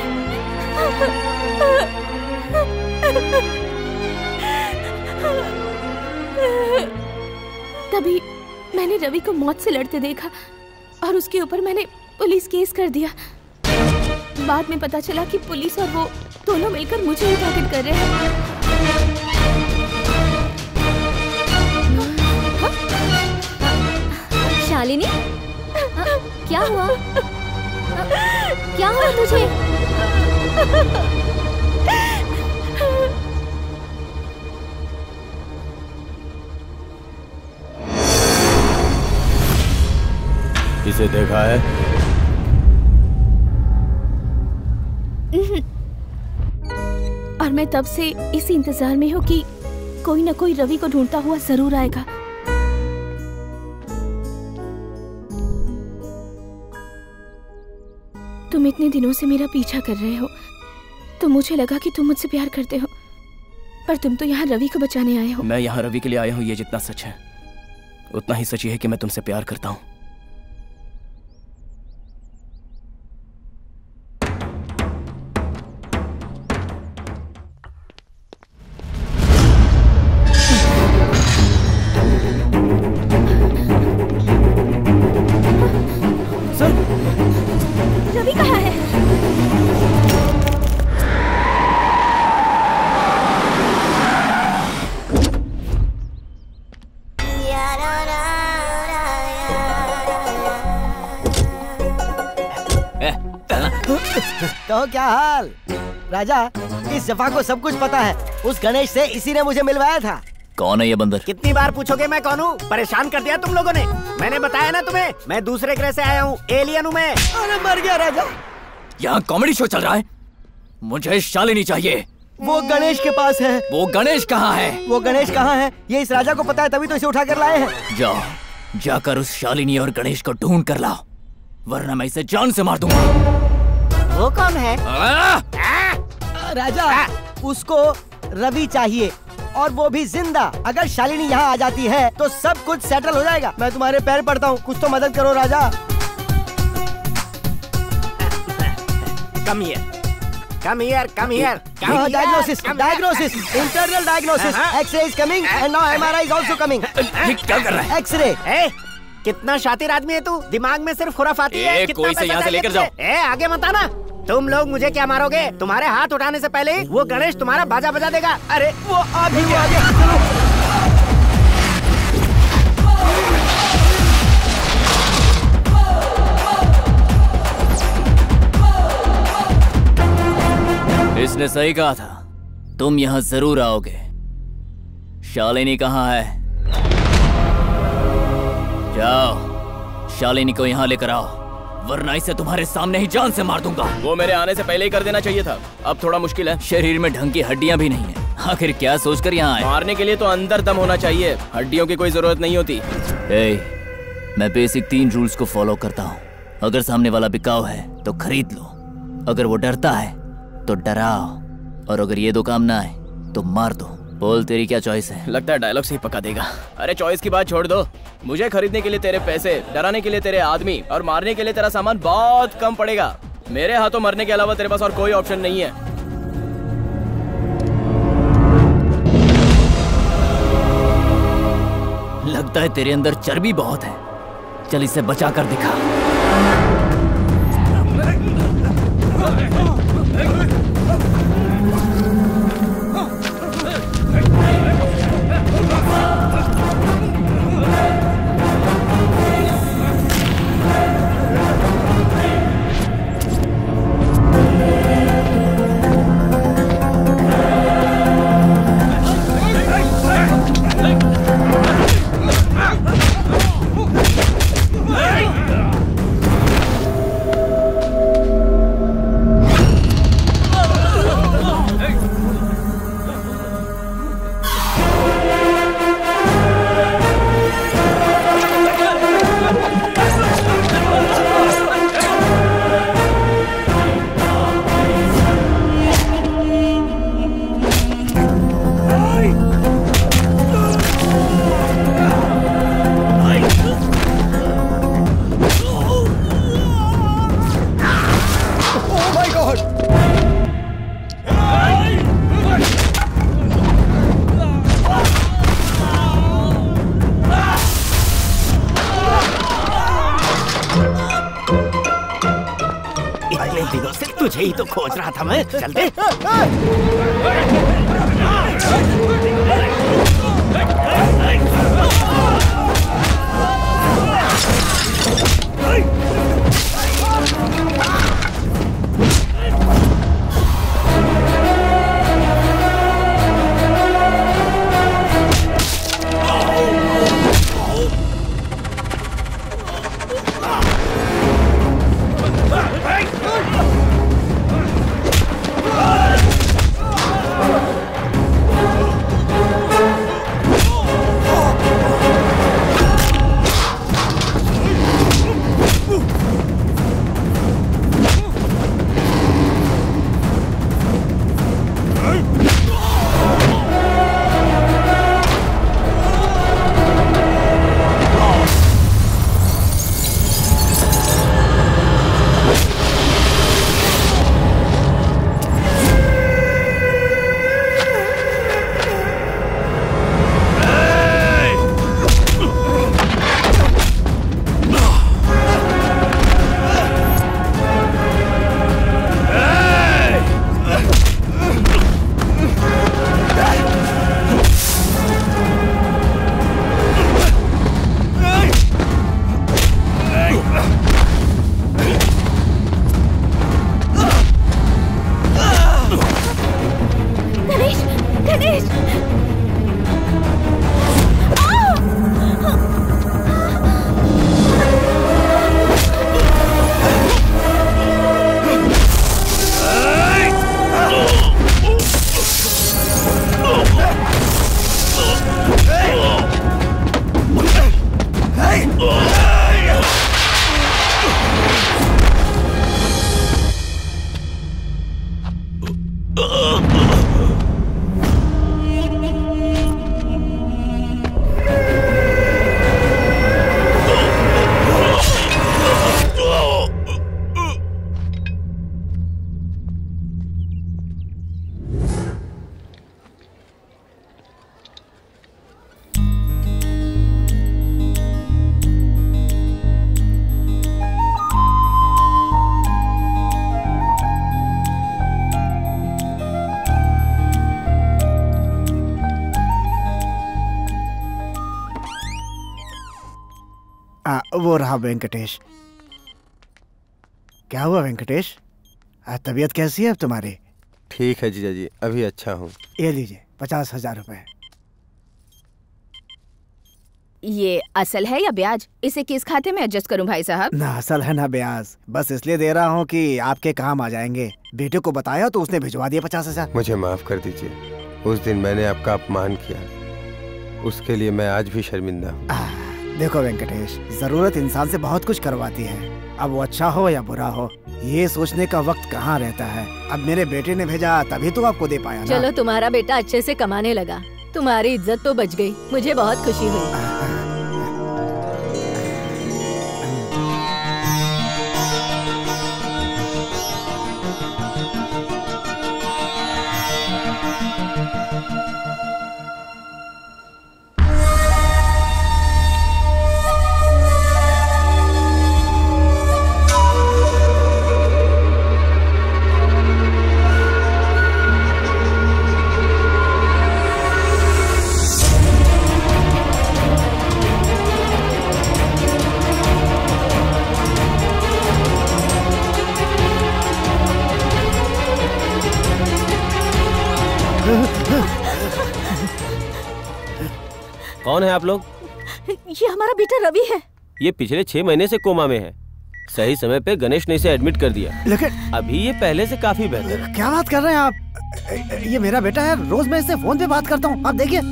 तभी मैंने रवि को मौत से लड़ते देखा और उसके ऊपर मैंने पुलिस केस कर दिया। बाद में पता चला कि पुलिस और वो दोनों मिलकर मुझे ही टारगेट कर रहे हैं। शालिनी, आ, क्या हुआ? आ, क्या हुआ तुझे? किसे देखा है? और मैं तब से इसी इंतजार में हूँ कि कोई ना कोई रवि को ढूंढता हुआ जरूर आएगा। तुम इतने दिनों से मेरा पीछा कर रहे हो तो मुझे लगा कि तुम मुझसे प्यार करते हो, पर तुम तो यहाँ रवि को बचाने आए हो। मैं यहाँ रवि के लिए आया हूँ, ये जितना सच है उतना ही सच है कि मैं तुमसे प्यार करता हूँ। रवि कहाँ है? तो क्या हाल राजा? इस जफा को सब कुछ पता है। उस गणेश से इसी ने मुझे मिलवाया था। कौन है ये बंदर? कितनी बार पूछोगे मैं कौन हूँ? परेशान कर दिया तुम लोगों ने। मैंने बताया ना तुम्हें, मैं दूसरे ग्रह से आया हूँ, एलियन हूँ मैं। अरे मर गया राजा। यहाँ कॉमेडी शो चल रहा है, मुझे शालिनी चाहिए। वो गणेश के पास है। वो गणेश कहाँ है? वो गणेश कहाँ है ये इस राजा को पता है, तभी तो इसे उठा कर लाए हैं। जाओ, जाकर उस शालिनी और गणेश को ढूंढ कर लाओ, वरना मैं इसे जान से मार दूंगा। वो कौन है? आ? राजा, उसको रवि चाहिए। और वो भी जिंदा। अगर शालिनी यहाँ आ जाती है तो सब कुछ सेटल हो जाएगा। मैं तुम्हारे पैर पड़ता हूँ, कुछ तो मदद करो राजा। Come here, come here, come here. Diagnosis, diagnosis, internal diagnosis. X-ray is coming and now MRI is also coming. क्या कर रहा है? एक्सरे। कितना शातिर आदमी है तू, दिमाग में सिर्फ खुराफाती है। ए, कोई से यहाँ से लेकर जाओ। ए, आगे मत आना। तुम लोग मुझे क्या मारोगे? तुम्हारे हाथ उठाने से पहले ही वो गणेश तुम्हारा बाजा बजा देगा। अरे वो आ भी आ गया। इसने सही कहा था, तुम यहाँ जरूर आओगे। शालिनी कहाँ है? जाओ, शालिनी को यहाँ लेकर आओ, वरना इसे तुम्हारे सामने ही जान से मार दूंगा। वो मेरे आने से पहले ही कर देना चाहिए था। अब थोड़ा मुश्किल है। शरीर में ढंग की हड्डियां भी नहीं है। आखिर क्या सोचकर यहाँ आए? मारने के लिए तो अंदर दम होना चाहिए, हड्डियों की कोई जरूरत नहीं होती। ए, मैं बेसिक तीन रूल्स को फॉलो करता हूँ। अगर सामने वाला बिकाऊ है तो खरीद लो, अगर वो डरता है तो डराओ, और अगर ये दो काम ना आए तो मार दो। बोल, तेरी क्या चॉइस है? लगता है डायलॉग से ही पका देगा। अरे चॉइस की बात छोड़ दो, मुझे खरीदने के लिए तेरे पैसे, डराने के लिए तेरे आदमी और मारने के लिए तेरा सामान बहुत कम पड़ेगा। मेरे हाथों मरने के अलावा तेरे पास और कोई ऑप्शन नहीं है। लगता है तेरे अंदर चर्बी बहुत है। चल इसे बचा कर दिखा। तुझे ही तो खोज रहा था मैं। चल दे। वो रहा वेंकटेश। क्या हुआ वेंकटेश, तबीयत कैसी है अब तुम्हारी? ठीक है जीजा जी, अभी अच्छा हूँ। ये लीजिए पचास हजार रुपए। ये असल है या ब्याज? इसे किस खाते में एडजस्ट करूं भाई साहब? ना असल है ना ब्याज, बस इसलिए दे रहा हूँ कि आपके काम आ जाएंगे। बेटे को बताया तो उसने भिजवा दिया पचास हजार। मुझे माफ कर दीजिए, उस दिन मैंने आपका अपमान किया, उसके लिए मैं आज भी शर्मिंदा हूँ। देखो वेंकटेश, जरूरत इंसान से बहुत कुछ करवाती है। अब वो अच्छा हो या बुरा हो, ये सोचने का वक्त कहाँ रहता है। अब मेरे बेटे ने भेजा तभी तो आपको दे पाया ना। चलो तुम्हारा बेटा अच्छे से कमाने लगा, तुम्हारी इज्जत तो बच गई, मुझे बहुत खुशी हुई। कौन है आप लोग? ये हमारा बेटा रवि है। ये पिछले छह महीने से कोमा में है। सही समय पे गणेश ने इसे एडमिट कर दिया, लेकिन अभी ये पहले से काफी बेहतर है। क्या बात कर रहे हैं आप? ये मेरा बेटा है, रोज मैं इससे फोन पे बात करता हूँ। आप देखिए।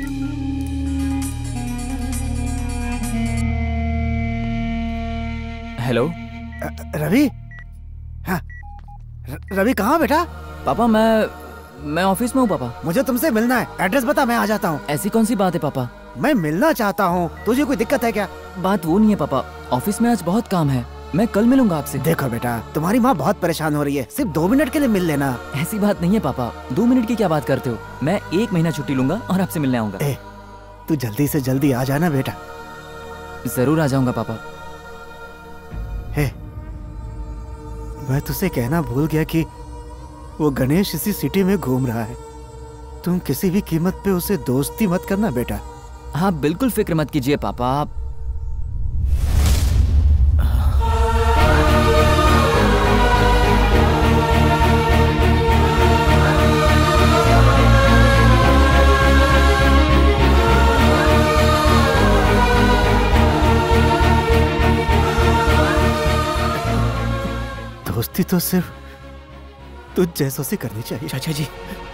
हेलो रवि। हाँ, रवि कहाँ बेटा? पापा मैं मैं ऑफिस में हूँ पापा। मुझे तुमसे मिलना है, एड्रेस बता, मैं आ जाता हूँ। ऐसी कौन सी बात है पापा? मैं मिलना चाहता हूँ, तुझे कोई दिक्कत है क्या? बात वो नहीं है पापा, ऑफिस में आज बहुत काम है, मैं कल मिलूंगा आपसे। देखो बेटा, तुम्हारी माँ बहुत परेशान हो रही है, सिर्फ दो मिनट के लिए मिल लेना। ऐसी बात नहीं है पापा, दो मिनट की क्या बात करते हो? मैं एक महीना छुट्टी लूंगा और आपसे मिलने आऊंगा। ए, तू जल्दी से जल्दी आ जाना बेटा। जरूर आ जाऊंगा पापा। हे, मैं तुझसे कहना भूल गया कि वो गणेश इसी सिटी में घूम रहा है। तुम किसी भी कीमत पे उसे दोस्ती मत करना बेटा। हाँ बिल्कुल फिक्र मत कीजिए पापा। आप दोस्ती तो सिर्फ तुझ जैसों से करनी चाहिए। चाचा जी,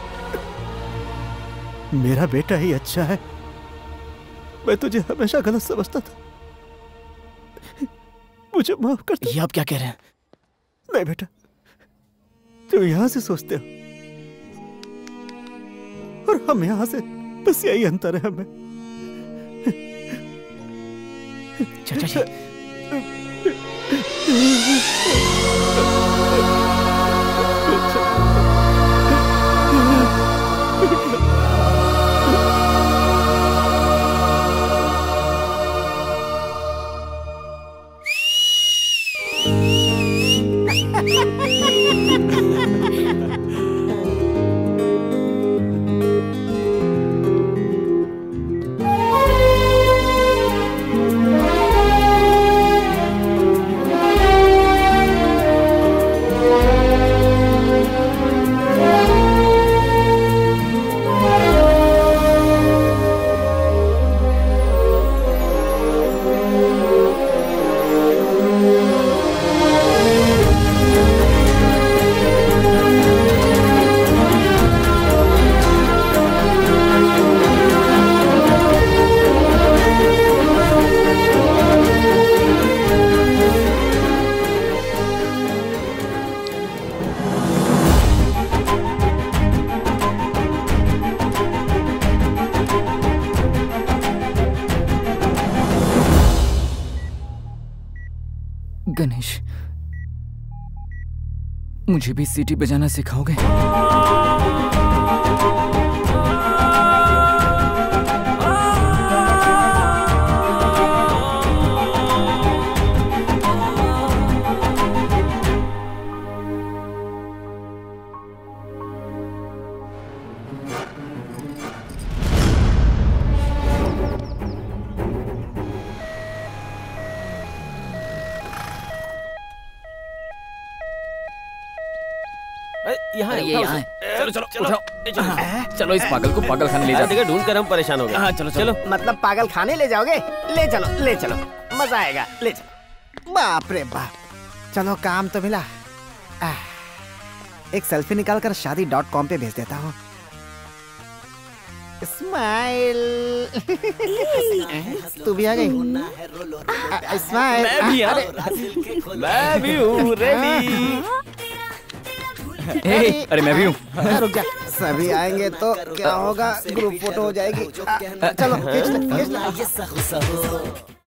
मेरा बेटा ही अच्छा है, मैं तुझे हमेशा गलत समझता था, मुझे माफ कर दे। ये आप क्या कह रहे हैं? नहीं बेटा, तुम यहां से सोचते हो और हम यहां से, बस यही अंतर है हमें। चाचा जी, गणेश, मुझे भी सीटी बजाना सिखाओगे? यहाँ अरे ये यहाँ है। चलो चलो उठाओ। चलो इस पागल को पागल खाने ले जाते हैं। ढूंढ कर हम परेशान हो गए। हाँ चलो चलो। मतलब पागल खाने ले जाओगे? ले चलो ले चलो, मजा आएगा, ले चलो। बाप रे बाप, चलो काम तो मिला। आह, एक सेल्फी निकाल कर शादी डॉट कॉम पे भेज देता हूँ। स्माइल। तू भी आ गई? स्माइल। मैं भी आ मैं भी हूँ रेडी। ए, अरे मैं भी हूँ। रुक जा, सभी आएंगे तो क्या होगा, ग्रुप फोटो हो जाएगी। आ, चलो खींच ले, खींच ले।